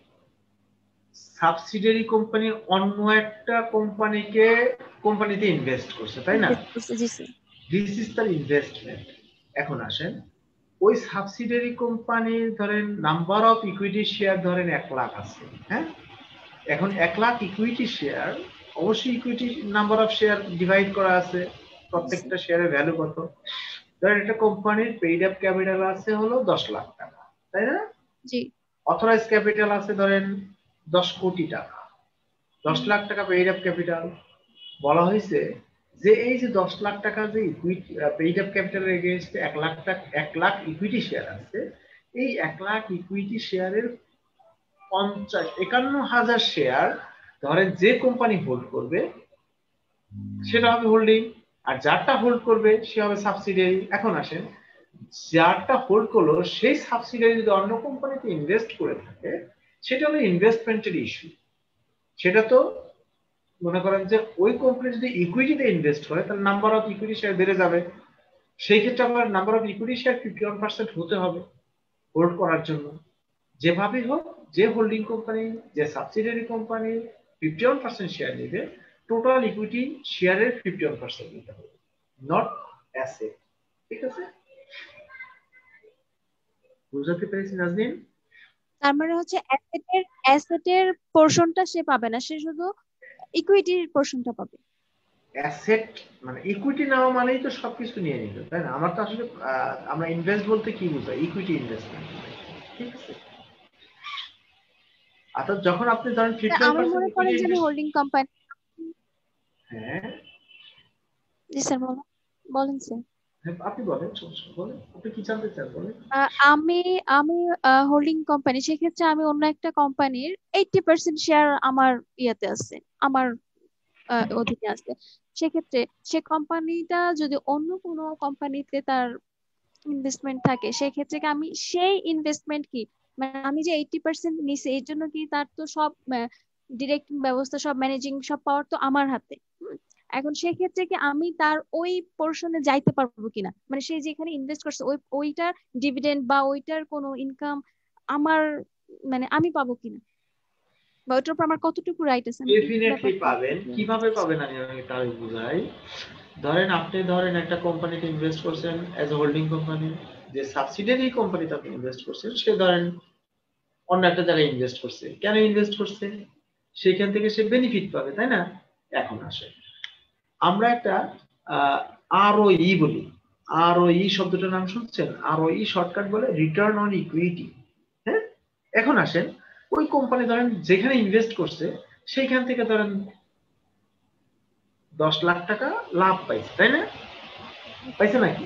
সাবসিডিয়ারি কোম্পানি অন্য একটা কোম্পানিকে কোম্পানিতে ইনভেস্ট করছে, তাই না? দিস ইজ তার ইনভেস্টমেন্ট। এখন আসেন, ওই সাবসিডিয়ারি কোম্পানির ধরেন নাম্বার অফ ইকুইটি শেয়ার ধরেন এক লাখ আছে, হ্যাঁ। এখন এক লাখ ইকুইটি শেয়ার, অবশ্যই equity number of share divide করা আছে, প্রত্যেকটা শেয়ারের ভ্যালু কত। ধরেন একটা কোম্পানির পেইড আপ ক্যাপিটাল আছে হলো দশ লাখ টাকা, তাই না? জি। অথরাইজ ক্যাপিটাল আছে ধরেন দশ কোটি টাকা, দশ লাখ টাকা পেইড আপ ক্যাপিটাল। বলা হয়েছে যে এই যে দশ লাখ টাকা যে ইকুইটি পেইড আপ ক্যাপিটালের এগেইনস্টে এক লাখ টাকা এক লাখ ইকুইটি শেয়ার আছে, এই এক লাখ ইকুইটি শেয়ারের পঞ্চাশ একান্ন হাজার শেয়ার ধরেন যে কোম্পানি হোল্ড করবে সেটা হবে হোল্ডিং, আর যারটা হোল্ড করবে সে হবে সাবসিডিয়ারি। এখন আসেন, যারটা হোল্ড করলো সেই সাবসিডিয়ারি যদি অন্য কোম্পানিতে ইনভেস্ট করে থাকে, সেটা হলো ইনভেস্টমেন্টের ইস্যু। সেটা তো মনে করেন যে ওই কোম্পানি যদি ইকুইটিতে ইনভেস্ট করে তাহলে নাম্বার অফ ইকুইটি শেয়ার বেড়ে যাবে, সেই ক্ষেত্রে আমার number of equity share fifty one percent হতে হবে হোল্ড করার জন্য। যেভাবেই হোক, যে হোল্ডিং কোম্পানি যে subsidiary company fifty one percent share নেবে, টোটাল ইকুইটি শেয়ারের ফিফটি ওয়ান পার্সেন্ট নিতে হবে, নট অ্যাসেট। ঠিক আছে, বুঝতে পেরেছি নাজনীন? তার মানে হচ্ছে অ্যাসেটের অ্যাসেটের পোরশনটা সে পাবে না, সে শুধু ইকুইটির পোরশনটা পাবে। অ্যাসেট মানে ইকুইটি নেওয়া মানেই তো সবকিছু নিয়ে নিতে, তাই না? আমার তো আসলে আমরা ইনভেস্ট বলতে কি বুঝাই? Equity investment. ঠিক আছে, অর্থাৎ যখন আপনি ধরেন ফিফটি আমি মনে করেন যে হোল্ডিং কোম্পানি। হ্যাঁ জি স্যার, বলেন বলেন স্যার। আপনি বলেন, বলেন আপনি কি জানতে চান বলেন। আমি আমি হোল্ডিং কোম্পানি, সেক্ষেত্রে আমি অন্য একটা কোম্পানির এইটি পার্সেন্ট শেয়ার আমার ইয়াতে আছে, আমার অধীনে আছে। সেক্ষেত্রে সে কোম্পানিটা যদি অন্য কোনো কোম্পানিতে তার ইনভেস্টমেন্ট থাকে, সেক্ষেত্রে কি আমি সেই ইনভেস্টমেন্ট কি মানে আমি যে এইটি পার্সেন্ট নিছি এর জন্য কি তার তো সব ডিরেক্ট ব্যবস্থা, সব ম্যানেজিং, সব পাওয়ার তো আমার হাতে। এখন সেক্ষেত্রে কি আমি তার ওই পোরশনে যাইতে পারবো কিনা, মানে সে যেখানে ইনভেস্ট করছে ওই ওইটার ডিভিডেন্ড বা ওইটার কোনো ইনকাম আমার মানে আমি পাবো কিনা, বা ওইটার উপর আমার কতটুকু রাইট আছে? ডেফিনেটলি পাবেন। কিভাবে পাবেন আমি আমি তাই বুঝাই। ধরেন আপনি ধরেন একটা কোম্পানিতে ইনভেস্ট করছেন অ্যাজ এ হোল্ডিং কোম্পানি, যে সাবসিডিয়ারি কোম্পানিতে আপনি ইনভেস্ট করছেন সে ধরেন অন্য একটা জায়গায় ইনভেস্ট করছে। কেন ইনভেস্ট করছে? সেখান থেকে সে বেনিফিট পাবে, তাই না? এখন আসে আমরা একটা আরওই বলি, আরওই শব্দটার নাম শুনছেন? আরওই শর্টকাট বলে রিটার্ন অন ইকুইটি। হ্যাঁ, এখন আসেন ওই কোম্পানি ধরেন যেখানে ইনভেস্ট করছে সেইখান থেকে ধরেন দশ লাখ টাকা লাভ পাইছে, তাই না? পাইছে নাকি?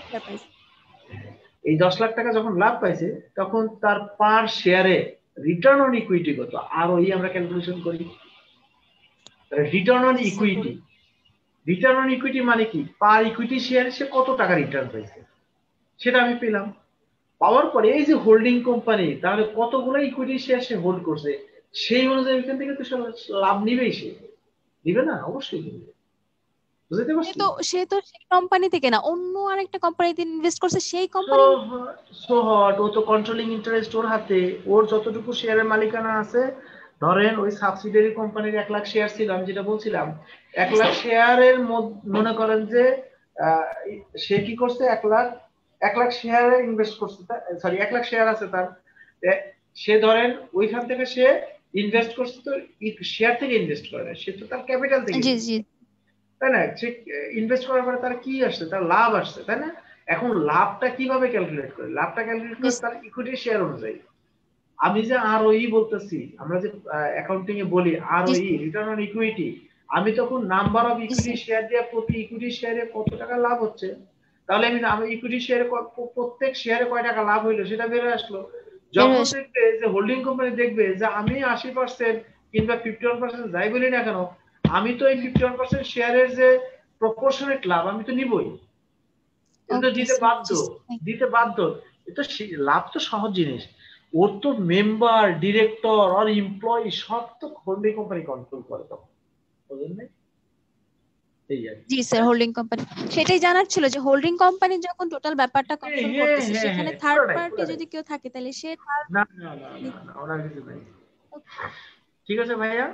এই দশ লাখ টাকা যখন লাভ পাইছে তখন তার পার শেয়ারে রিটার্ন অন ইকুইটি কত, আর ওই আমরা ক্যালকুলেশন করি। Return on equity, return on equity মানে কি, পার ইকুইটি শেয়ারে সে কত টাকা রিটার্ন পাইছে সেটা আমি পেলাম। পাওয়ার পরে এই যে হোল্ডিং কোম্পানি, তাহলে কতগুলো ইকুইটি শেয়ার সে হোল্ড করছে, সেই অনুযায়ী এখান থেকে তো লাভ নিবেই, সে নিবে না? অবশ্যই নিবে। বুঝতে পারছি? তো সে তো সেই কোম্পানি থেকে না, অন্য আরেকটা কোম্পানিতে ইনভেস্ট করছে, সেই কোম্পানি। সো হট, ও তো কন্ট্রোলিং ইন্টারেস্ট ওর হাতে, ওর যতটুকু শেয়ারের মালিকানা আছে, ধরেন ওই সাবসিডিয়ারি কোম্পানির এক লাখ শেয়ার ছিল, আমি যেটা বলছিলাম এক লাখ শেয়ারের মনে করেন যে সে কি করছে, এক লাখ এক লাখ শেয়ারে ইনভেস্ট করছে, সরি এক লাখ শেয়ার আছে তার, সে ধরেন ওইখান থেকে সে ইনভেস্ট করছে, তো শেয়ার থেকে ইনভেস্ট করে না, সে তো তার ক্যাপিটাল থেকে, জি জি, তাই না? সে ইনভেস্ট করার পরে তার কি আসছে, তার লাভ আসছে, তাই না? এখন লাভটা কিভাবে ক্যালকুলেট করে? লাভটা ক্যালকুলেট করে তার ইকুইটি শেয়ার অনুযায়ী। আমি যে আরওই বলতেছি, আমরা যে অ্যাকাউন্টিং এ বলি আরওই, রিটার্ন অন ইকুইটি, আমি তখন নাম্বার অফ ইকুইটি শেয়ার দিয়ে প্রতি ইকুইটি শেয়ারে কত টাকা লাভ হচ্ছে, তাহলে আমি আমি ইকুইটি শেয়ারে প্রত্যেক শেয়ারে কয় টাকা লাভ হইলো সেটা বের হয়ে আসলো। যখন দেখবে যে হোল্ডিং কোম্পানি দেখবে যে আমি আশি পার্সেন্ট কিংবা ফিফটি ওয়ান পার্সেন্ট যাই বলি না কেন, আমি তো এই ফিফটি ওয়ান পার্সেন্ট শেয়ারের যে প্রপোর্শনেট লাভ আমি তো নিবই, এটা দিতে বাধ্য, দিতে বাধ্য। এটা লাভ তো সহজ জিনিস, ওর তো মেম্বার, ডিরেক্টর আর এমপ্লয়ি সব তো হোল্ডিং কোম্পানি কন্ট্রোল করে, তখন বুঝলেন না? জি স্যার, হোল্ডিং কোম্পানি, সেটাই জানার ছিল যে হোল্ডিং কোম্পানি যখন টোটাল ব্যাপারটা কন্ট্রোল করতেছে, সেখানে থার্ড পার্টি যদি কেউ থাকে তাহলে সে না না না না, ওনার কিছু নাই। ঠিক আছে ভাইয়া?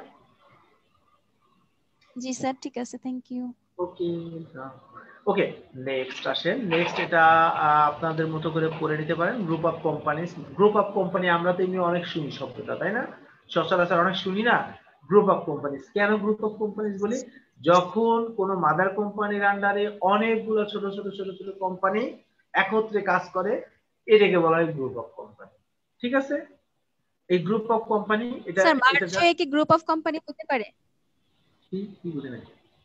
জি স্যার, ঠিক আছে, thank you. Okay okay, next আসেন। নেক্সট এটা আপনাদের মতো করে পড়ে নিতে পারেন, group of company. Group of company আমরা তো এমনি অনেক শুনি শব্দটা, তাই না? সচরাচর অনেক শুনি না গ্রুপ অফ কোম্পানিজ। কেন গ্রুপ অফ কোম্পানিজ বলি? যখন কোনো মাদার কোম্পানির আন্ডারে অনেকগুলো ছোট ছোট ছোট ছোট কোম্পানি একত্রে কাজ করে, এটাকে বলা হয় গ্রুপ অফ কোম্পানি। ঠিক আছে? এই গ্রুপ অফ কোম্পানি এটা স্যার মার্জ হয়ে কি গ্রুপ অফ কোম্পানি হতে পারে? কি কি বুঝে নাই?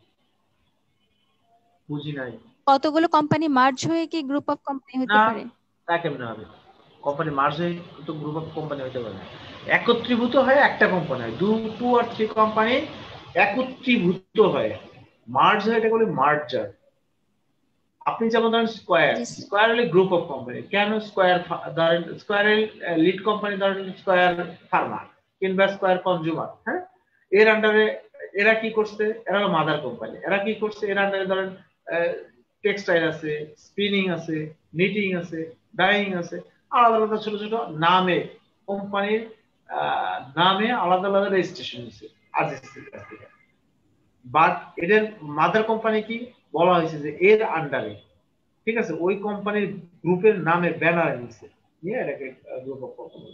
বুঝি নাই। কতগুলো কোম্পানি মার্জ হয়ে কি গ্রুপ অফ কোম্পানি হতে পারে? না, তা কেমনে হবে? কোম্পানি মার্জ হয়ে তো গ্রুপ অফ কোম্পানি হতে পারে না। একত্রীভূত হয়ে একটা কোম্পানি হয়, দু টু আর থ্রি কোম্পানি একত্রীভূত হয়, মার্জ হয়, এটা বলে মার্জার। আপনি যেমন ধরেন স্কয়ার, স্কয়ার হলে গ্রুপ অফ কোম্পানি। কেন স্কয়ার? ধরেন স্কয়ারের লিড কোম্পানি ধরেন স্কয়ার ফার্মা কিংবা স্কয়ার কনজিউমার, হ্যাঁ, এর আন্ডারে এরা কি করছে? এরা হলো মাদার কোম্পানি। এরা কি করছে? এর আন্ডারে ধরেন টেক্সটাইল আছে, স্পিনিং আছে, নিটিং আছে, ডাইং আছে, আলাদা আলাদা ছোট ছোট নামে কোম্পানির নামে আলাদা আলাদা রেজিস্ট্রেশন আছে আরজিসির কাছ থেকে। বাট এদের মাদার কোম্পানি কি বলা হয়েছে যে এর আন্ডারে, ঠিক আছে, ওই কোম্পানির গ্রুপের নামে ব্যানার নিচ্ছে, নিয়ে এটাকে গ্রুপ অফ কোম্পানি।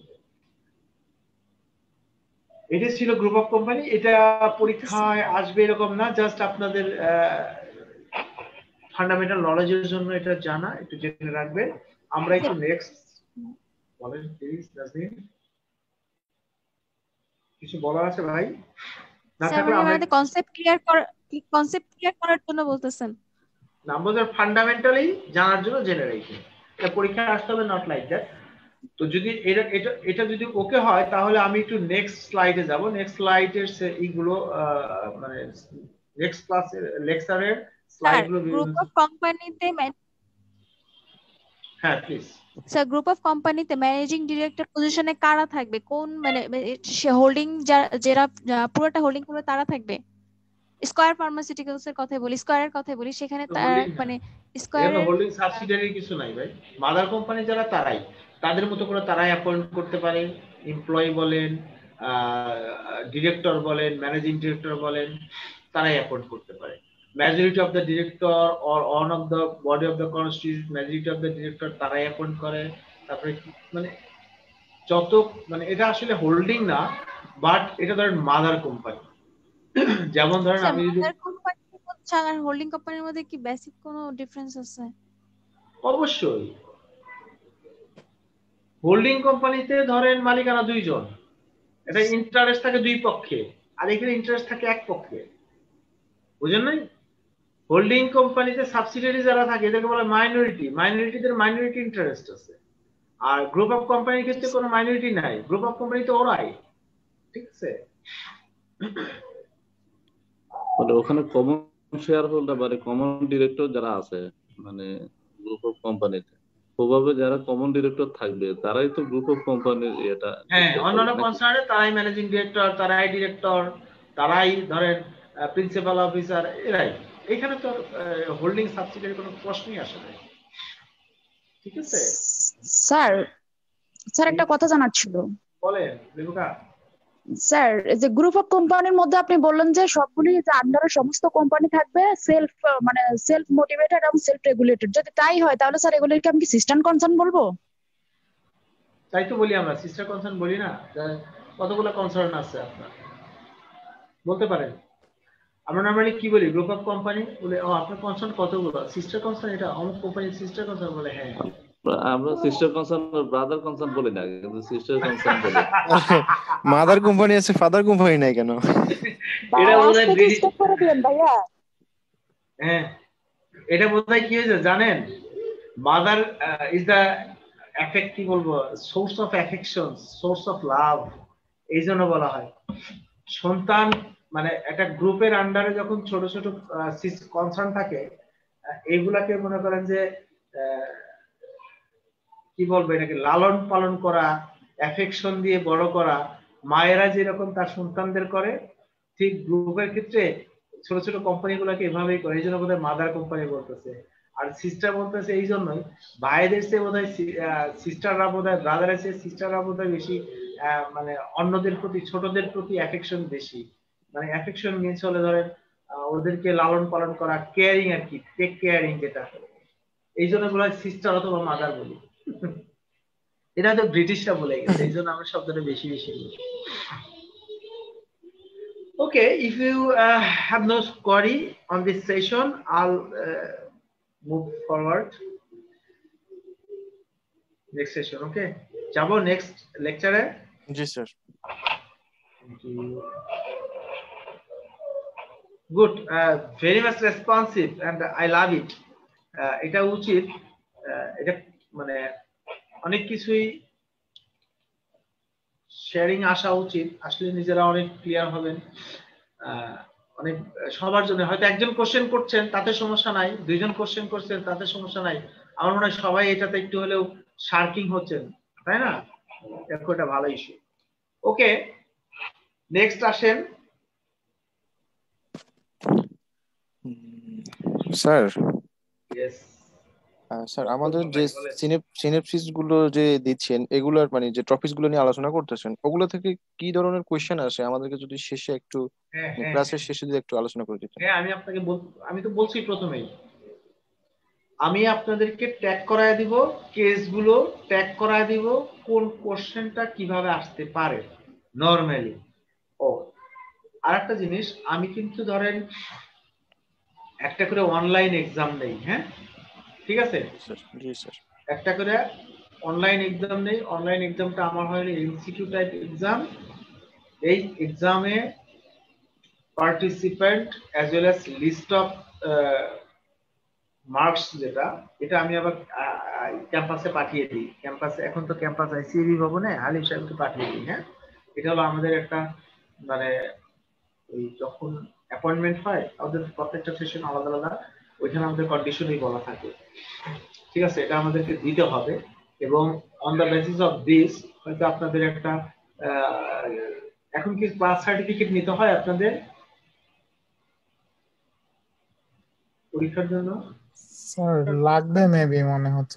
এটা ছিল গ্রুপ অফ কোম্পানি। এটা পরীক্ষায় আসবে এরকম না, জাস্ট আপনাদের ফান্ডামেন্টাল নলেজের জন্য এটা জানা, একটু জেনে রাখবেন। আমরা একটু নেক্সট বলেন প্লিজ। নাজনীন, কিছু বলার আছে ভাই? না থাকলে আমরা কনসেপ্ট ক্লিয়ার করার কনসেপ্ট ক্লিয়ার করার জন্য বলতেছেন। নাম্বারস ফান্ডামেন্টালি জানার জন্য জেনে রাখি, এটা পরীক্ষা আসতে হবে, নট লাইক দ্যাট। তো যদি এটা এটা এটা যদি ওকে হয় তাহলে আমি একটু নেক্সট স্লাইডে যাব। নেক্সট স্লাইডের এইগুলো মানে নেক্সট ক্লাসের লেকচারের স্লাইডগুলো গ্রুপ অফ কোম্পানিতে, হ্যাঁ প্লিজ স্যার, গ্রুপ অফ কোম্পানিতে ম্যানেজিং ডিরেক্টর পজিশনে কারা থাকবে? কোন মানে হোল্ডিং যারা পুরোটা হোল্ডিং করবে তারা থাকবে? স্কয়ার ফার্মাসিউটিক্যালস এর কথা বলি, স্কয়ারের কথা বলি, সেখানে মানে স্কয়ারের হোল্ডিং সাবসিডিয়ারি কিছু নাই ভাই। মাদার কোম্পানি যারা তারাই তাদের মতো করে তারাই অ্যাপয়েন্ট করতে পারে। এমপ্লয়ি বলেন, ডিরেক্টর বলেন, ম্যানেজিং ডিরেক্টর বলেন, তারাই অ্যাপয়েন্ট করতে পারে। Majority of the director or on of the body of the constitute majority of the director তারাই অ্যাপয়েন্ট করে। তারপরে মানে যত মানে এটা আসলে হোল্ডিং না, বাট এটা ধরেন মাদার কোম্পানি। যেমন ধরেন আমি যদি মাদার কোম্পানি আর হোল্ডিং কোম্পানির মধ্যে কি বেসিক কোনো ডিফারেন্স আছে? অবশ্যই। হোল্ডিং কোম্পানিতে ধরেন মালিকানা দুইজন, এটা ইন্টারেস্ট থাকে দুই পক্ষে। আর এখানে ইন্টারেস্ট থাকে এক পক্ষে, বুঝেন নাই? হোল্ডিং কোম্পানিতে সাবসিডিয়ারি যারা থাকে এদেরকে বলে মাইনরিটি, মাইনরিটিদের মাইনরিটি ইন্টারেস্ট আছে। আর গ্রুপ অফ কোম্পানির ক্ষেত্রে কোনো মাইনরিটি নাই, গ্রুপ অফ কোম্পানি তো ওরাই, ঠিক আছে? মানে ওখানে কমন শেয়ার হোল্ডার মানে কমন ডিরেক্টর যারা আছে মানে গ্রুপ অফ কোম্পানিতে, ওভাবে যারা কমন ডিরেক্টর থাকবে তারাই তো গ্রুপ অফ কোম্পানির এটা। হ্যাঁ, অন্যান্য কনসার্নে তারাই ম্যানেজিং ডিরেক্টর, তারাই ডিরেক্টর, তারাই ধরেন প্রিন্সিপাল অফিসার, এরাই। এখানে তো হোল্ডিং সাবসিডিয়ারি কোনো প্রশ্নই আসে না, ঠিক আছে? স্যার স্যার একটা কথা জানার ছিল। বলেন রেণুকা। স্যার যে গ্রুপ অফ কোম্পানির মধ্যে আপনি বললেন যে সবগুলি যে আন্ডারে সমস্ত কোম্পানি থাকবে সেলফ মানে সেলফ মোটিভেটেড এবং সেলফ রেগুলেটেড, যদি তাই হয় তাহলে স্যার এগুলিকে আমি কি সিস্টেম কনসার্ন বলবো? তাই তো বলি আমরা, সিস্টার কনসার্ন বলি না। কতগুলো কনসার্ন আছে আপনার বলতে পারেন? আমরা নরমালি কি বলি? গ্রুপ অফ কোম্পানি বলে ও আপনার কনসার্ন কতগুলো, সিস্টার কনসার্ন এটা অমুক কোম্পানির সিস্টার কনসার্ন বলে। হ্যাঁ, আমরা সিস্টার কনসার্ন ব্রাদার কনসার্ন বলি না, কিন্তু সিস্টার কনসার্ন বলি। মাদার কোম্পানি আছে, ফাদার কোম্পানি নাই কেন? এটা বোধহয় ব্রিটিশ করে দিবেন ভাইয়া। হ্যাঁ, এটা বোধহয় কি হয়েছে জানেন? মাদার ইজ দা এফেক্ট, কি বলবো, source of affection, source of love, এই জন্য বলা হয়। সন্তান মানে একটা গ্রুপের আন্ডারে যখন ছোট ছোট কনসার্ন থাকে, এইগুলাকে মনে করেন যে কি বলবো, এটাকে লালন পালন করা, অ্যাফেকশন দিয়ে বড় করা। মায়েরা যেরকম তার সন্তানদের করে, ঠিক গ্রুপের ক্ষেত্রে ছোট ছোট কোম্পানি গুলাকে এভাবেই করে। এই জন্য বোধহয় মাদার কোম্পানি বলতেছে। আর সিস্টার বলতেছে এই জন্যই, ভাইদের চেয়ে বোধহয় সিস্টাররা বোধহয় ব্রাদারের চেয়ে সিস্টাররা বোধহয় বেশি মানে অন্যদের প্রতি, ছোটদের প্রতি অ্যাফেকশন বেশি, মানে অ্যাফেকশন নিয়ে চলে, ধরেন ওদেরকে লালন পালন করা, কেয়ারিং আর কি, টেক কেয়ারিং যেটা, এই জন্য বলা হয় সিস্টার অথবা মাদার বলি। এটা তো ব্রিটিশরা বলে গেছে, এই জন্য আমরা শব্দটা বেশি বেশি বলি। Okay, if you uh, have no query on this session, I'll uh, move forward. Next session, okay? Jabo next lecture. Ji sir. Thank you. Good, uh, very much responsive and I love it. Uh, এটা উচিত, এটা মানে অনেক কিছুই sharing আসা উচিত, আসলে নিজেরা অনেক ক্লিয়ার হবেন। অনেক সবার জন্য হয়তো একজন কোশ্চেন করছেন তাতে সমস্যা নাই, দুইজন কোশ্চেন করছেন তাতে সমস্যা নাই, আমার মনে হয় সবাই এটাতে একটু হলেও শার্কিং হচ্ছেন, তাই না? দেখো এটা ভালো ইস্যু। ওকে, নেক্সট আসেন স্যার। ইয়েস স্যার, আমাদের যে সিনেপসিস গুলো যে দিচ্ছেন, এগুলোর মানে যে টপিকস গুলো নিয়ে আলোচনা করতেছেন, ওগুলো থেকে কি ধরনের কোশ্চেন আসে আমাদেরকে যদি শেষে একটু ক্লাসের শেষে যদি একটু আলোচনা করে দিতেন। হ্যাঁ, আমি আপনাকে আমি তো বলছি প্রথমেই, আমি আপনাদেরকে ট্যাগ করায় দিব, কেসগুলো ট্যাগ করায় দিব, কোন কোশ্চেনটা কিভাবে আসতে পারে নরমালি। ও আরেকটা জিনিস, আমি কিন্তু ধরেন একটা করে অনলাইন এক্সাম নেই, হ্যাঁ ঠিক আছে? জি স্যার। একটা করে অনলাইন এক্সাম নেই, অনলাইন এক্সামটা আমার হয় এমসিকিউ টাইপ এক্সাম। এই এক্সামে participant as well as list of marks, যেটা এটা আমি আবার ক্যাম্পাসে পাঠিয়ে দিই। ক্যাম্পাসে এখন তো ক্যাম্পাস আইসিবি ভবনে আলিম সাহেবকে পাঠিয়ে দিই। হ্যাঁ, এটা হলো আমাদের একটা মানে ওই যখন অ্যাপয়েন্টমেন্ট হয় আমাদের প্রত্যেকটা সেশন আলাদা আলাদা, ওইখানে আমাদের কন্ডিশনই বলা থাকে, ঠিক আছে? এটা আমাদেরকে দিতে হবে এবং on the basis of this হয়তো আপনাদের একটা এখন কি ক্লাস সার্টিফিকেট নিতে হয় আপনাদের পরীক্ষার জন্য? স্যার লাগবে মেবি মনে হচ্ছে।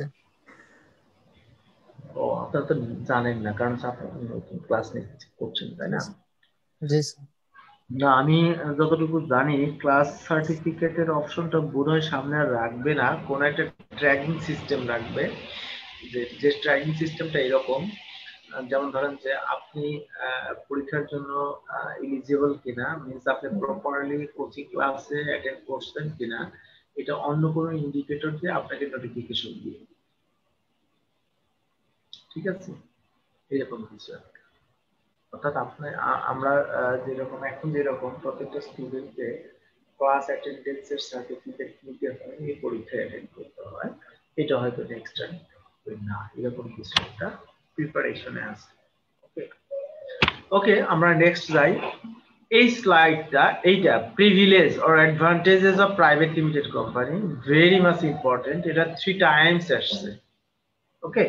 ও আপনারা তো জানেন না, কারণ আপনারা নতুন ক্লাস নিতে করছেন, তাই না? জি স্যার। না, আমি যতটুকু জানি ক্লাস সার্টিফিকেটের অপশনটা বোধহয় সামনে আর রাখবে না, কোন একটা ট্র্যাকিং সিস্টেম রাখবে, যে যে ট্র্যাকিং সিস্টেমটা এরকম, যেমন ধরেন যে আপনি পরীক্ষার জন্য এলিজিবল কিনা, মিন্স আপনি প্রপারলি কোচিং ক্লাসে অ্যাটেন্ড করছেন কিনা, এটা অন্য কোনো ইন্ডিকেটর দিয়ে আপনাকে নোটিফিকেশন দিয়ে, ঠিক আছে? এরকম কিছু। অর্থাৎ আপনি আমরা যেরকম এখন যেরকম প্রত্যেকটা স্টুডেন্টকে ক্লাস অ্যাটেন্ডেন্সের সার্টিফিকেট নিতে হয়, এই পরীক্ষায় অ্যাটেন্ড করতে হয়, এটা হয়তো নেক্সট টাইম না, এরকম কিছু একটা প্রিপারেশনে আছে। ওকে ওকে আমরা নেক্সট যাই। এই স্লাইডটা এইটা privilege or advantages of private limited company, very much important. এটা থ্রি টাইমস আসছে। Okay,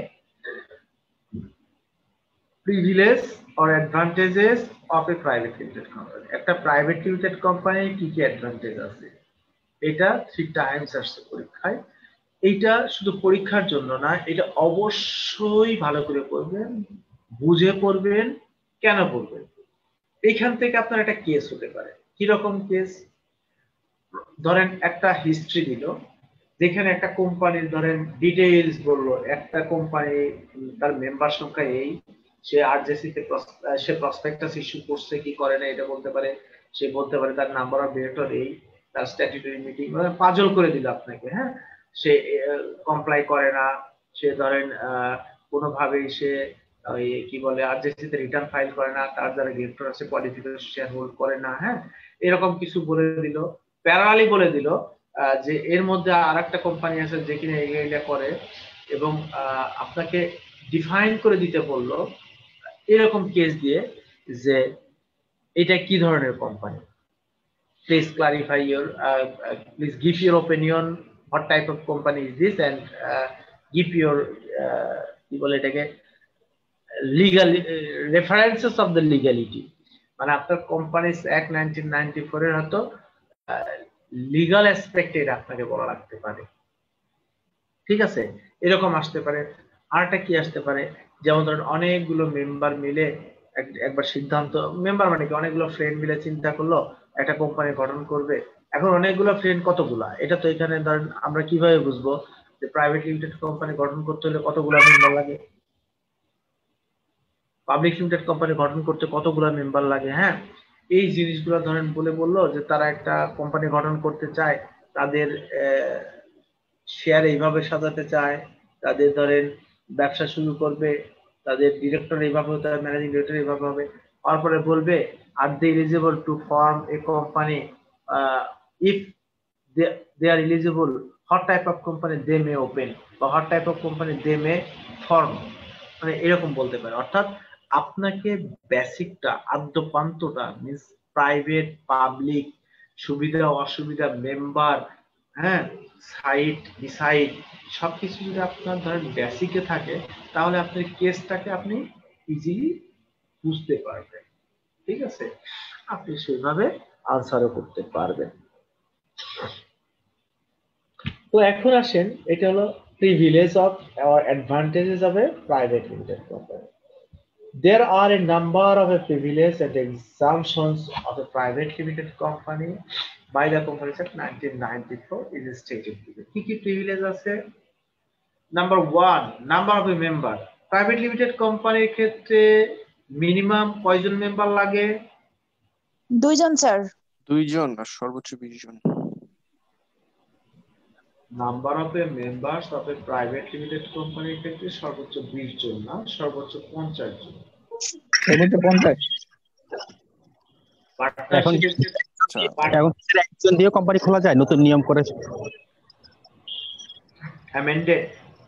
privilege or advantages of a private limited company. একটা প্রাইভেট লিমিটেড কোম্পানির কি কি অ্যাডভান্টেজ আছে, এটা থ্রি টাইমস আসছে পরীক্ষায়। এইটা শুধু পরীক্ষার জন্য না, এটা অবশ্যই ভালো করে পড়বেন, বুঝে পড়বেন, কেন পড়বেন। এইখান থেকে আপনার একটা কেস হতে পারে। কিরকম কেস? ধরেন একটা হিস্ট্রি দিল, যেখানে একটা কোম্পানির ধরেন ডিটেইলস বললো, একটা কোম্পানি তার মেম্বার সংখ্যা এই, সে আরজেসি তে সে প্রসপেক্টাস ইস্যু করছে কি করে না এটা বলতে পারে, সে বলতে পারে তার নাম্বার অফ ডিরেক্টর এই, তার স্ট্যাটুটরি মিটিং, মানে পাজল করে দিল আপনাকে। হ্যাঁ, সে কমপ্লাই করে না, সে ধরেন কোনোভাবেই সে ওই কি বলে আরজেসি তে রিটার্ন ফাইল করে না, তার যারা ডিরেক্টর আছে কোয়ালিফিকেশন শেয়ার হোল্ড করে না। হ্যাঁ, এরকম কিছু বলে দিল। প্যারালি বলে দিল যে এর মধ্যে আর একটা কোম্পানি আছে যে কিনা এইটা করে, এবং আপনাকে ডিফাইন করে দিতে বললো এরকম কেস দিয়ে যে এটা কি ধরনের company. Please clarify your please give your opinion, what type of company is this, and give your কি বলে এটাকে legal references of the legality. মানে আপনার companies act nineteen ninety four এর হয়তো লিগাল অ্যাসপেক্টে এটা আপনাকে বলা লাগতে পারে। ঠিক আছে, এরকম আসতে পারে। আরটা কি আসতে পারে, যেমন ধরেন অনেকগুলো মেম্বার মিলে একবার সিদ্ধান্ত, মেম্বার মানে কি অনেকগুলো ফ্রেন্ড মিলে চিন্তা করলো একটা কোম্পানি গঠন করবে। এখন অনেকগুলো ফ্রেন্ড কতগুলা, এটা তো এখানে ধরেন আমরা কিভাবে বুঝবো যে প্রাইভেট লিমিটেড কোম্পানি গঠন করতে হলে কতগুলো মেম্বার লাগে, পাবলিক লিমিটেড কোম্পানি গঠন করতে কতগুলো মেম্বার লাগে। হ্যাঁ, এই জিনিসগুলো ধরেন বলে বললো যে তারা একটা কোম্পানি গঠন করতে চায়, তাদের শেয়ার এইভাবে সাজাতে চায়, তাদের ধরেন ব্যবসা শুরু করবে, তাদের ডিরেক্টর এইভাবে হতে হবে, ম্যানেজিং ডিরেক্টর এইভাবে হবে। তারপরে বলবে are they eligible to form a company, if they are eligible what type of company they may open বা what type of company they may form, মানে এরকম বলতে পারে। অর্থাৎ আপনাকে বেসিকটা আদ্যপান্তটা মিন্স প্রাইভেট পাবলিক সুবিধা অসুবিধা মেম্বার, হ্যাঁ সাইট ডিসাইড সবকিছু যদি আপনার ধরেন বেসিকে থাকে, তাহলে আপনার কেসটাকে আপনি ইজিলি বুঝতে পারবেন। ঠিক আছে, আপনি সেইভাবে আনসারও করতে পারবেন। তো এখন আসেন, এটা হলো privilege of or advantages of a private limited company. There are a number of a privilege and exemptions of a private limited company by the Companies Act nineteen ninety-four is stated. কি কি privilege আছে? Number one, number of a member. Private limited কোম্পানির ক্ষেত্রে minimum কয়জন member লাগে? দুইজন sir. দুইজন আর সর্বোচ্চ বিশ জন। Number of a members of a private limited কোম্পানির ক্ষেত্রে সর্বোচ্চ বিশ জন না, সর্বোচ্চ পঞ্চাশ জন। সর্বোচ্চ পঞ্চাশ। এখন একজন দিয়ে কোম্পানি খোলা যায়, নতুন নিয়ম করেছে। অ্যামেন্ডেড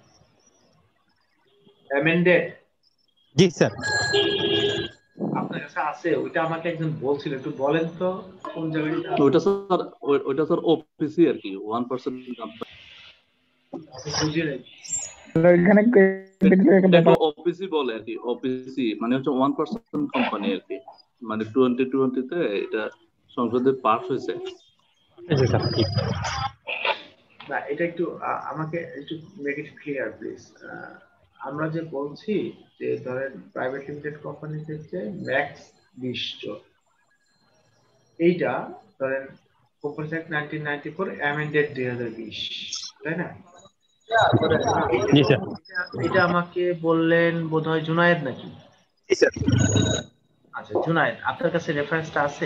অ্যামেন্ডেড জি স্যার। আপনার কাছে আছে ওইটা, আমাকে একজন বলছিল, একটু বলেন তো কোন জায়গাটা। ওইটা স্যার ওইটা স্যার ওপিসি আর কি, ওয়ান পার্সেন্ট কোম্পানি। বুঝি নাই এখানে ওপিসি বলে আর কি, ওপিসি মানে হচ্ছে ওয়ান পার্সেন্ট কোম্পানি আর কি, মানে টোয়েন্টি টোয়েন্টি তে এটা সংসদে পাস হয়েছে। না, এটা একটু আমাকে একটু মেক ইট ক্লিয়ার প্লিজ। আমরা যে বলছি যে ধরেন প্রাইভেট লিমিটেড কোম্পানির ক্ষেত্রে ম্যাক্স বিশ জন, এইটা ধরেন companies act nineteen ninety four amended দুই হাজার বিশ, তাই না? এটা আমাকে বললেন বোধহয় জুনায়েদ নাকি? আচ্ছা জুনায়েদ, আপনার কাছে রেফারেন্সটা আছে?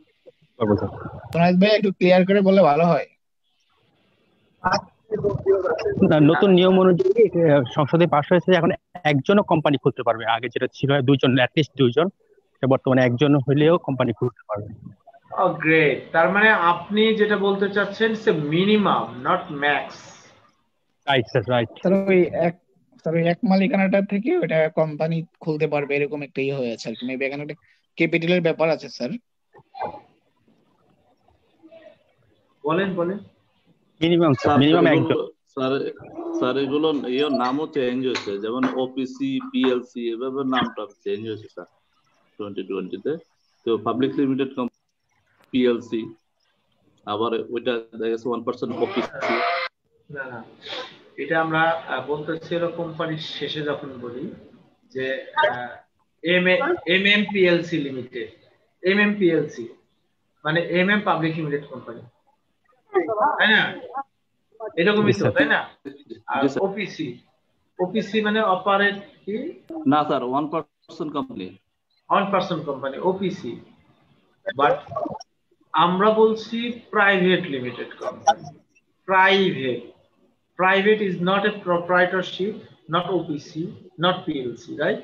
জুনায়েদ ভাই একটু ক্লিয়ার করে বললে ভালো হয়। না, নতুন নিয়ম অনুযায়ী আহ, সংসদে পাশ হয়েছে যে এখন একজনও কোম্পানি খুলতে পারবে, আগে যেটা ছিল দুইজন, অ্যাটলিস্ট দুইজন, এটা বর্তমানে একজন হলেও কোম্পানি খুলতে পারবে। ও গ্রেট, তার মানে আপনি যেটা বলতে চাচ্ছেন সে minimum not max. Right sir, right. Sir ওই এক স্যার ওই এক মালিকানাটা থেকে ওটা কোম্পানি খুলতে পারবে এরকম একটা ইয়ে হয়েছে আর কি, মেবি এখানে একটা ক্যাপিটালের ব্যাপার আছে স্যার। বলেন বলেন। মিনিমাম স্যার, স্যার মিনিমাম এগুলো একজন। স্যার স্যার এগুলো ইয়ে নামও চেঞ্জ হয়েছে, যেমন ওপিসি, পিএলসি এভাবে নামটা চেঞ্জ হয়েছে স্যার টোয়েন্টি টোয়েন্টিতে। তো পাবলিক লিমিটেড কোম্পানি পিএলসি, আবার ওইটা দেখা গেছে ওয়ান পার্সেন্ট ওপিসি। না না, এটা আমরা আহ, বলতেছি হলো কোম্পানির শেষে যখন বলি যে M M M PLC limited, M M PLC মানে M M public limited company, তাই না? এরকমই তো, তাই না? আর ওপিসি, ওপিসি মানে অপারেট কি না sir, one percent company, one person company OPC. But আমরা বলছি private limited company. Private, private is not a proprietorship, not OPC, not PLC, right?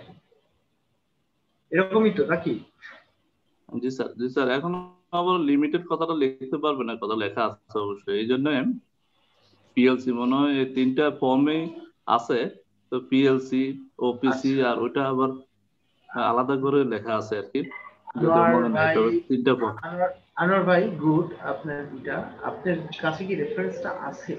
এরকমই তো নাকি? জি স্যার, জি স্যার। এখন আবার লিমিটেড কথাটা লিখতে পারবে না, কথা লেখা আছে অবশ্যই, এই জন্য পিএলসি মনে হয় এই তিনটা ফর্মে আছে। তো পিএলসি, ওপিসি আর ওইটা আবার আলাদা করে লেখা আছে আর কি। আনোয়ার ভাই, আনোয়ার- আনোয়ার ভাই গুড, আপনার এটা আপনার কাছে কি রেফারেন্সটা আছে?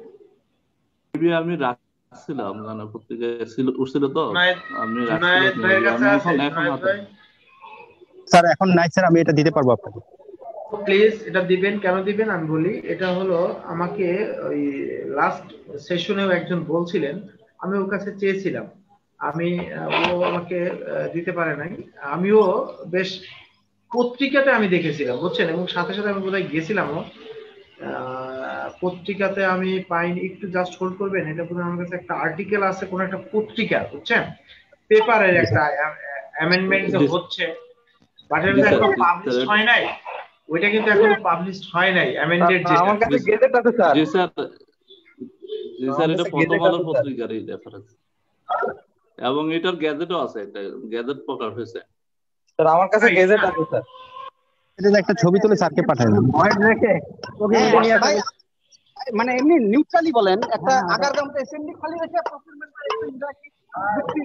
মেবি আমি রাখছিলাম, জানা পত্রিকায় ছিল উঠছিল তো জুনায়েদ- আমি জুনায়েদ রাখছিলাম। ভাইয়ের কাছে আমি আছে? এখন এখন জুনায়েদ হাতে ভাই স্যার এখন নাই স্যার, আমি এটা দিতে পারবো আপনাকে। প্লিজ এটা দিবেন। কেন দিবেন আমি বলি, এটা হলো আমাকে ওই লাস্ট সেশনেও একজন বলছিলেন, আমি ওর কাছে চেয়েছিলাম, আমি আহ, ও আমাকে আহ, দিতে পারে নাই। আমিও বেশ পত্রিকাতে আমি দেখেছিলাম বুঝছেন, এবং সাথে সাথে আমি বোধহয় গেছিলামও আহ, পত্রিকাতে আমি পাইনি। একটু জাস্ট হোল্ড করবেন, এটা পুরো আমার কাছে একটা আর্টিকেল আছে কোন একটা পত্রিকা বুঝছেন, পেপারের একটা অ্যামেন্ডমেন্ট যে হচ্ছে, বাট এটা তো এখনো পাবলিশ হয় নাই। ওইটা কিন্তু এখনো পাবলিশ হয় নাই অ্যামেন্ডেড যেটা। আমার কাছে গেজেট আছে স্যার। জি স্যার, জি স্যার, এটা কাছে প্রথম গেজেট আলোর আছে, স্যার। পত্রিকারই রেফারেন্স, এবং এটার গ্যাজেটও আছে, একটা গ্যাজেট প্রকাশ হয়েছে। স্যার আমার কাছে Right, গেজেট হ্যাঁ। আছে স্যার। এটা একটা ছবি তুলে স্যারকে পাঠাই দেন। পয়েন্ট রেখে ওকে হ্যাঁ, নিয়ে ভাই, আসা- মানে এমনি নিউট্রালি বলেন, একটা আগার গ্রামটা এসএমডি খালি রেখে প্রসেস মেম্বার একটু যুক্তি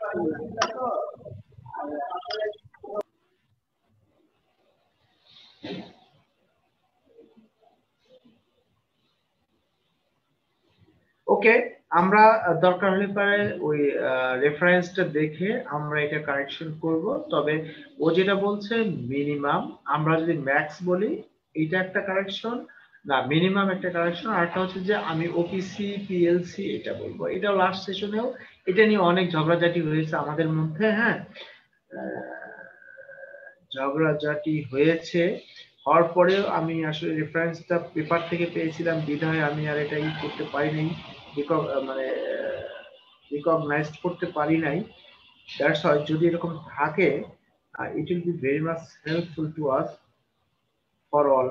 ওকে, আমরা আহ, দরকার হলে পারে ওই রেফারেন্সটা দেখে আমরা এটা কারেকশন করব। তবে ও যেটা বলছে মিনিমাম, আমরা যদি ম্যাক্স বলি এটা একটা কারেকশন, না মিনিমাম একটা কারেকশন। আর একটা হচ্ছে যে আমি ওপিসি পিএলসি এটা বলবো। এটাও লাস্ট সেশনেও এটা নিয়ে অনেক ঝগড়াঝাটি হয়েছে আমাদের মধ্যে, হ্যাঁ আহ, ঝগড়াঝাটি হয়েছে। হওয়ার পরেও আমি আসলে রেফারেন্সটা পেপার থেকে পেয়েছিলাম বিধায় আমি আর এটা ই করতে পারি নাই, মানে রিকগনাইজ করতে পারি নাই। দ্যাটস হোয়াই যদি এরকম থাকে, it will be very much helpful to us for all.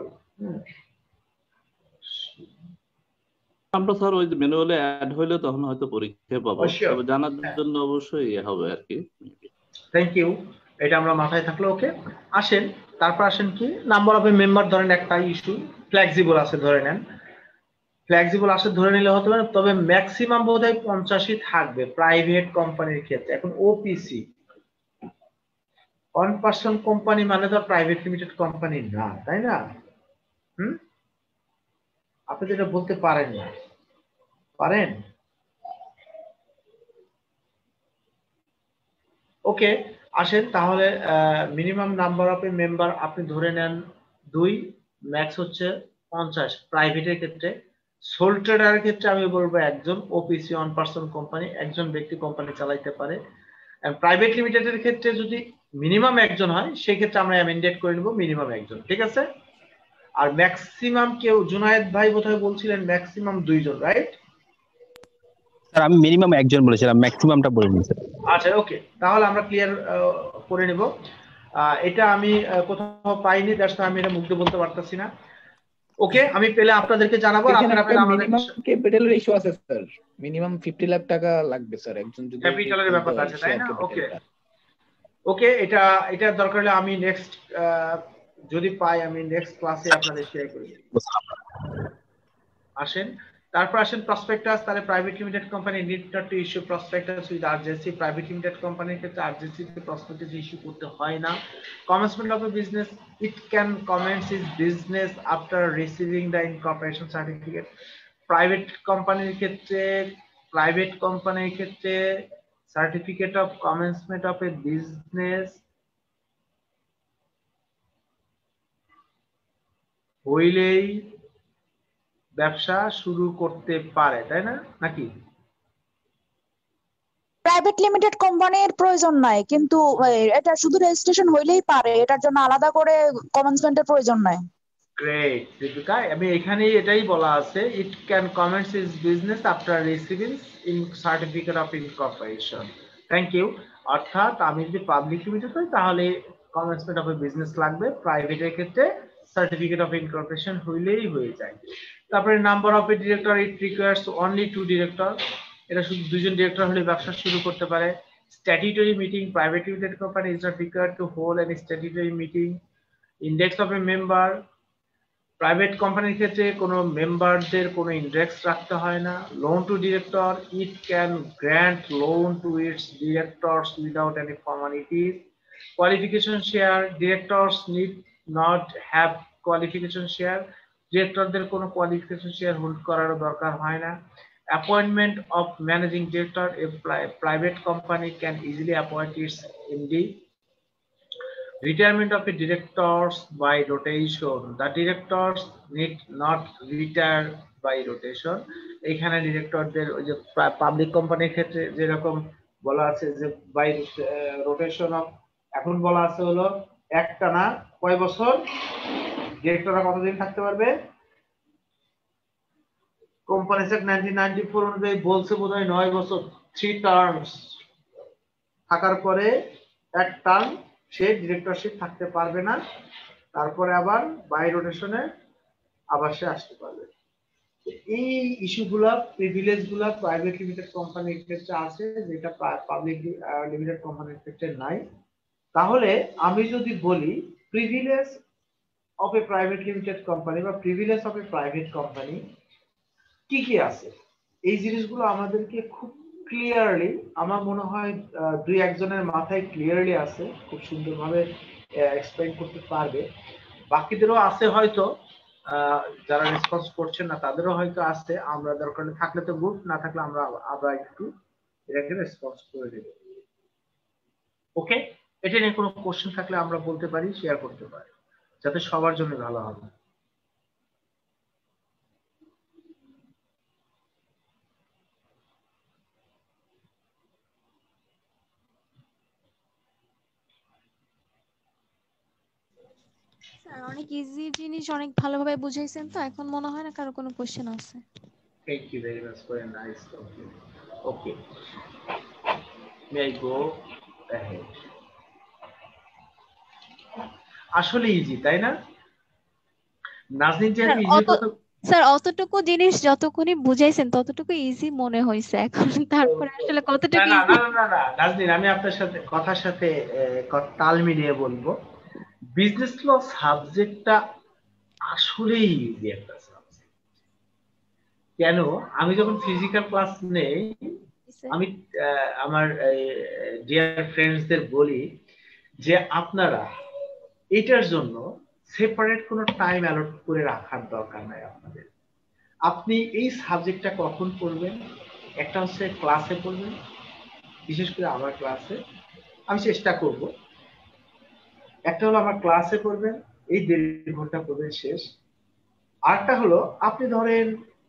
আমরা স্যার ওই ম্যানুয়ালে অ্যাড হইলে তখন হয়তো পরীক্ষায় পাবো, Oh, sure. তবে জানার হ্যাঁ। জন্য অবশ্যই ইয়ে হবে আর কি। থ্যাংক ইউ, এটা আমরা মাথায় থাকলো। ওকে, আসেন তারপর আসেন কি নাম্বার অফ মেম্বার, ধরেন একটা ইস্যু ফ্লেক্সিবল আছে ধরে নেন, ফ্লেক্সিবল আসে ধরে নিলে হতে পারে, তবে ম্যাক্সিমাম বোধহয় পঞ্চাশই থাকবে প্রাইভেট কোম্পানির ক্ষেত্রে। এখন ওপিসি ওয়ান পার্সন কোম্পানি মানে তো প্রাইভেট লিমিটেড কোম্পানি না, তাই না? হুম, আপনি তো এটা বলতে পারেন না, পারেন? ওকে, আসেন তাহলে minimum number of a member আপনি ধরে নেন দুই, ম্যাক্স হচ্ছে পঞ্চাশ প্রাইভেটের ক্ষেত্রে। সোল ট্রেডারের ক্ষেত্রে আমি বলবো একজন, ওপিসি ওয়ান পার্সন কোম্পানি, একজন ব্যক্তি কোম্পানি চালাইতে পারে। প্রাইভেট লিমিটেডের ক্ষেত্রে যদি মিনিমাম একজন হয় সেক্ষেত্রে আমরা অ্যামেন্ডেড করে নেব মিনিমাম একজন, ঠিক আছে? আর ম্যাক্সিমাম কেউ, জুনায়েদ ভাই বোধহয় বলছিলেন ম্যাক্সিমাম দুইজন, রাইট? স্যার আমি মিনিমাম একজন বলেছিলাম, ম্যাক্সিমামটা বলিনি স্যার। আচ্ছা ওকে, তাহলে আমরা ক্লিয়ার করে নেব। এটা আমি আহ, কোথাও পাইনি, দ্যাটস আমি এটা মুখে বলতে পারতাছি না। ওকে, আমি পেলে আপনাদেরকে জানাবো, আর এখানে আপনারা একটা পেলে আমাদের মিনিমাম ক্যাপিটালের ইস্যু আছে স্যার, মিনিমাম ফিফটি লাখ টাকা লাগবে স্যার একজন যদি ক্যাপিটালের খুলতে ব্যাপার হয় আছে, তাই শেয়ার না? ওকে ক্যাপিটালটা। ওকে, এটা এটা দরকার হলে আমি নেক্সট যদি পাই আমি নেক্সট ক্লাসে আপনাদের শেয়ার করে দেব। আসেন, তারপর আসেন প্রসপেক্টাস। তাহলে private limited company need not to issue prospectus with RJC. Private limited কোম্পানির ক্ষেত্রে আরজেসি তে প্রসপেক্টাস ইস্যু করতে হয় না। Commencement of a business, it can commence is business after receiving the incorporation certificate. Private কোম্পানির ক্ষেত্রে private কোম্পানির ক্ষেত্রে certificate of commencement of a business হইলেই ব্যবসা শুরু করতে পারে, তাই না নাকি? প্রাইভেট লিমিটেড কোম্পানির প্রয়োজন নাই, কিন্তু এটা শুধু রেজিস্ট্রেশন হইলেই পারে, এটার জন্য আলাদা করে কমেন্সমেন্টের প্রয়োজন নাই। গ্রেট দীপিকা, আমি এখানেই এটাই বলা আছে, it can commence is business after receiving in certificate of incorporation. Thank you. অর্থাৎ আমি যদি পাবলিক লিমিটেড হই তাহলে কমেন্সমেন্ট অফ এ বিজনেস লাগবে, প্রাইভেটের ক্ষেত্রে সার্টিফিকেট অফ ইনকর্পোরেশন হইলেই হয়ে যায়। তারপরে number of a director, it requires only two director. এটা শুধু দুজন ডিরেক্টর হলে ব্যবসা শুরু করতে পারে। Statutory meeting, private limited company is not required to hold any statutory meeting. Index of a member, private কোম্পানির ক্ষেত্রে কোনো মেম্বারদের কোনো ইন্ডেক্স রাখতে হয় না। Loan to director, it can grant loan to its directors without any formalities. Qualification share, directors need not have qualification share, ডিরেক্টরদের কোনো qualification share hold করার দরকার হয় না। Appointment of managing director, a private company can easily appoint its MD. Retirement of a directors by rotation, the directors need not retire by rotation. এখানে ডিরেক্টরদের ওই যে public কোম্পানির ক্ষেত্রে যেরকম বলা আছে যে বাই রোটেশন অফ, এখন বলা আছে হলো একটানা কয় বছর ডিরেক্টররা কতদিন থাকতে পারবে। Company act nineteen ninety four অনুযায়ী বলছে বোধহয় নয় বছর, থ্রি টার্মস থাকার পরে এক টার্ম সে ডিরেক্টরশিপ থাকতে পারবে না, তারপরে আবার বাই রোটেশনে আবার সে আসতে পারবে। এই ইস্যুগুলা প্রিভিলেজ গুলা প্রাইভেট লিমিটেড কোম্পানির ক্ষেত্রে আছে, যেটা পাবলিক লিমিটেড কোম্পানির ক্ষেত্রে নাই। তাহলে আমি যদি বলি privilege of a private limited company বা privilege of a private company কি কি আছে, এই জিনিসগুলো আমাদেরকে খুব ক্লিয়ারলি, আমার মনে হয় দুই একজনের মাথায় ক্লিয়ারলি আছে, খুব সুন্দরভাবে এক্সপ্লেইন করতে পারবে। বাকিদেরও আছে হয়তো, যারা রেসপন্স করছেন না তাদেরও হয়তো আছে, আমরা দরকার থাকলে তো গ্রুপ, না থাকলে আমরা আবার একটু এটাকে রেসপন্স করে দেব। ওকে, এটা নিয়ে কোনো কোশ্চেন থাকলে আমরা বলতে পারি, শেয়ার করতে পারি, যাতে সবার জন্য ভালো হবে। স্যার অনেক ইজি জিনিস অনেক ভালোভাবে বুঝাইছেন, তো এখন মনে হয় না কারো কোনো কোশ্চেন আছে। Thank you very much for a nice talking. Okay. May I go ahead? আসলে ইজি, তাই না? নাজনীন যে ইজি কথা স্যার অতটুকু জিনিস যতক্ষণই বুঝাইছেন ততটুকু ইজি মনে হইছে, এখন তারপরে আসলে কতটুকু না ইজি। না না না নাজনীন, আমি আপনার সাথে কথার সাথে তাল মিলিয়ে বলবো, বিজনেস ল সাবজেক্টটা আসলেই ইজি একটা সাবজেক্ট। কেন? আমি যখন ফিজিক্যাল ক্লাস নেই, আমি আমার ডিয়ার ফ্রেন্ডসদের বলি যে আপনারা এটার জন্য সেপারেট কোনো টাইম অ্যালট করে রাখার দরকার নাই আপনাদের। আপনি এই সাবজেক্টটা কখন পড়বেন, একটা হচ্ছে ক্লাসে পড়বেন, বিশেষ করে আমার ক্লাসে আমি চেষ্টা করব, একটা হলো আমার ক্লাসে পড়বেন, এই দেড় ঘন্টা পড়বেন শেষ। আরেকটা হলো আপনি ধরেন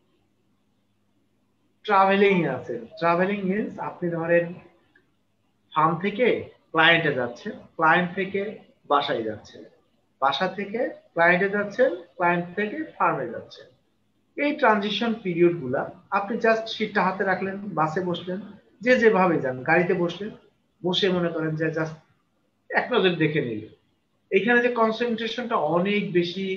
ট্রাভেলিং আছেন, ট্রাভেলিং মিন্স আপনি ধরেন ফার্ম থেকে ক্লায়েন্টে যাচ্ছেন, ক্লায়েন্ট থেকে বাসায় যাচ্ছেন, বাসা থেকে ক্লায়েন্টে যাচ্ছেন, ক্লায়েন্ট থেকে ফার্মে যাচ্ছেন। এই ট্রানজিশন পিরিয়ড গুলা আপনি জাস্ট শীটটা হাতে রাখলেন, বাসে বসলেন, যে যেভাবে যান, গাড়িতে বসলেন, বসে মনে করেন যে জাস্ট এক নজর দেখে নিলেন। এখানে যে কনসেন্ট্রেশনটা অনেক বেশি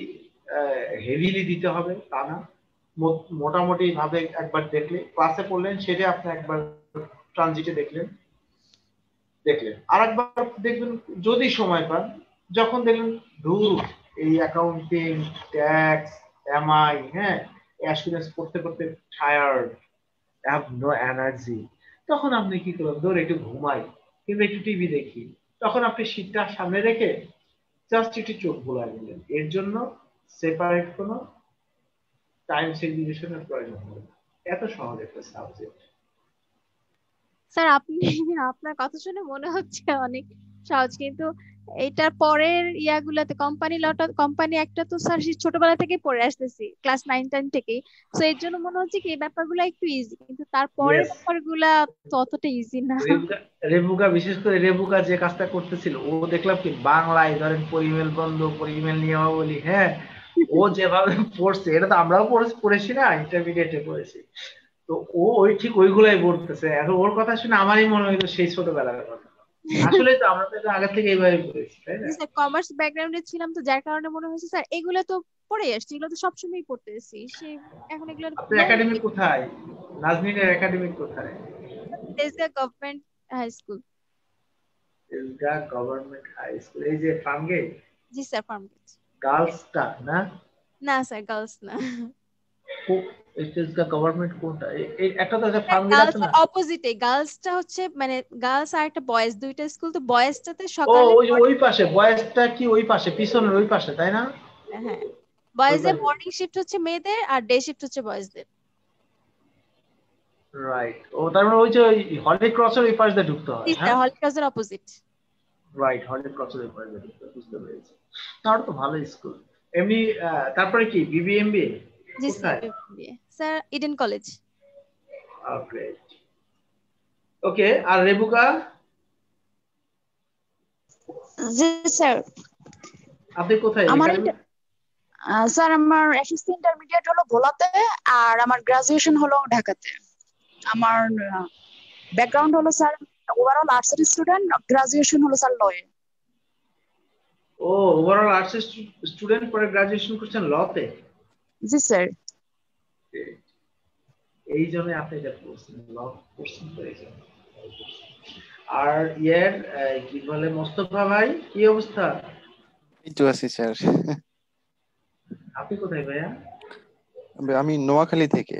হেভিলি দিতে হবে তা না, মোটামুটি ভাবে একবার দেখলে ক্লাসে পড়লেন, সেটা আপনি একবার ট্রানজিটে দেখলেন দেখলেন আর একবার দেখবেন যদি সময় পান, যখন দেখলেন ধুর এই অ্যাকাউন্টিং, ট্যাক্স, এমআই, হ্যাঁ অ্যাসুরেন্স করতে করতে টায়ার্ড, হ্যাভ নো এনার্জি, তখন আপনি কি করবেন, ধর একটু ঘুমাই কিংবা একটু টিভি দেখি, তখন আপনি শীতটা সামনে রেখে জাস্ট একটু চোখ ভুলাই দিলেন। এর জন্য সেপারেট কোনো টাইম সেগ্রিগেশনের প্রয়োজন হবে না, এত সহজ একটা সাবজেক্ট। স্যার আপনি আপনার কথা শুনে মনে হচ্ছে অনেক সহজ, কিন্তু এটার পরের ইয়াগুলাতে কোম্পানি লটা কোম্পানি একটা তো স্যার ছোটবেলা থেকে পড়ে আসতেছি, ক্লাস নাইন টেন থেকেই, তো এর জন্য মনে হচ্ছে কি এই ব্যাপারগুলো একটু ইজি, কিন্তু তারপরের ব্যাপারগুলা তো অতটা ইজি না। রেবুকা, বিশেষ করে রেবুকা যে কাজটা করতেছিল, ও দেখলাম কি বাংলায় ধরেন পরিমেল বন্ধ, পরিমেল নিয়মাবলী, হ্যাঁ ও যেভাবে পড়ছে, এটা তো আমরাও পড়েছি না, ইন্টারমিডিয়েটে পড়েছি, তো ও ওই ঠিক ওইগুলাই বলতেছে। এখন ওর কথা শুনে আমারই মনে হইলো সেই ছোটবেলার কথা। আসলে তো আমরা তো আগে থেকে এইভাবে পড়েছি, তাই না? স্যার কমার্স ব্যাকগ্রাউন্ডে ছিলাম তো, যার কারণে মনে হয়েছে স্যার এগুলো তো পড়ে আসছি, এগুলো তো সবসময় পড়তেছি, সেই এখন এগুলো। আপনার একাডেমি কোথায়? নাজনীনের একাডেমি কোথায়? Tejgaon government high school. Tejgaon government high school, এই যে ফার্মগেট? জি স্যার ফার্মগেট। গার্লসটা না? না স্যার গার্লস না। তেজগাঁ গভর্নমেন্ট কোনটা? এই একটা তো ফার্মগেট আছে না? অপোজিটে গার্লসটা হচ্ছে মানে গার্লস আর একটা বয়েজ, দুইটা স্কুল, তো বয়েজটাতে ও সকালে ওই ওই পাশে, বয়েজটা কি ওই পাশে পিছনের ওই পাশে, তাই না? হ্যাঁ বয়েজের মর্নিং শিফট হচ্ছে মেয়েদের আর ডে শিফট হচ্ছে বয়েজদের। রাইট, ও তার মানে ওই যে হলি ক্রসের ওই পাশ দিয়ে ঢুকতে হয়। হ্যাঁ হলি ক্রসের অপোজিট। রাইট, হলি ক্রসের ওই পাশ দিয়ে ঢুকতে, বুঝতে পেরেছি। তার তো ভালো স্কুল। এমনি তারপরে কি বিবিএমবিএ? জি sir BBA MBA sir Eden college. Great, okay. আর রেবুকা? জি স্যার। আপনি কোথায়? আমার স্যার আমার এসএসসি ইন্টারমিডিয়েট হলো ভোলাতে, আর আমার গ্রাজুয়েশন হলো ঢাকাতে। আমার ব্যাকগ্রাউন্ড হলো স্যার ওভারঅল আর্টসের স্টুডেন্ট, গ্রাজুয়েশন হলো স্যার লয়ে। ও ওভারঅল আর্টস স্টুডেন্ট, পরে গ্রাজুয়েশন করছেন লতে? জি স্যার। এই জন্য আপনি এটা করছেন, ল করছেন তো এই জন্য। আর ইয়ার কি বলে মোস্তফা ভাই, কি অবস্থা? এই তো আছি স্যার। আপনি কোথায় ভাইয়া? আমি নোয়াখালী থেকে।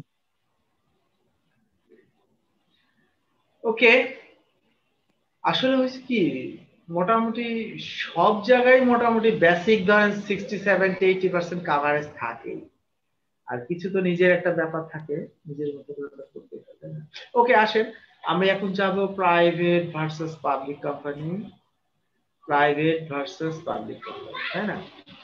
ওকে, আসলে হচ্ছে কি মোটামুটি সব জায়গায় মোটামুটি বেসিক ধরেন sixty seventy eighty percent coverage থাকে, আর কিছু তো নিজের একটা ব্যাপার থাকে, নিজের মতো করে করতে হবে। ওকে, আসেন আমি এখন যাব private versus public company, private versus public company, তাই না?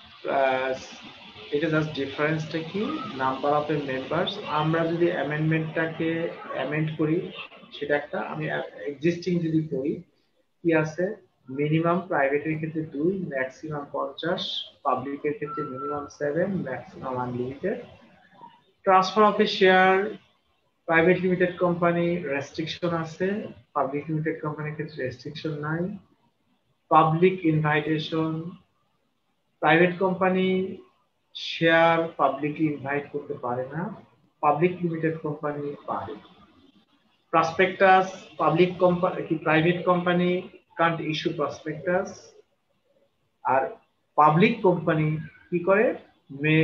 এটা জাস্ট ডিফারেন্সটা কি, নাম্বার অফ মেম্বার্স। আমরা যদি অ্যামেন্ডমেন্টটাকে অ্যামেন্ড করি, সেটা একটা, আমি এক্সিস্টিং যদি করি কি আছে, মিনিমাম প্রাইভেটের ক্ষেত্রে দুই, ম্যাক্সিমাম পঞ্চাশ, পাবলিকের ক্ষেত্রে minimum seven, maximum unlimited. Transfer of a share private limited company restriction আছে, পাবলিক লিমিটেড কোম্পানির ক্ষেত্রে রেস্ট্রিকশন নাই। Public invitation, private company share publicly invite করতে পারে না, পাবলিক লিমিটেড কোম্পানি পারে। প্রসপেক্টাস, পাবলিক কোম্পানি কি private company can't issue prospectus, আর পাবলিক কোম্পানি কি করে, may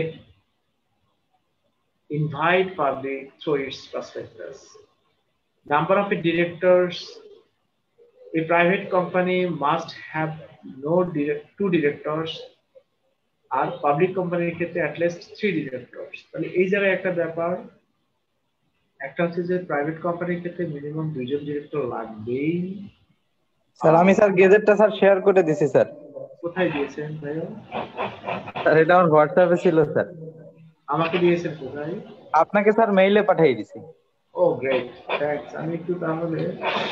invite public through its prospectus. Number of directors, a private company must have no direct, two directors, আর public কোম্পানির ক্ষেত্রে at least three directors। তাহলে এই জায়গায় একটা ব্যাপার, একটা হচ্ছে যে প্রাইভেট কোম্পানির ক্ষেত্রে মিনিমাম দুইজন ডিরেক্টর লাগবেই। স্যার আমি স্যার গেজেটটা স্যার শেয়ার করে দিয়েছি স্যার। কোথায় দিয়েছেন ভাইয়া? স্যার এটা আমার হোয়াটসঅ্যাপে ছিল স্যার। আমাকে দিয়েছেন কোথায়? আপনাকে স্যার মেইলে পাঠিয়ে দিয়েছি। Oh great, thanks. আমি একটু তাহলে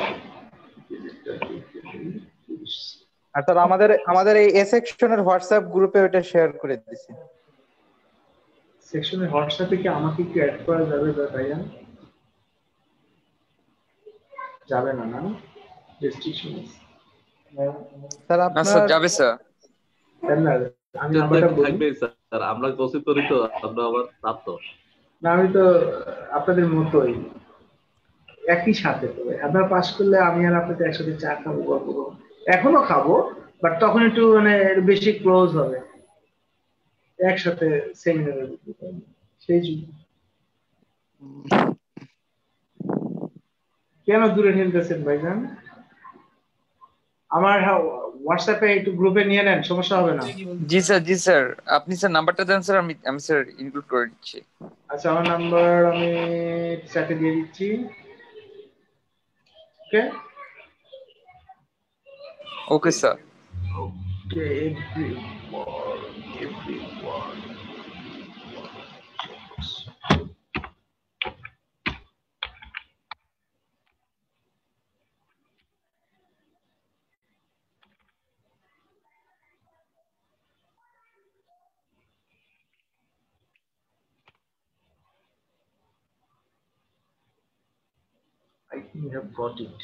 আর স্যার আমাদের আমাদের এই এ সেকশনের হোয়াটসঅ্যাপ গ্রুপে ওটা শেয়ার করে দিয়েছি। সেকশনের হোয়াটসঅ্যাপে কি আমাকে কি অ্যাড করা যাবে ভাইয়া? যাবে না না, রেস্ট্রিকশন স্যার আপনার স্যার যাবে স্যার। আমি নাম্বারটা বলি, স্যার আমরা কোচিং করি তো, আমরা আবার ছাত্র। না আমি তো আপনাদের মতোই একই সাথে, তবে আপনারা পাশ করলে আমি আর আপনাদের একসাথে চা খাবো, গল্প করবো, এখনো খাবো, বাট তখন একটু মানে বেশি ক্লোজ হবে, একসাথে সেমিনারে সেই জন্য। কেন দূরে ঠেলতেছেন ভাইজান? আমার হোয়াটসঅ্যাপে একটু গ্রুপে নিয়ে নেন, সমস্যা হবে না। জি স্যার, জি স্যার, আপনি স্যার নাম্বারটা দেন স্যার, আমি আমি স্যার ইনক্লুড করে দিচ্ছি। আচ্ছা আমার নাম্বার আমি চ্যাটে দিয়ে দিচ্ছি। Okay okay sir. Okay everyone everyone I think you have got it.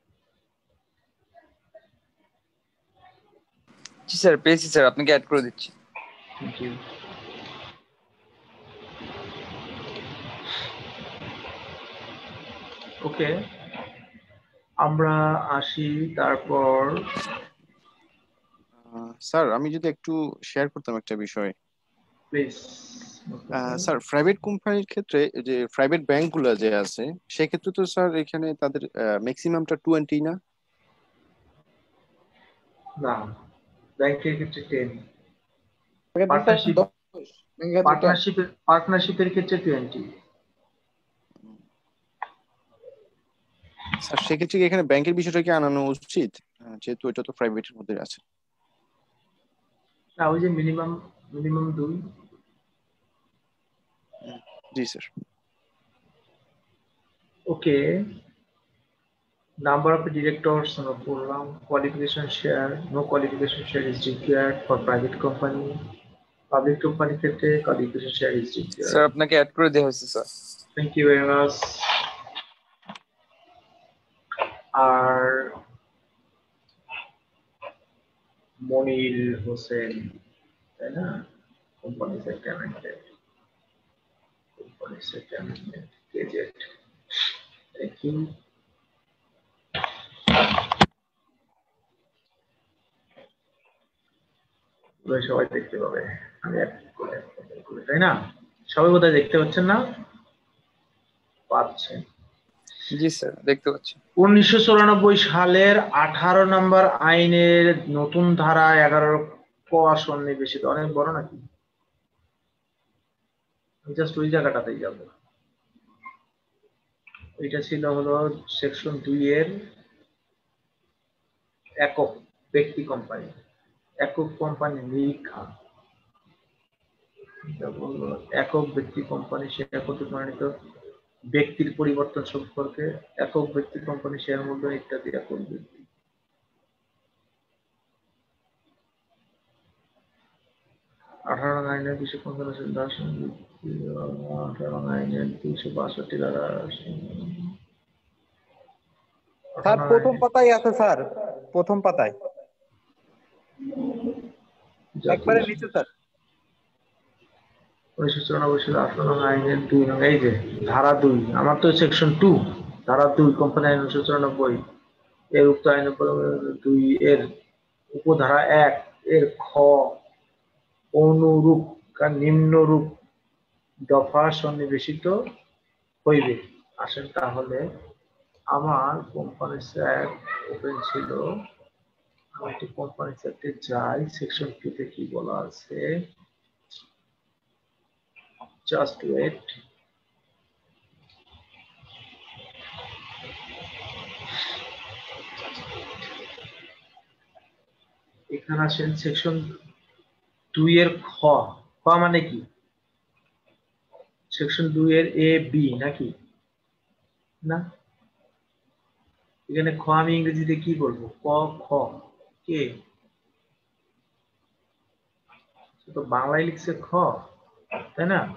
জি স্যার পেয়েছি স্যার, আপনাকে অ্যাড করে দিচ্ছি। Thank you. ওকে আমরা আসি তারপর। স্যার আমি যদি একটু শেয়ার করতাম একটা বিষয়। প্লিজ। স্যার প্রাইভেট কোম্পানির ক্ষেত্রে যে প্রাইভেট ব্যাংকগুলো যে আছে সেক্ষেত্রে তো স্যার এখানে তাদের ম্যাক্সিমামটা টোয়েন্টি না? না ব্যাংকের ক্ষেত্রে টেন, পার্টনারশিপ পার্টনারশিপের পার্টনারশিপের ক্ষেত্রে টোয়েন্টি। স্যার সেক্ষেত্রে কি এখানে ব্যাংকের বিষয়টা কি আনানো উচিত, যেহেতু এটা তো প্রাইভেটের মধ্যে আছে? না ওই যে মিনিমাম মিনিমাম দুই। জি sir. Okay number of directors no program qualification share, no qualification share is required for private company, public company ক্ষেত্রে qualification share is required. Sir আপনাকে অ্যাড করে দেওয়া হয়েছে sir. Thank you very much. আর মনির হোসেন তাই না, company secretary company secretary gazette. Thank you. সবাই দেখতে পাবে আমি তাই না? সবাই কোথায় দেখতে পাচ্ছেন না? পাচ্ছেন। জি স্যার দেখতে পাচ্ছি। উনিশশো চুরানব্বই সালের আঠারো নম্বর আইনের নতুন ধারা এগারো ক সন্নিবেশিত, অনেক বড় নাকি? জাস্ট ওই জায়গাটাতেই যাবো। এটা ছিল হলো সেকশন দুই এর একক ব্যক্তি কোম্পানি, একক কোম্পানি নিরীক্ষা। একক ব্যক্তি কোম্পানি শেয়ার কর্তৃক মনোনীত ব্যক্তির পরিবর্তন সম্পর্কে, একক ব্যক্তি কোম্পানি শেয়ার মূল্য ইত্যাদি একক ব্যক্তি। আঠারো আইনের দুইশো পঞ্চান্ন দাস আঠারো আইনের দুইশো বাষট্টি দ্বারা স্যার প্রথম পাতায় আছে স্যার, প্রথম পাতায় একবারে নিচে স্যার। উনিশশো চুরানব্বই সালে আঠারো আইনের দুই নং এই যে ধারা দুই, আমার তো সেকশন টু ধারা দুই কোম্পানি আইন উনিশশো চুরানব্বই এর উক্ত আইন দুই এর উপধারা এক এর খ অনুরূপ নিম্নরূপ দফা সন্নিবেশিত হইবে। আসেন তাহলে আমার কোম্পানি স্যাট ওপেন ছিল, আমি একটু কোম্পানি স্যাটে যাই, সেকশন টু তে কি বলা আছে, জাস্ট ওয়েট। এখানে আসেন সেকশন দুই এর খ, খ মানে কি? সেকশন দুই এর এ বি নাকি না? এখানে খ আমি ইংরেজিতে কি বলবো? ক খ কে তো বাংলায় লিখছে খ, তাই না?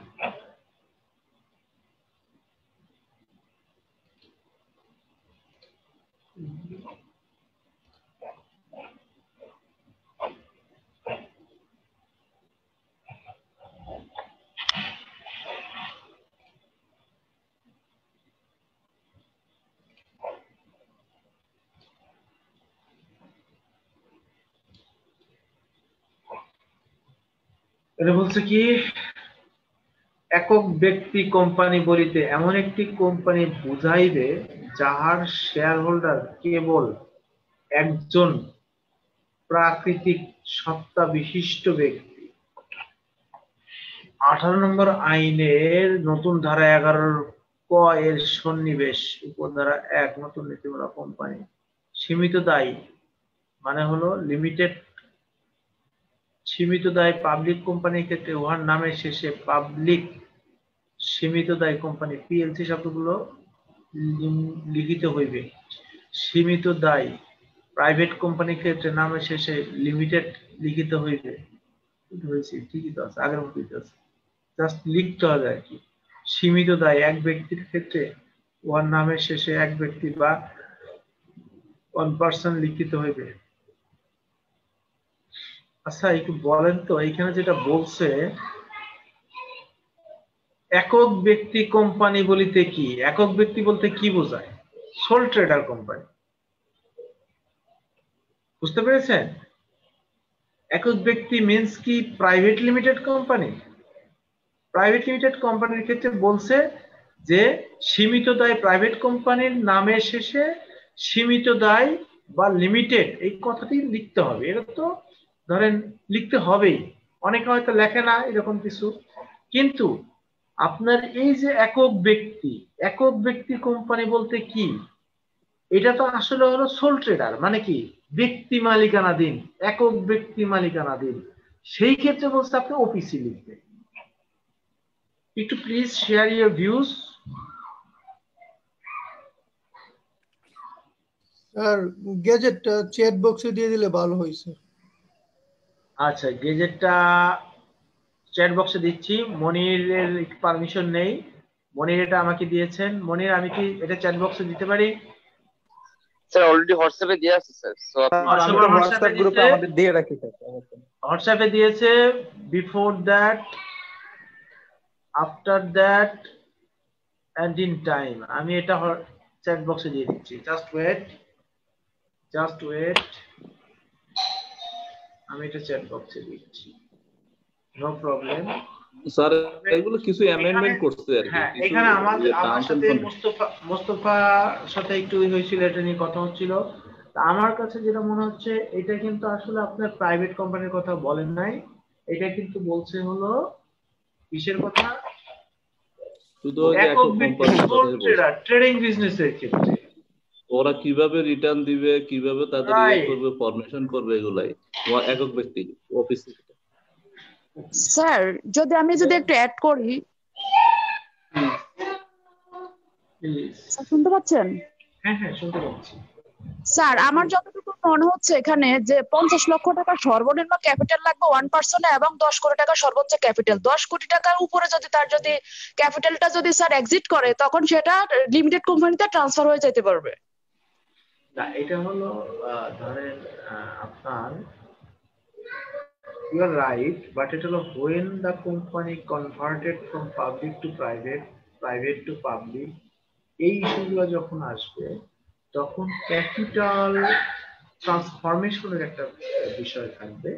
এটা বলছে কি একক ব্যক্তি কোম্পানি বলিতে এমন একটি কোম্পানি বুঝাইবে যাহার শেয়ার হোল্ডার কেবল একজন প্রাকৃতিক সত্তা বিশিষ্ট ব্যক্তি। আঠারো নম্বর আইনের নতুন ধারা এগারোর ক এর সন্নিবেশ উপধারা এক নতুন নীতিমালা কোম্পানি সীমিত দায়ী মানে হলো লিমিটেড সীমিত দায় পাবলিক কোম্পানির ক্ষেত্রে উহার নামের শেষে পাবলিক সীমিত দায় কোম্পানি পিএলসি শব্দগুলো লিখিত হইবে। সীমিত দায় প্রাইভেট কোম্পানির ক্ষেত্রে নামের শেষে লিমিটেড লিখিত হইবে। হয়েছে ঠিকই তো আছে, আগের মতোই তো আছে, জাস্ট লিখতে হবে আর কি। সীমিত দায় এক ব্যক্তির ক্ষেত্রে উহার নামের শেষে এক ব্যক্তি বা ওয়ান পার্সন লিখিত হইবে। আচ্ছা একটু বলেন তো এইখানে যেটা বলছে একক ব্যক্তি কোম্পানি বলিতে কি, একক ব্যক্তি বলতে কি বোঝায়? সোল ট্রেডার কোম্পানি, বুঝতে পেরেছেন? একক ব্যক্তি মিন্স কি private limited company. Private limited কোম্পানির ক্ষেত্রে বলছে যে সীমিত দায় প্রাইভেট কোম্পানির নামের শেষে সীমিত দায় বা লিমিটেড এই কথাটি লিখতে হবে। এটা তো ধরেন লিখতে হবেই, অনেকে হয়তো লেখে না এরকম কিছু, কিন্তু আপনার এই যে একক ব্যক্তি, একক ব্যক্তি কোম্পানি বলতে কি, এটা তো আসলে হলো সোল ট্রেডার মানে কি ব্যক্তি মালিকানাধীন, একক ব্যক্তি মালিকানাধীন। সেই ক্ষেত্রে বলছে আপনি ওপিসি লিখবেন। একটু please share your views. Sir গ্যাজেটটা চ্যাট বক্সে দিয়ে দিলে ভালো হয়েছে। আচ্ছা গেজেটটা চ্যাট বক্সে দিচ্ছি। মনিরের পারমিশন নেই, মনির এটা আমাকে দিয়েছেন। মনির আমি কি এটা চ্যাট বক্সে দিতে পারি? স্যার অলরেডি হোয়াটসঅ্যাপে দিয়ে আছে স্যার, সো আপনি হোয়াটসঅ্যাপ গ্রুপে আমাদের দিয়ে রাখি স্যার। হোয়াটসঅ্যাপে দিয়েছে। Before that, after that and in time, আমি এটা চ্যাট বক্সে দিয়ে দিচ্ছি। জাস্ট ওয়েট, জাস্ট ওয়েট, আমি এটা চ্যাট বক্সে দিচ্ছি, নো প্রবলেম। স্যার এগুলো কিছু অ্যামেন্ডমেন্ট করতে আর কি। হ্যাঁ এখানে আমাদের আমার সাথে মোস্তফা মোস্তফার সাথে একটু হয়েছিল, এটা নিয়ে কথা হচ্ছিল। আমার কাছে যেটা মনে হচ্ছে এটা কিন্তু আসলে আপনার প্রাইভেট কোম্পানির কথা বলেন নাই, এটা কিন্তু বলছে হলো কিসের কথা, শুধু একক কোম্পানির কথা বলছে, ট্রেডিং বিজনেসের ক্ষেত্রে ওরা কিভাবে রিটার্ন দিবে, কিভাবে তাদের ইয়ে করবে, ফরমেশন করবে, এগুলাই একক ব্যক্তি অফিস। স্যার যদি আমি যদি একটু অ্যাড করি, শুনতে পাচ্ছেন? হ্যাঁ হ্যাঁ শুনতে পাচ্ছি। স্যার আমার যতটুকু মনে হচ্ছে এখানে যে পঞ্চাশ লক্ষ টাকা সর্বনিম্ন ক্যাপিটাল লাগবে ওয়ান পার্সনে এবং দশ কোটি টাকা সর্বোচ্চ ক্যাপিটাল। দশ কোটি টাকার উপরে যদি তার যদি ক্যাপিটালটা যদি স্যার এক্সিট করে তখন সেটা লিমিটেড কোম্পানিতে ট্রান্সফার হয়ে যেতে পারবে। না এটা হলো ধরেন আপনার you are right, but it is when the company converted from public to private, private to public, এই ইস্যুগুলো যখন আসবে তখন ক্যাপিটাল ট্রান্সফরমেশনের একটা বিষয় থাকবে,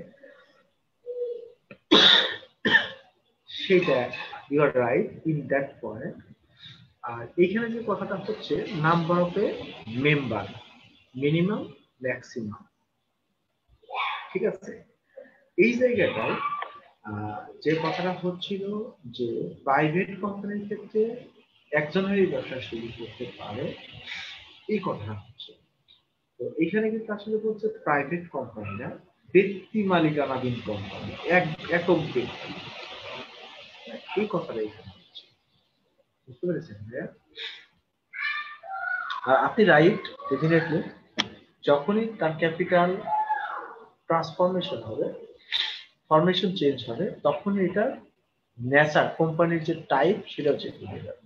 সেটা you are right in that point. আর এখানে যে কথাটা হচ্ছে number of a member, minimum maximum, ঠিক আছে? এই জায়গাটায় যে কথাটা হচ্ছিল যে প্রাইভেট কোম্পানির ক্ষেত্রে একজনেরই ব্যবসা শুরু করতে পারে, এই কথাটা হচ্ছে। তো এখানে কিন্তু আসলে বলছে প্রাইভেট কোম্পানি না, ব্যক্তি মালিকানাধীন কোম্পানি, এক একক ব্যক্তি, এই কথাটা এখানে হচ্ছে, বুঝতে পেরেছেন ভাইয়া? আর আপনি রাইট, ডেফিনেটলি যখনই তার ক্যাপিটাল ট্রান্সফরমেশন হবে, ফরমেশন চেঞ্জ হবে, তখন এটা নেচার কোম্পানির যে টাইপ সেটাও চেঞ্জ হয়ে যাবে,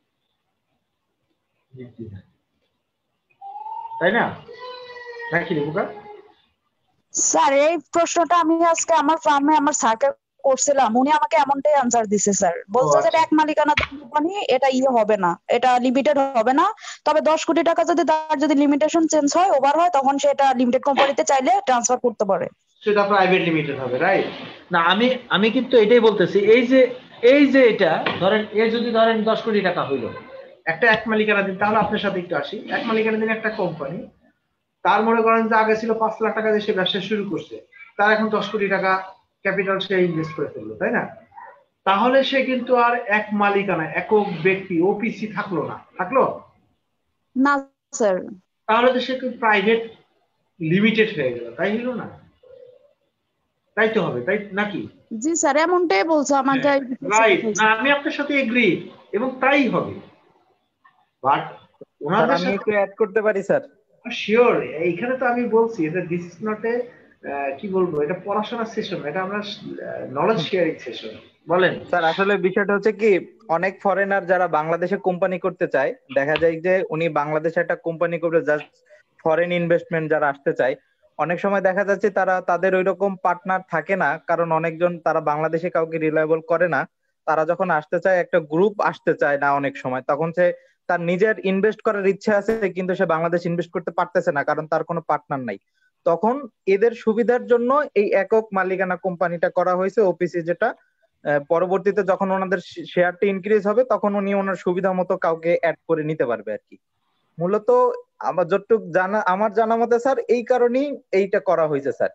তাই না? নাকি রেবুকা? স্যার এই প্রশ্নটা আমি আজকে আমার ফার্মে আমার স্যারকে করছিলাম, উনি আমাকে এমনটাই আনসার দিছে স্যার। বলছে যে এক মালিকানা কোম্পানি, এটা ইয়ে হবে না, এটা লিমিটেড হবে না, তবে দশ কোটি টাকা যদি তার যদি লিমিটেশন চেঞ্জ হয়, ওভার হয়, তখন সেটা লিমিটেড কোম্পানিতে চাইলে ট্রান্সফার করতে পারে। সেটা প্রাইভেট লিমিটেড হবে, রাইট? না আমি আমি কিন্তু এটাই বলতেছি, এই যে এই যে এটা ধরেন এ যদি ধরেন দশ কোটি টাকা হইলো, একটা এক মালিকানা দিন, তাহলে আপনার সাথে একটু আসি, এক মালিকানা দিন একটা কোম্পানি, তার মনে করেন যে আগে ছিল পাঁচ লাখ টাকা দিয়ে সে ব্যবসা শুরু করছে, তার এখন দশ কোটি টাকা ক্যাপিটাল সে ইনভেস্ট করে ফেললো, তাই না? তাহলে সে কিন্তু আর এক মালিকানা একক ব্যক্তি ওপিসি থাকলো না, থাকলো না স্যার। তাহলে তো সে প্রাইভেট লিমিটেড হয়ে গেল, তাই হলো না? তাই তো হবে, তাই নাকি? জি স্যার, এমনটাই বলছো আমাকে। রাইট, না আমি আপনার সাথে এগ্রি, এবং তাই হবে। বাট ওনাদের আমি সাথে একটু অ্যাড করতে পারি স্যার? শিওর, এইখানে তো আমি বলছি এটা দিস ইজ নট এ কি বলবো, এটা পড়াশোনার সেশন, এটা আমরা নলেজ শেয়ারিং সেশন। বলেন স্যার, আসলে বিষয়টা হচ্ছে কি, অনেক ফরেনার যারা বাংলাদেশে কোম্পানি করতে চায়, দেখা যায় যে উনি বাংলাদেশে একটা কোম্পানি করবে, জাস্ট ফরেন ইনভেস্টমেন্ট যারা আসতে চায়, অনেক সময় দেখা যাচ্ছে তারা তাদের ওইরকম পার্টনার থাকে না, কারণ অনেকজন তারা বাংলাদেশে কাউকে রিলায়েবল করে না। তারা যখন আসতে চায়, একটা গ্রুপ আসতে চায় না অনেক সময়, তখন সে তার নিজের ইনভেস্ট করার ইচ্ছা আছে কিন্তু সে বাংলাদেশ ইনভেস্ট করতে পারতেছে না, কারণ তার কোনো পার্টনার নাই। তখন এদের সুবিধার জন্য এই একক মালিকানা কোম্পানিটা করা হয়েছে, ওপিসি, যেটা পরবর্তীতে যখন ওনাদের শেয়ারটা ইনক্রিজ হবে তখন উনি ওনার সুবিধা মতো কাউকে অ্যাড করে নিতে পারবে আর কি। মূলত আমার যতটুকু জানা, আমার জানা মতে স্যার, এই কারণেই এইটা করা হয়েছে স্যার।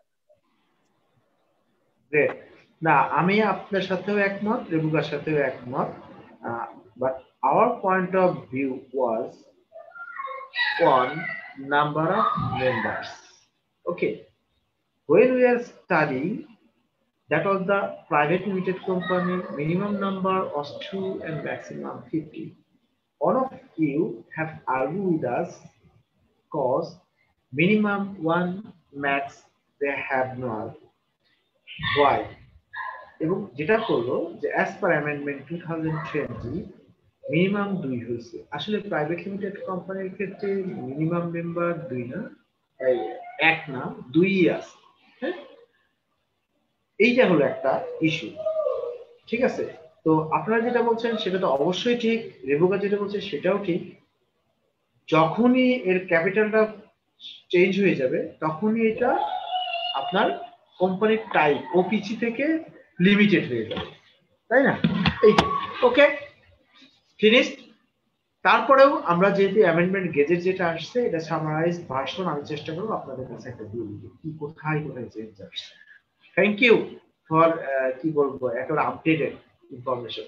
না আমি আপনার সাথেও একমত, রেবুকার সাথেও একমত, but our point of view was on number of members. Okay, when we are studying, that was the private limited company, minimum number was two and maximum fifty. All of you have argued with us cause minimum one, max they have no argue. Why? এবং যেটা করলো যে as per amendment twenty twenty minimum দুই হয়েছে। আসলে private limited কোম্পানির ক্ষেত্রে minimum member দুই না, এক না, দুই আছে। হ্যাঁ, এইটা হলো একটা ইস্যু, ঠিক আছে? তো আপনারা যেটা বলছেন সেটা তো অবশ্যই ঠিক, রেবুকা যেটা বলছে সেটাও ঠিক। যখনই এর ক্যাপিটালটা চেঞ্জ হয়ে যাবে তখনই এটা আপনার কোম্পানির টাইপ ওপিসি থেকে লিমিটেড হয়ে যাবে, তাই না? এই ওকে, ফিনিশড। তারপরেও আমরা যেহেতু অ্যামেন্ডমেন্ট গেজেট যেটা আসছে এটা সামারাইজ ভার্সন আমি চেষ্টা করব আপনাদের কাছে একটা দিয়ে দিতে, কি কোথায় কোথায় চেঞ্জ আসছে। থ্যাংক ইউ ফর কি বলবো একটা আপডেটেড ইনফরমেশন।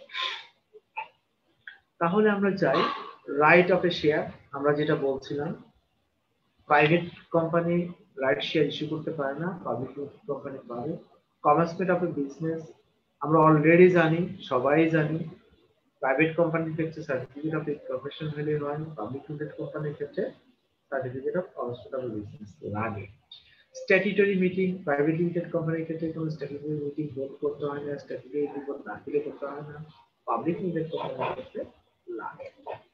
তাহলে আমরা যাই রাইট অফ এ শেয়ার। আমরা যেটা বলছিলাম, private company right share issue করতে পারে না, পাবলিক কোম্পানি পারে। কমেন্সমেন্ট অফ এ বিজনেস আমরা অলরেডি জানি, সবাই জানি। প্রাইভেট কোম্পানির ক্ষেত্রে সার্টিফিকেট অফ ইনকর্পোরেশন হলে হয়, পাবলিক লিমিটেড কোম্পানির ক্ষেত্রে certificate of commencement of business লাগে। স্ট্যাটিউটরি মিটিং প্রাইভেট লিমিটেড কোম্পানির ক্ষেত্রে কোনো স্ট্যাটিউটরি মিটিং ভোট করতে হয় না, স্ট্যাটিউটরি রিপোর্ট দাখিল করতে হয় না, পাবলিক লিমিটেড কোম্পানির ক্ষেত্রে লাগে।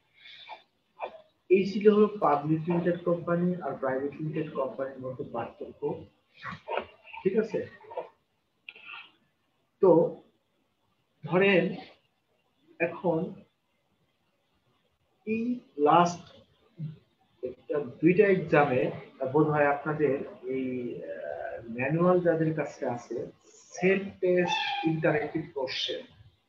এই ছিল হলো পাবলিক লিমিটেড কোম্পানি আর প্রাইভেট লিমিটেড কোম্পানির মধ্যে পার্থক্য, ঠিক আছে? তো ধরেন এখন এই লাস্ট দুইটা এক্সামে বোধ হয় আপনাদের এই ম্যানুয়াল যাদের কাছে আছে, সেলফ টেস্ট ইন্টারেক্টিভ কোশ্চেন,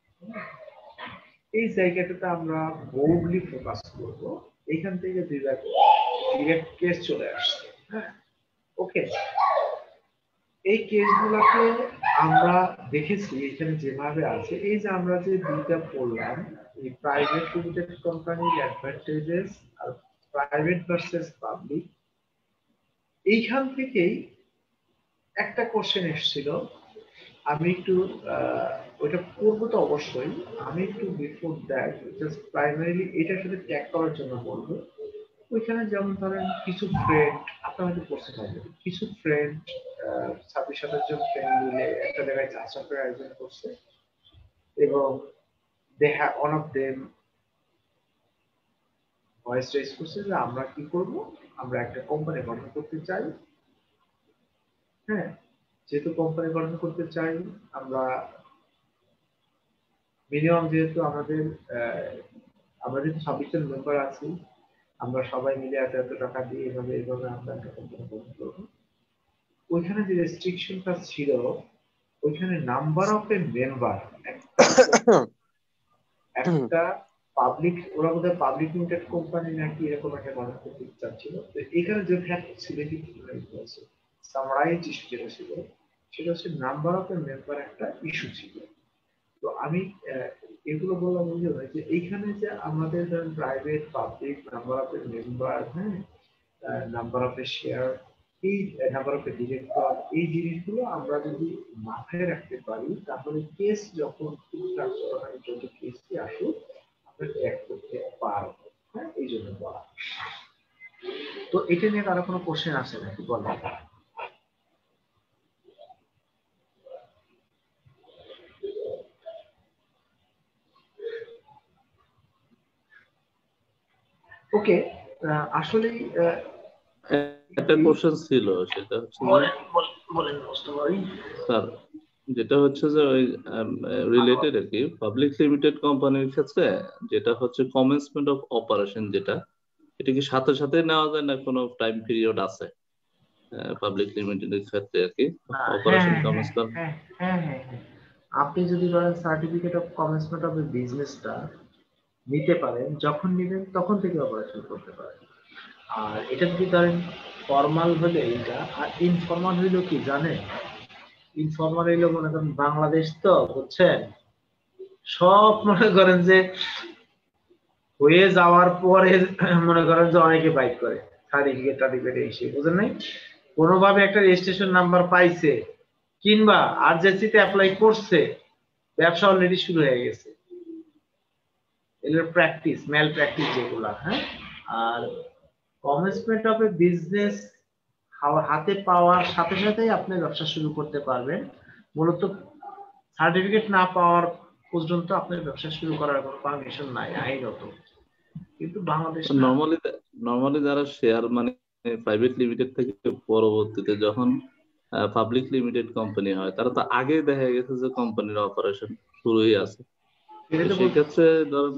এই জায়গাটাতে আমরা বোল্ডলি ফোকাস করব। এইখান থেকে দুইটা ডিরেক্ট কেস চলে আসছে। হ্যাঁ, ওকে, এই কেসগুলোকে আমরা দেখেছি এখানে যেভাবে আছে। এই যে আমরা যে দুইটা পড়লাম, এই প্রাইভেট লিমিটেড কোম্পানির অ্যাডভান্টেজেস আর প্রাইভেট ভার্সেস পাবলিক, এইখান থেকেই একটা কোশ্চেন এসেছিল। আমি একটু ওইটা করবো তো অবশ্যই, আমি একটু বিফোর দ্যাট জাস্ট প্রাইমারিলি এটার সাথে ট্যাগ করার জন্য বলবো। ওইখানে যেমন ধরেন কিছু ফ্রেন্ড, আপনার হয়তো পড়তে পারবেন, কিছু ফ্রেন্ড ছাব্বিশ সাতাশ জন ফ্রেন্ড মিলে একটা জায়গায় চা চাপের আয়োজন করছে এবং they have one of them voice raise করছে যে আমরা কি করব, আমরা একটা কোম্পানি গঠন করতে চাই। হ্যাঁ, যেহেতু কোম্পানি গঠন করতে চাই, আমরা মিনিমাম যেহেতু আমাদের আমরা যেহেতু ছাব্বিশ জন মেম্বার আছি, আমরা সবাই মিলে এত এত টাকা দিয়ে এভাবে এইভাবে আমরা একটা কোম্পানি গঠন করবো। ওইখানে যে রেস্ট্রিকশনটা ছিল ওইখানে নাম্বার অফ এ মেম্বার একটা পাবলিক, ওরা বোধহয় পাবলিক লিমিটেড কোম্পানি নাকি এরকম একটা গঠন করতে চাচ্ছিল। তো এখানে যে ফ্যাক্ট ছিল সামারাইজ ইস্যু যেটা ছিল সেটা হচ্ছে নাম্বার অফ এ মেম্বার একটা ইস্যু ছিল। তো আমি এগুলো বললাম ওই জন্য যে এইখানে যে আমাদের ধরেন private public number of a member, হ্যাঁ, নাম্বার অফ এ শেয়ার, এই নাম্বার অফ এ ডিরেক্টর, এই জিনিসগুলো আমরা যদি মাথায় রাখতে পারি তাহলে কেস যখন যত কেসটি আসুক আমরা ট্র্যাক করতে পারবো। হ্যাঁ, এই জন্য বলা। তো এটা নিয়ে কারো কোনো কোশ্চেন আছে নাকি বলেন? ওকে, আসলে একটা কোশ্চেন ছিল, সেটা হচ্ছে স্যার যেটা হচ্ছে যে ওই রিলেটেড আর কি পাবলিক লিমিটেড কোম্পানির ক্ষেত্রে যেটা হচ্ছে কমেন্সমেন্ট অফ অপারেশন, যেটা এটা কি সাথে সাথে নেওয়া যায় না কোনো টাইম পিরিয়ড আছে পাবলিক লিমিটেডের ক্ষেত্রে আর কি অপারেশন কমেন্স করা? হ্যাঁ হ্যাঁ হ্যাঁ, আপনি যদি ধরেন সার্টিফিকেট অফ কমেন্সমেন্ট অফ বিজনেসটা নিতে পারেন, যখন নেবেন তখন থেকে অপারেশন করতে পারেন। আর এটা যদি ধরেন ফর্মাল হলে এইটা, আর ইনফর্মাল হইলো কি জানেন? ইনফর্মাল হইলো মনে করেন বাংলাদেশ তো বুঝছেন, সব মনে করেন যে হয়ে যাওয়ার পরে মনে করেন যে অনেকে বাইক করে সার্টিফিকেট টার্টিফিকেট এসে, বুঝেন নাই, কোনোভাবে একটা রেজিস্ট্রেশন নাম্বার পাইছে কিংবা আরজেসিতে অ্যাপ্লাই করছে, ব্যবসা অলরেডি শুরু হয়ে গেছে। এগুলোর প্র্যাকটিস, ম্যাল প্র্যাকটিস যেগুলা। হ্যাঁ, আর কমেন্সমেন্ট অফ এ বিজনেস হাতে পাওয়ার সাথে সাথেই আপনি ব্যবসা শুরু করতে পারবেন। মূলত সার্টিফিকেট না পাওয়ার পর্যন্ত আপনার ব্যবসা শুরু করার কোনো পারমিশন নাই আইনত। কিন্তু বাংলাদেশে নরমালি নরমালি যারা শেয়ার মানে প্রাইভেট লিমিটেড থেকে পরবর্তীতে যখন পাবলিক লিমিটেড কোম্পানি হয়, তারা তো আগে দেখা গেছে যে কোম্পানির অপারেশন শুরুই আছে। সেই ক্ষেত্রে ধরেন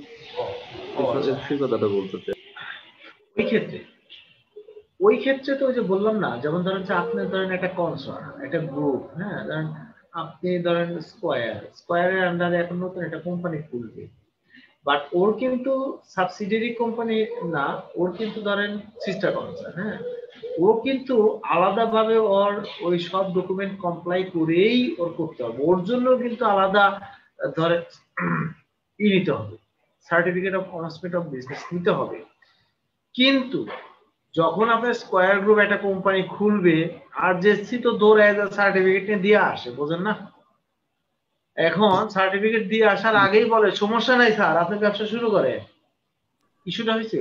সেই কথাটা বলতে চাই, ওই ক্ষেত্রে ওই ক্ষেত্রে তো ওই যে বললাম না, যেমন ধরেন যে আপনি ধরেন একটা কনসার্ন, একটা গ্রুপ, হ্যাঁ, ধরেন আপনি ধরেন স্কয়ার, স্কয়ারের আন্ডারে এখন নতুন একটা কোম্পানি খুলবে, বাট ওর কিন্তু সাবসিডিয়ারি কোম্পানি না, ওর কিন্তু ধরেন সিস্টার কনসার্ন, হ্যাঁ, ও কিন্তু আলাদাভাবে ওর ওই সব ডকুমেন্ট কমপ্লাই করেই ওর করতে হবে, ওর জন্য কিন্তু আলাদা ধরে ই নিতে হবে, certificate of commencement of business নিতে হবে। কিন্তু যখন আপনার স্কয়ার গ্রুপ একটা কোম্পানি খুলবে, আর জেসি তো দৌড়ায় সার্টিফিকেট নিয়ে দিয়ে আসে, বোঝেন না? এখন সার্টিফিকেট দিয়ে আসার আগেই বলে সমস্যা নাই স্যার, আপনি ব্যবসা শুরু করেন। ইস্যুটা হয়েছে।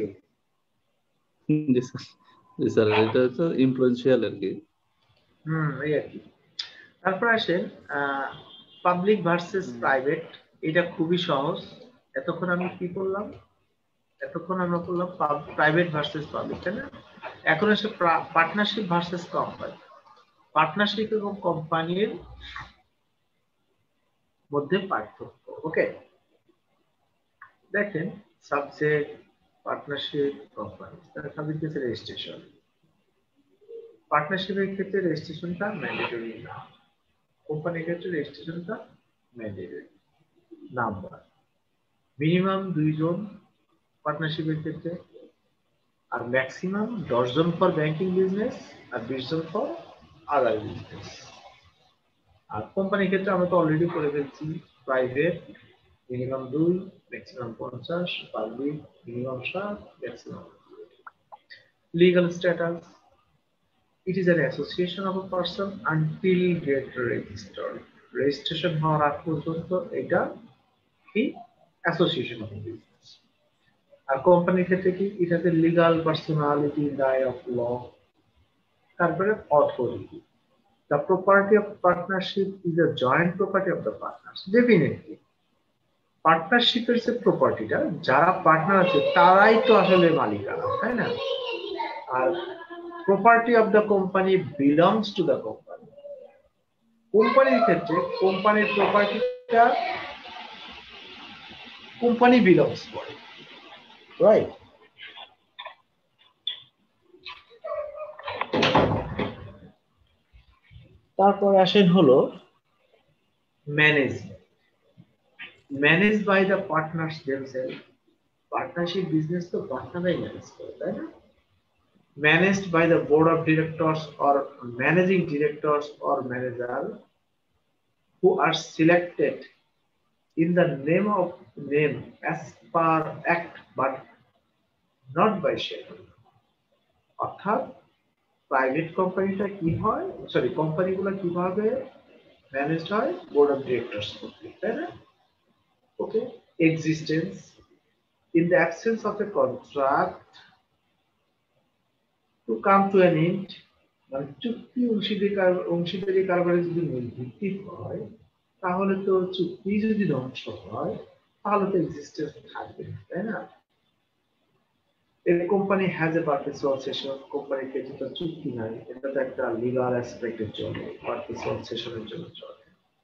জি স্যার, জি স্যার, এটা হচ্ছে ইনফ্লুয়েন্সিয়াল আর কি। হুম, এই আর কি। তারপর আসেন পাবলিক ভার্সেস প্রাইভেট, এটা খুবই সহজ। এতক্ষণ আমি কি করলাম? এতক্ষণ আমরা করলাম প্রাইভেট ভার্সেস পাবলিক, তাই না? এখন আসে পার্টনারশিপ ভার্সেস কোম্পানি। পার্টনারশিপ এবং কোম্পানির মধ্যে পার্থক্য। ওকে, দেখেন সাবজেক্ট পার্টনারশিপ কোম্পানি, সাবজেক্ট হচ্ছে রেজিস্ট্রেশন। পার্টনারশিপের ক্ষেত্রে রেজিস্ট্রেশনটা ম্যান্ডেটরি না, কোম্পানির ক্ষেত্রে রেজিস্ট্রেশনটা ম্যান্ডেটরি। নাম্বার মিনিমাম দুইজন পার্টনারশিপের ক্ষেত্রে, আর ম্যাক্সিমাম দশ জন ফর ব্যাংকিং বিজনেস আর বিশ জন ফর আদার বিজনেস। আর কোম্পানির ক্ষেত্রে আমরা তো অলরেডি করে ফেলছি, প্রাইভেট মিনিমাম দুই, ম্যাক্সিমাম পঞ্চাশ, পাবলিক মিনিমাম সাত, maximum. Legal status, it is an association of a person until get registered. Registration হওয়ার আগ পর্যন্ত এটা কি অ্যাসোসিয়েশন অফ বিজনেস। আর কোম্পানির ক্ষেত্রে কি, it has a legal personality in the eye of law. তারপরে authority, the property of partnership is a joint property of the partners. Definitely পার্টনারশিপের যে প্রপার্টিটা, যারা পার্টনার আছে তারাই তো আসলে মালিকানা, তাই না? আর property of the company belongs to the company. কোম্পানির ক্ষেত্রে কোম্পানির প্রপার্টিটা কোম্পানি বিলংস করে, রাইট? তারপরে আসেন হলো management, manage by the partners themself. Partnership business তো পার্টনাররাই ম্যানেজ করে, তাই না? Managed by the board of directors or managing directors or manager who are selected in the name of name as per act but not by shareholder। অর্থাৎ private কোম্পানিটা কি হয়, sorry কোম্পানিগুলো কিভাবে ম্যানেজড হয়? বোর্ড অফ ডিরেক্টরস কর্তৃক, তাই না? Okay, existence in the absence of a contract to come to an end, মানে চুক্তি অংশীদারি অংশীদারি কারবারে যদি নির্ভিত্তিক হয়, তাহলে তো চুক্তি যদি ধ্বংস হয় তাহলে তো এক্সিস্টেন্স থাকবে না, তাই না? এই company has a perpetual session, কোম্পানিতে যেটা চুক্তি নাই এটা তো একটা লিগাল অ্যাসপেক্টে চলে, পারপেচুয়াল সেশনের জন্য চলে।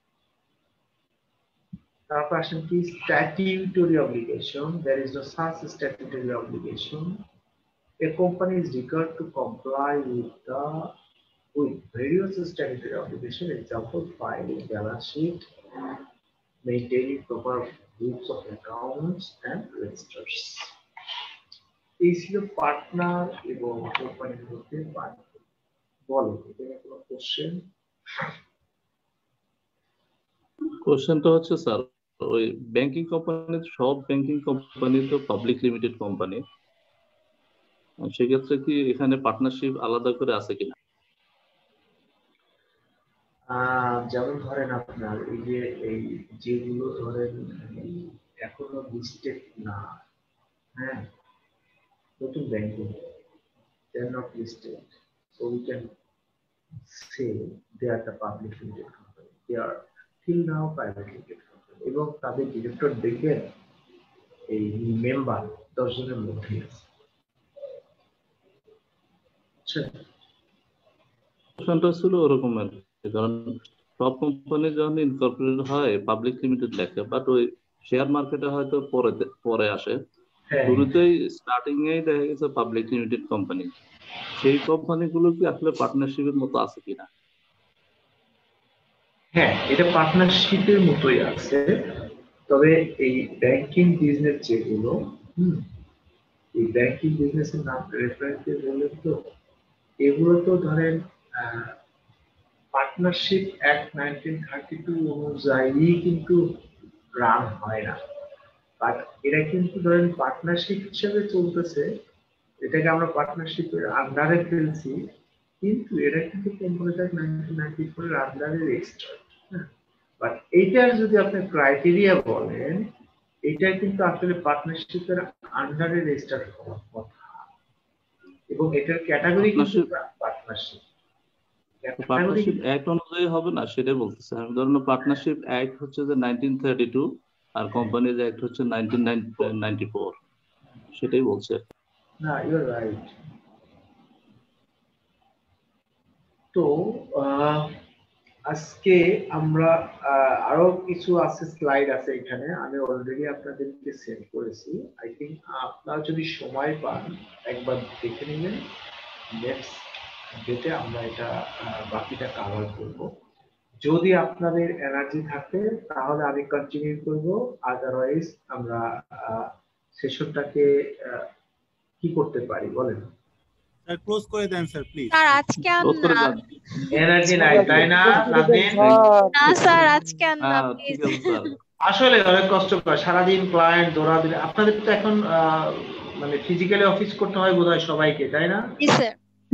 তারপর আসেন কি statutory obligation, there is no such statutory obligation. A company is required to comply with the with various statutory obligations, example filing balance sheet, maintaining proper books of accounts and registers। এই ছিল partner এবং কোম্পানির মধ্যে পার্থক্য। বলো, এখানে কোনো question? কোশ্চেনটা হচ্ছে স্যার, ওই ব্যাংকিং কোম্পানি, সব ব্যাংকিং কোম্পানি তো পাবলিক লিমিটেড কোম্পানি, সেক্ষেত্রে কি এখানে পার্টনারশিপ আলাদা করে আছে কিনা? যেমন ধরেন আপনার এই যে এই যেগুলো ধরেন এখনো লিস্টেড না, হ্যাঁ, নতুন banking they are not listed, so we can say they are the public limited company, they are till now private limited company, এবং তাদের ডিরেক্টর দেখবেন এই মেম্বার দশ জনের মধ্যে আছে। কোশ্চেনটা ছিল ওরকম আর কি, কারণ সব কোম্পানি যখন ইনকর্পোরেটেড হয় পাবলিক লিমিটেড লেখে, বাট ওই শেয়ার মার্কেটে হয়তো পরে পরে আসে, শুরুতেই স্টার্টিং এ দেখা গেছে পাবলিক লিমিটেড কোম্পানি। সেই কোম্পানিগুলো কি আসলে পার্টনারশিপের মতো আছে কিনা? হ্যাঁ, এটা পার্টনারশিপের মতোই আছে, তবে এই ব্যাংকিং বিজনেস যেগুলো, হুম, এই ব্যাংকিং বিজনেসের নাম রেফারেন্স দিয়ে বললেন তো, এগুলো তো ধরেন partnership act nineteen thirty two অনুযায়ী কিন্তু রান হয় না, বাট এরা কিন্তু ধরেন পার্টনারশিপ হিসেবে চলতেছে, এটাকে আমরা পার্টনারশিপের আন্ডারে ফেলছি, কিন্তু এরা কিন্তু কোম্পানিটা নাইনটিন নাইনটি ফোর এর আন্ডারে রেজিস্টার্ড। বাট এইটার যদি আপনি ক্রাইটেরিয়া বলেন, এটা কিন্তু আসলে পার্টনারশিপের আন্ডারে রেজিস্টার্ড হওয়ার কথা, এবং এটার ক্যাটাগরি কিন্তু পার্টনারশিপ। পার্টনারশিপ অ্যাক্ট অনুযায়ী হবে না সেটাই বলতেছে আমি। ধরুন পার্টনারশিপ অ্যাক্ট হচ্ছে যে নাইনটিন থার্টি টু আর কোম্পানিজ অ্যাক্ট হচ্ছে নাইনটিন নাইনটি ফোর, সেটাই বলছে। না, ইউ আর রাইট। তো আজকে আমরা আরো কিছু আছে, স্লাইড আছে এখানে, আমি অলরেডি আপনাদেরকে সেন্ড করেছি। আই থিংক আপনারা যদি সময় পান একবার দেখে নেবেন, নেক্সট ডেটে আমরা এটা বাকিটা কভার করব। যদি আপনাদের এনার্জি থাকে তাহলে আমি কন্টিনিউ করব, আদারওয়াইজ আমরা সেশনটাকে কি করতে পারি বলেন? স্যার ক্লোজ করে দেন স্যার প্লিজ। স্যার আজকে আর না, এনার্জি নাই তাই না? নাজনীন না স্যার আজকে আর না প্লিজ। আসলে অনেক কষ্ট করে সারাদিন ক্লায়েন্ট দৌড়াদৌড়ি, আপনাদের তো এখন মানে ফিজিক্যালি অফিস করতে হয় বোধহয় সবাইকে, তাই না? জি স্যার।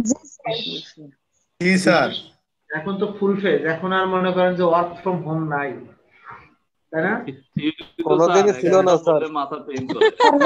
জি স্যার। এখন তো ফুল ফেজ, এখন আর মনে করেন যে ওয়ার্ক ফ্রম হোম নাই, তাই না? কোনোদিনই ছিল না স্যার। মাথা পেইন করে,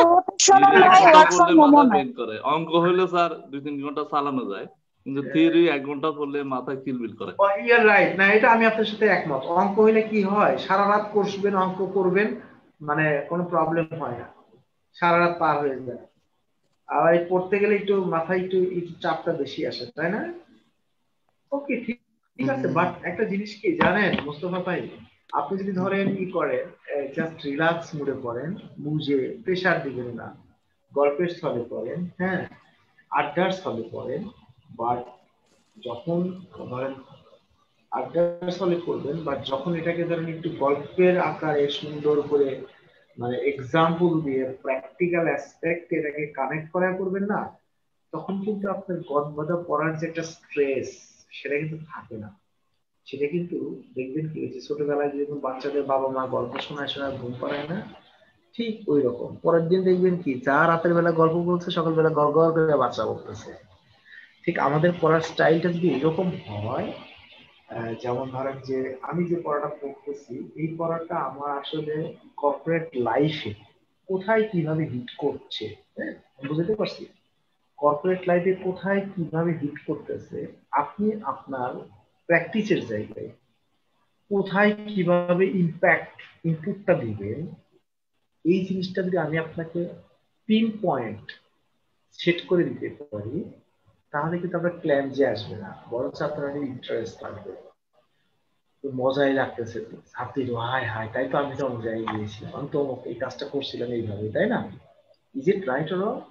অঙ্ক হইলে স্যার দুই তিন ঘন্টা চালানো যায়, কিন্তু থিওরি এক ঘন্টা পড়লে মাথা কিলবিল করে। You are right. না, এটা আমি আপনার সাথে একমত। অঙ্ক হইলে কি হয়, সারা রাত করবেন অঙ্ক করবেন, মানে কোনো প্রবলেম হয় না, সারা রাত পার হয়ে যায়। আর এই পড়তে গেলে একটু মাথায় একটু একটু চাপটা বেশি আসে, তাই না? ওকে, ঠিক ঠিক আছে। বাট একটা জিনিস কি জানেন মোস্তফা ভাই, আপনি যদি ধরেন ই করেন, জাস্ট রিল্যাক্স মুডে পড়েন, বুঝে প্রেশার দিবেন না, গল্পের স্থলে পড়েন, হ্যাঁ, আড্ডার স্থলে পড়েন, বাট যখন ধরেন আল্ট্রাসলিড করবেন, বাট যখন এটাকে ধরেন একটু গল্পের আকারে সুন্দর করে মানে এক্সাম্পল দিয়ে প্র্যাকটিক্যাল অ্যাসপেক্ট এটাকে কানেক্ট করা করবেন না, তখন কিন্তু আপনার গদবাদা পড়ার যে একটা স্ট্রেস সেটা কিন্তু থাকে না। সেটা কিন্তু দেখবেন কি যে ছোটবেলায় যেরকম বাচ্চাদের বাবা মা গল্প শোনায় শোনায় ঘুম পাড়ায় না, ঠিক ওই রকম পরের দিন দেখবেন কি যা রাতের বেলা গল্প বলছে সকালবেলা গড় গড় করে বাচ্চা বলতেছে। ঠিক আমাদের পড়ার স্টাইলটা যদি এরকম হয়, যেমন ধরেন যে আমি যে পড়াটা পড়তেছি এই পড়াটা আমার আসলে কর্পোরেট লাইফে কোথায় কিভাবে হিট করছে, হ্যাঁ বুঝতে পারছি, কর্পোরেট লাইফে কোথায় কিভাবে হিট করতেছে, আপনি আপনার প্র্যাকটিসের জায়গায় কোথায় কিভাবে ইম্প্যাক্ট ইনপুটটা দিবেন, এই জিনিসটা যদি আমি আপনাকে পিন পয়েন্ট সেট করে দিতে পারি, তাহলে কিন্তু আপনার প্ল্যান যে আসবে না, বরঞ্চ আপনার ইন্টারেস্ট লাগবে, মজাই লাগতেছে, আপনি হায় হায় তাই তো আমি তো মজাই গিয়েছিলাম, আমি তো এই কাজটা করছিলাম এইভাবে, তাই না? Is it right or wrong?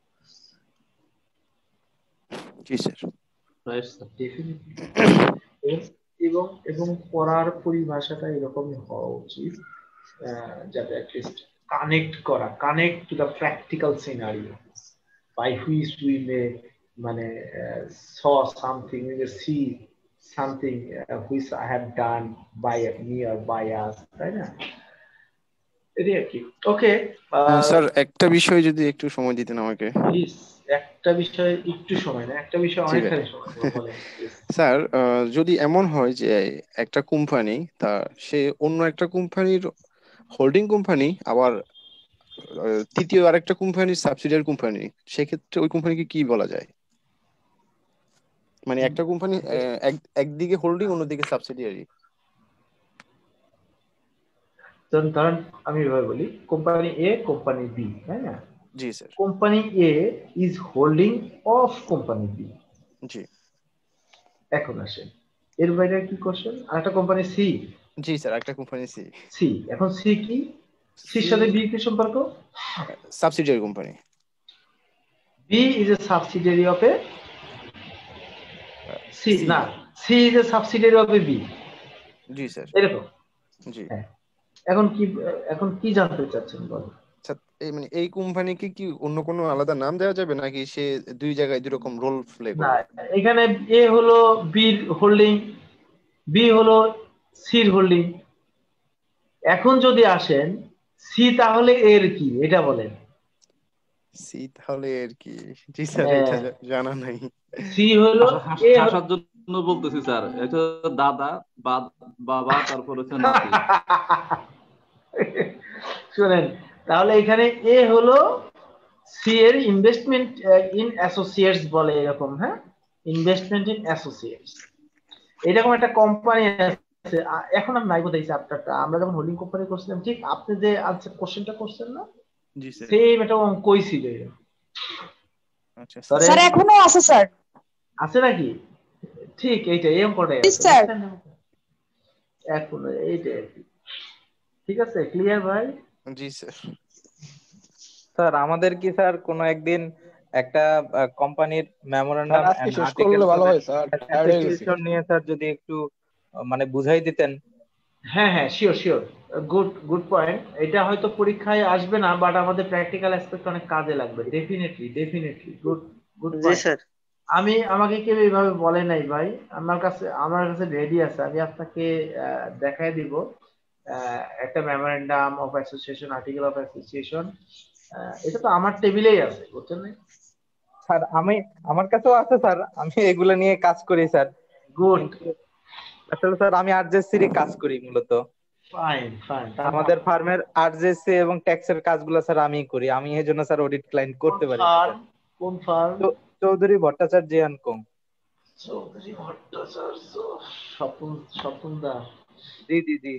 জি স্যার, রাইট স্যার, ডেফিনেটলি। এবং এবং পড়ার পরিভাষাটা এরকমই হওয়া উচিত যাতে অ্যাটলিস্ট কানেক্ট করা, connect to the practical scenario, by which we may মানে saw something, we may see something which I have done by me or by us, তাই না? এটাই আর কি। ওকে স্যার, একটা বিষয় যদি একটু সময় দিতেন আমাকে প্লিজ। একটা বিষয় একটু সময় না, একটা বিষয় অনেকখানি সময় বলেন স্যার। যদি এমন হয় যে একটা কোম্পানি তা সে অন্য একটা কোম্পানির হোল্ডিং কোম্পানি, আবার তৃতীয় আরেকটা কোম্পানির সাবসিডিয়ারি কোম্পানি, সেক্ষেত্রে ওই কোম্পানিকে কি বলা যায়? মানে একটা কোম্পানি একদিকে হোল্ডিং অন্যদিকে সাবসিডিয়ারি। ধরেন আমি এভাবে বলি, কোম্পানি এ কোম্পানি বি, তাই না? জি sir. Company A is holding of company B. জি। এখন আসেন এর বাইরে কি কোশ্চেন, আরেকটা কোম্পানি সি। জি স্যার, একটা কোম্পানি সি। সি, এখন সি কি? সির সাথে বি কি সম্পর্ক? Subsidiary company. B is a subsidiary of a C, না C is a subsidiary of a B. জি স্যার, এরকম। জি। এখন কি এখন কি জানতে চাচ্ছেন বলেন? এই মানে এই কোম্পানিকে কি অন্য কোনো আলাদা নাম দেওয়া যাবে নাকি সে দুই জায়গায় দুই রকম রোল প্লে করবে? না, এখানে এ হলো বির হোল্ডিং, বি হলো সির হোল্ডিং। এখন যদি আসেন সি তাহলে এর কি এটা বলেন। সি তাহলে এর কি? জি স্যার, এটা জানা নাই। সি হলো এ হাসার জন্য বলতেছি স্যার, এটা দাদা বাবা তারপর হচ্ছে নাতি। শুনেন তাহলে এখানে এ হলো সি এর ইনভেস্টমেন্ট ইন অ্যাসোসিয়েটস বলে এরকম, হ্যাঁ, ইনভেস্টমেন্ট ইন অ্যাসোসিয়েটস এরকম একটা কোম্পানি আছে। এখন আমি নাই বোধহয় চ্যাপ্টারটা আমরা যখন হোল্ডিং কোম্পানি করছিলাম, ঠিক আপনি যে আনসার কোশ্চেনটা করছেন না, জি স্যার, সেম এটা অঙ্কই ছিল। আচ্ছা স্যার, এখনো আছে স্যার? আছে নাকি? ঠিক এইটা এই অঙ্কটাই আছে এখন, এইটাই। ঠিক আছে, ক্লিয়ার ভাই? জি স্যার। স্যার আমাদের কি স্যার কোনো একদিন একটা কোম্পানির মেমোরেন্ডাম এন্ড শেষ করলে ভালো হয় স্যার, অ্যাসোসিয়েশন নিয়ে স্যার যদি একটু মানে বুঝাই দিতেন। হ্যাঁ হ্যাঁ, sure sure, good good point. এটা হয়তো পরীক্ষায় আসবে না, বাট আমাদের প্র্যাকটিক্যাল অ্যাসপেক্ট অনেক কাজে লাগবে। Definitely definitely good good point. আমি আমাকে কেউ এইভাবে বলে নাই ভাই, আমার কাছে আমার কাছে রেডি আছে, আমি আপনাকে দেখাই দিব একটা memorandum of association, article of association. এটা তো আমার টেবিলেই আছে, বুঝছেন না স্যার? আমি আমার কাছেও আছে স্যার, আমি এগুলো নিয়ে কাজ করি স্যার। গুড। আসলে স্যার আমি আরজেসি এর কাজ করি মূলত। Fine fine. আমাদের ফার্মের আরজেসি এবং ট্যাক্সের কাজগুলো স্যার আমিই করি, আমি এর জন্য স্যার অডিট ক্লায়েন্ট করতে পারি। কোন firm? Chowdhury Bhattacharya and Co. Chowdhury Bhattacharya, Swapan Swapan da. জি জি জি।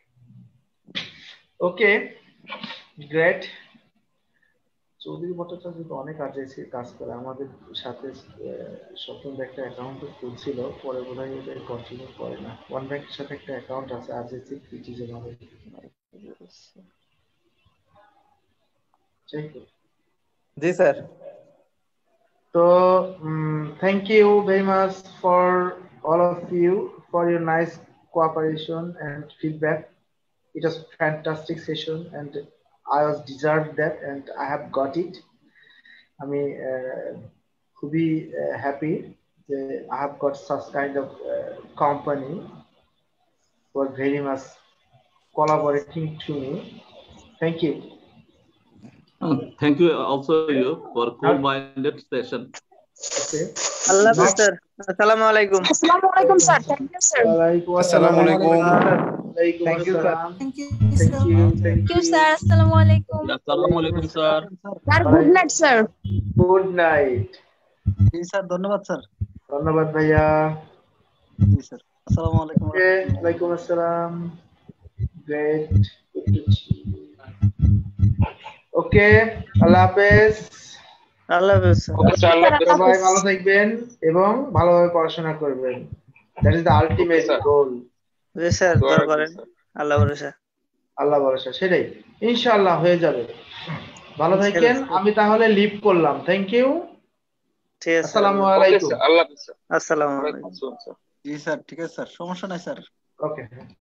Okay, great. চৌধুরী ভট্টাচার্য তো অনেক আরজেসি কাজ করে, আমাদের সাথে স্বপন দা একটা অ্যাকাউন্ট খুলছিল, পরে বোধহয় এটা কন্টিনিউ করে না। ওয়ান ব্যাংকের সাথে একটা অ্যাকাউন্ট আছে আরজেসি পিটিজে আমাদের। জি sir. So um, thank you very much for all of you for your nice cooperation and feedback. It was fantastic session and I was deserved that and I have got it. আমি খুবই happy যে I have got such kind of uh, company for very much collaborating to me. Thank you. Uh, thank you also you for cool-minded session. Okay. Allah Hafiz sir. Assalamu alaikum. Assalamu alaikum sir. Thank you sir. Assalamu alaikum. Thank you sir. Thank you, Thank you. Thank you, sir. Assalamu alaikum. Assalamu alaikum sir. Sir, good night sir. Good night. জি sir ধন্যবাদ sir ধন্যবাদ ভাইয়া জি sir আসসালামু আলাইকুম ওয়ালাইকুম আসসালাম great ওকে আল্লাহ হাফেজ আল্লাহ হাফেজ সবাই ভালো থাকবেন এবং ভালোভাবে পড়াশোনা করবেন that is the ultimate goal জি স্যার দোয়া করেন আল্লাহ ভরসা আল্লাহ ভরসা সেটাই ইনশাআল্লাহ হয়ে যাবে ভালো থাকেন আমি তাহলে লিভ করলাম থ্যাংক ইউ ঠিক আছে আসসালামু আলাইকুম আল্লাহ হাফেজ আসসালামু আলাইকুম জি স্যার ঠিক আছে স্যার সমস্যা নাই স্যার ওকে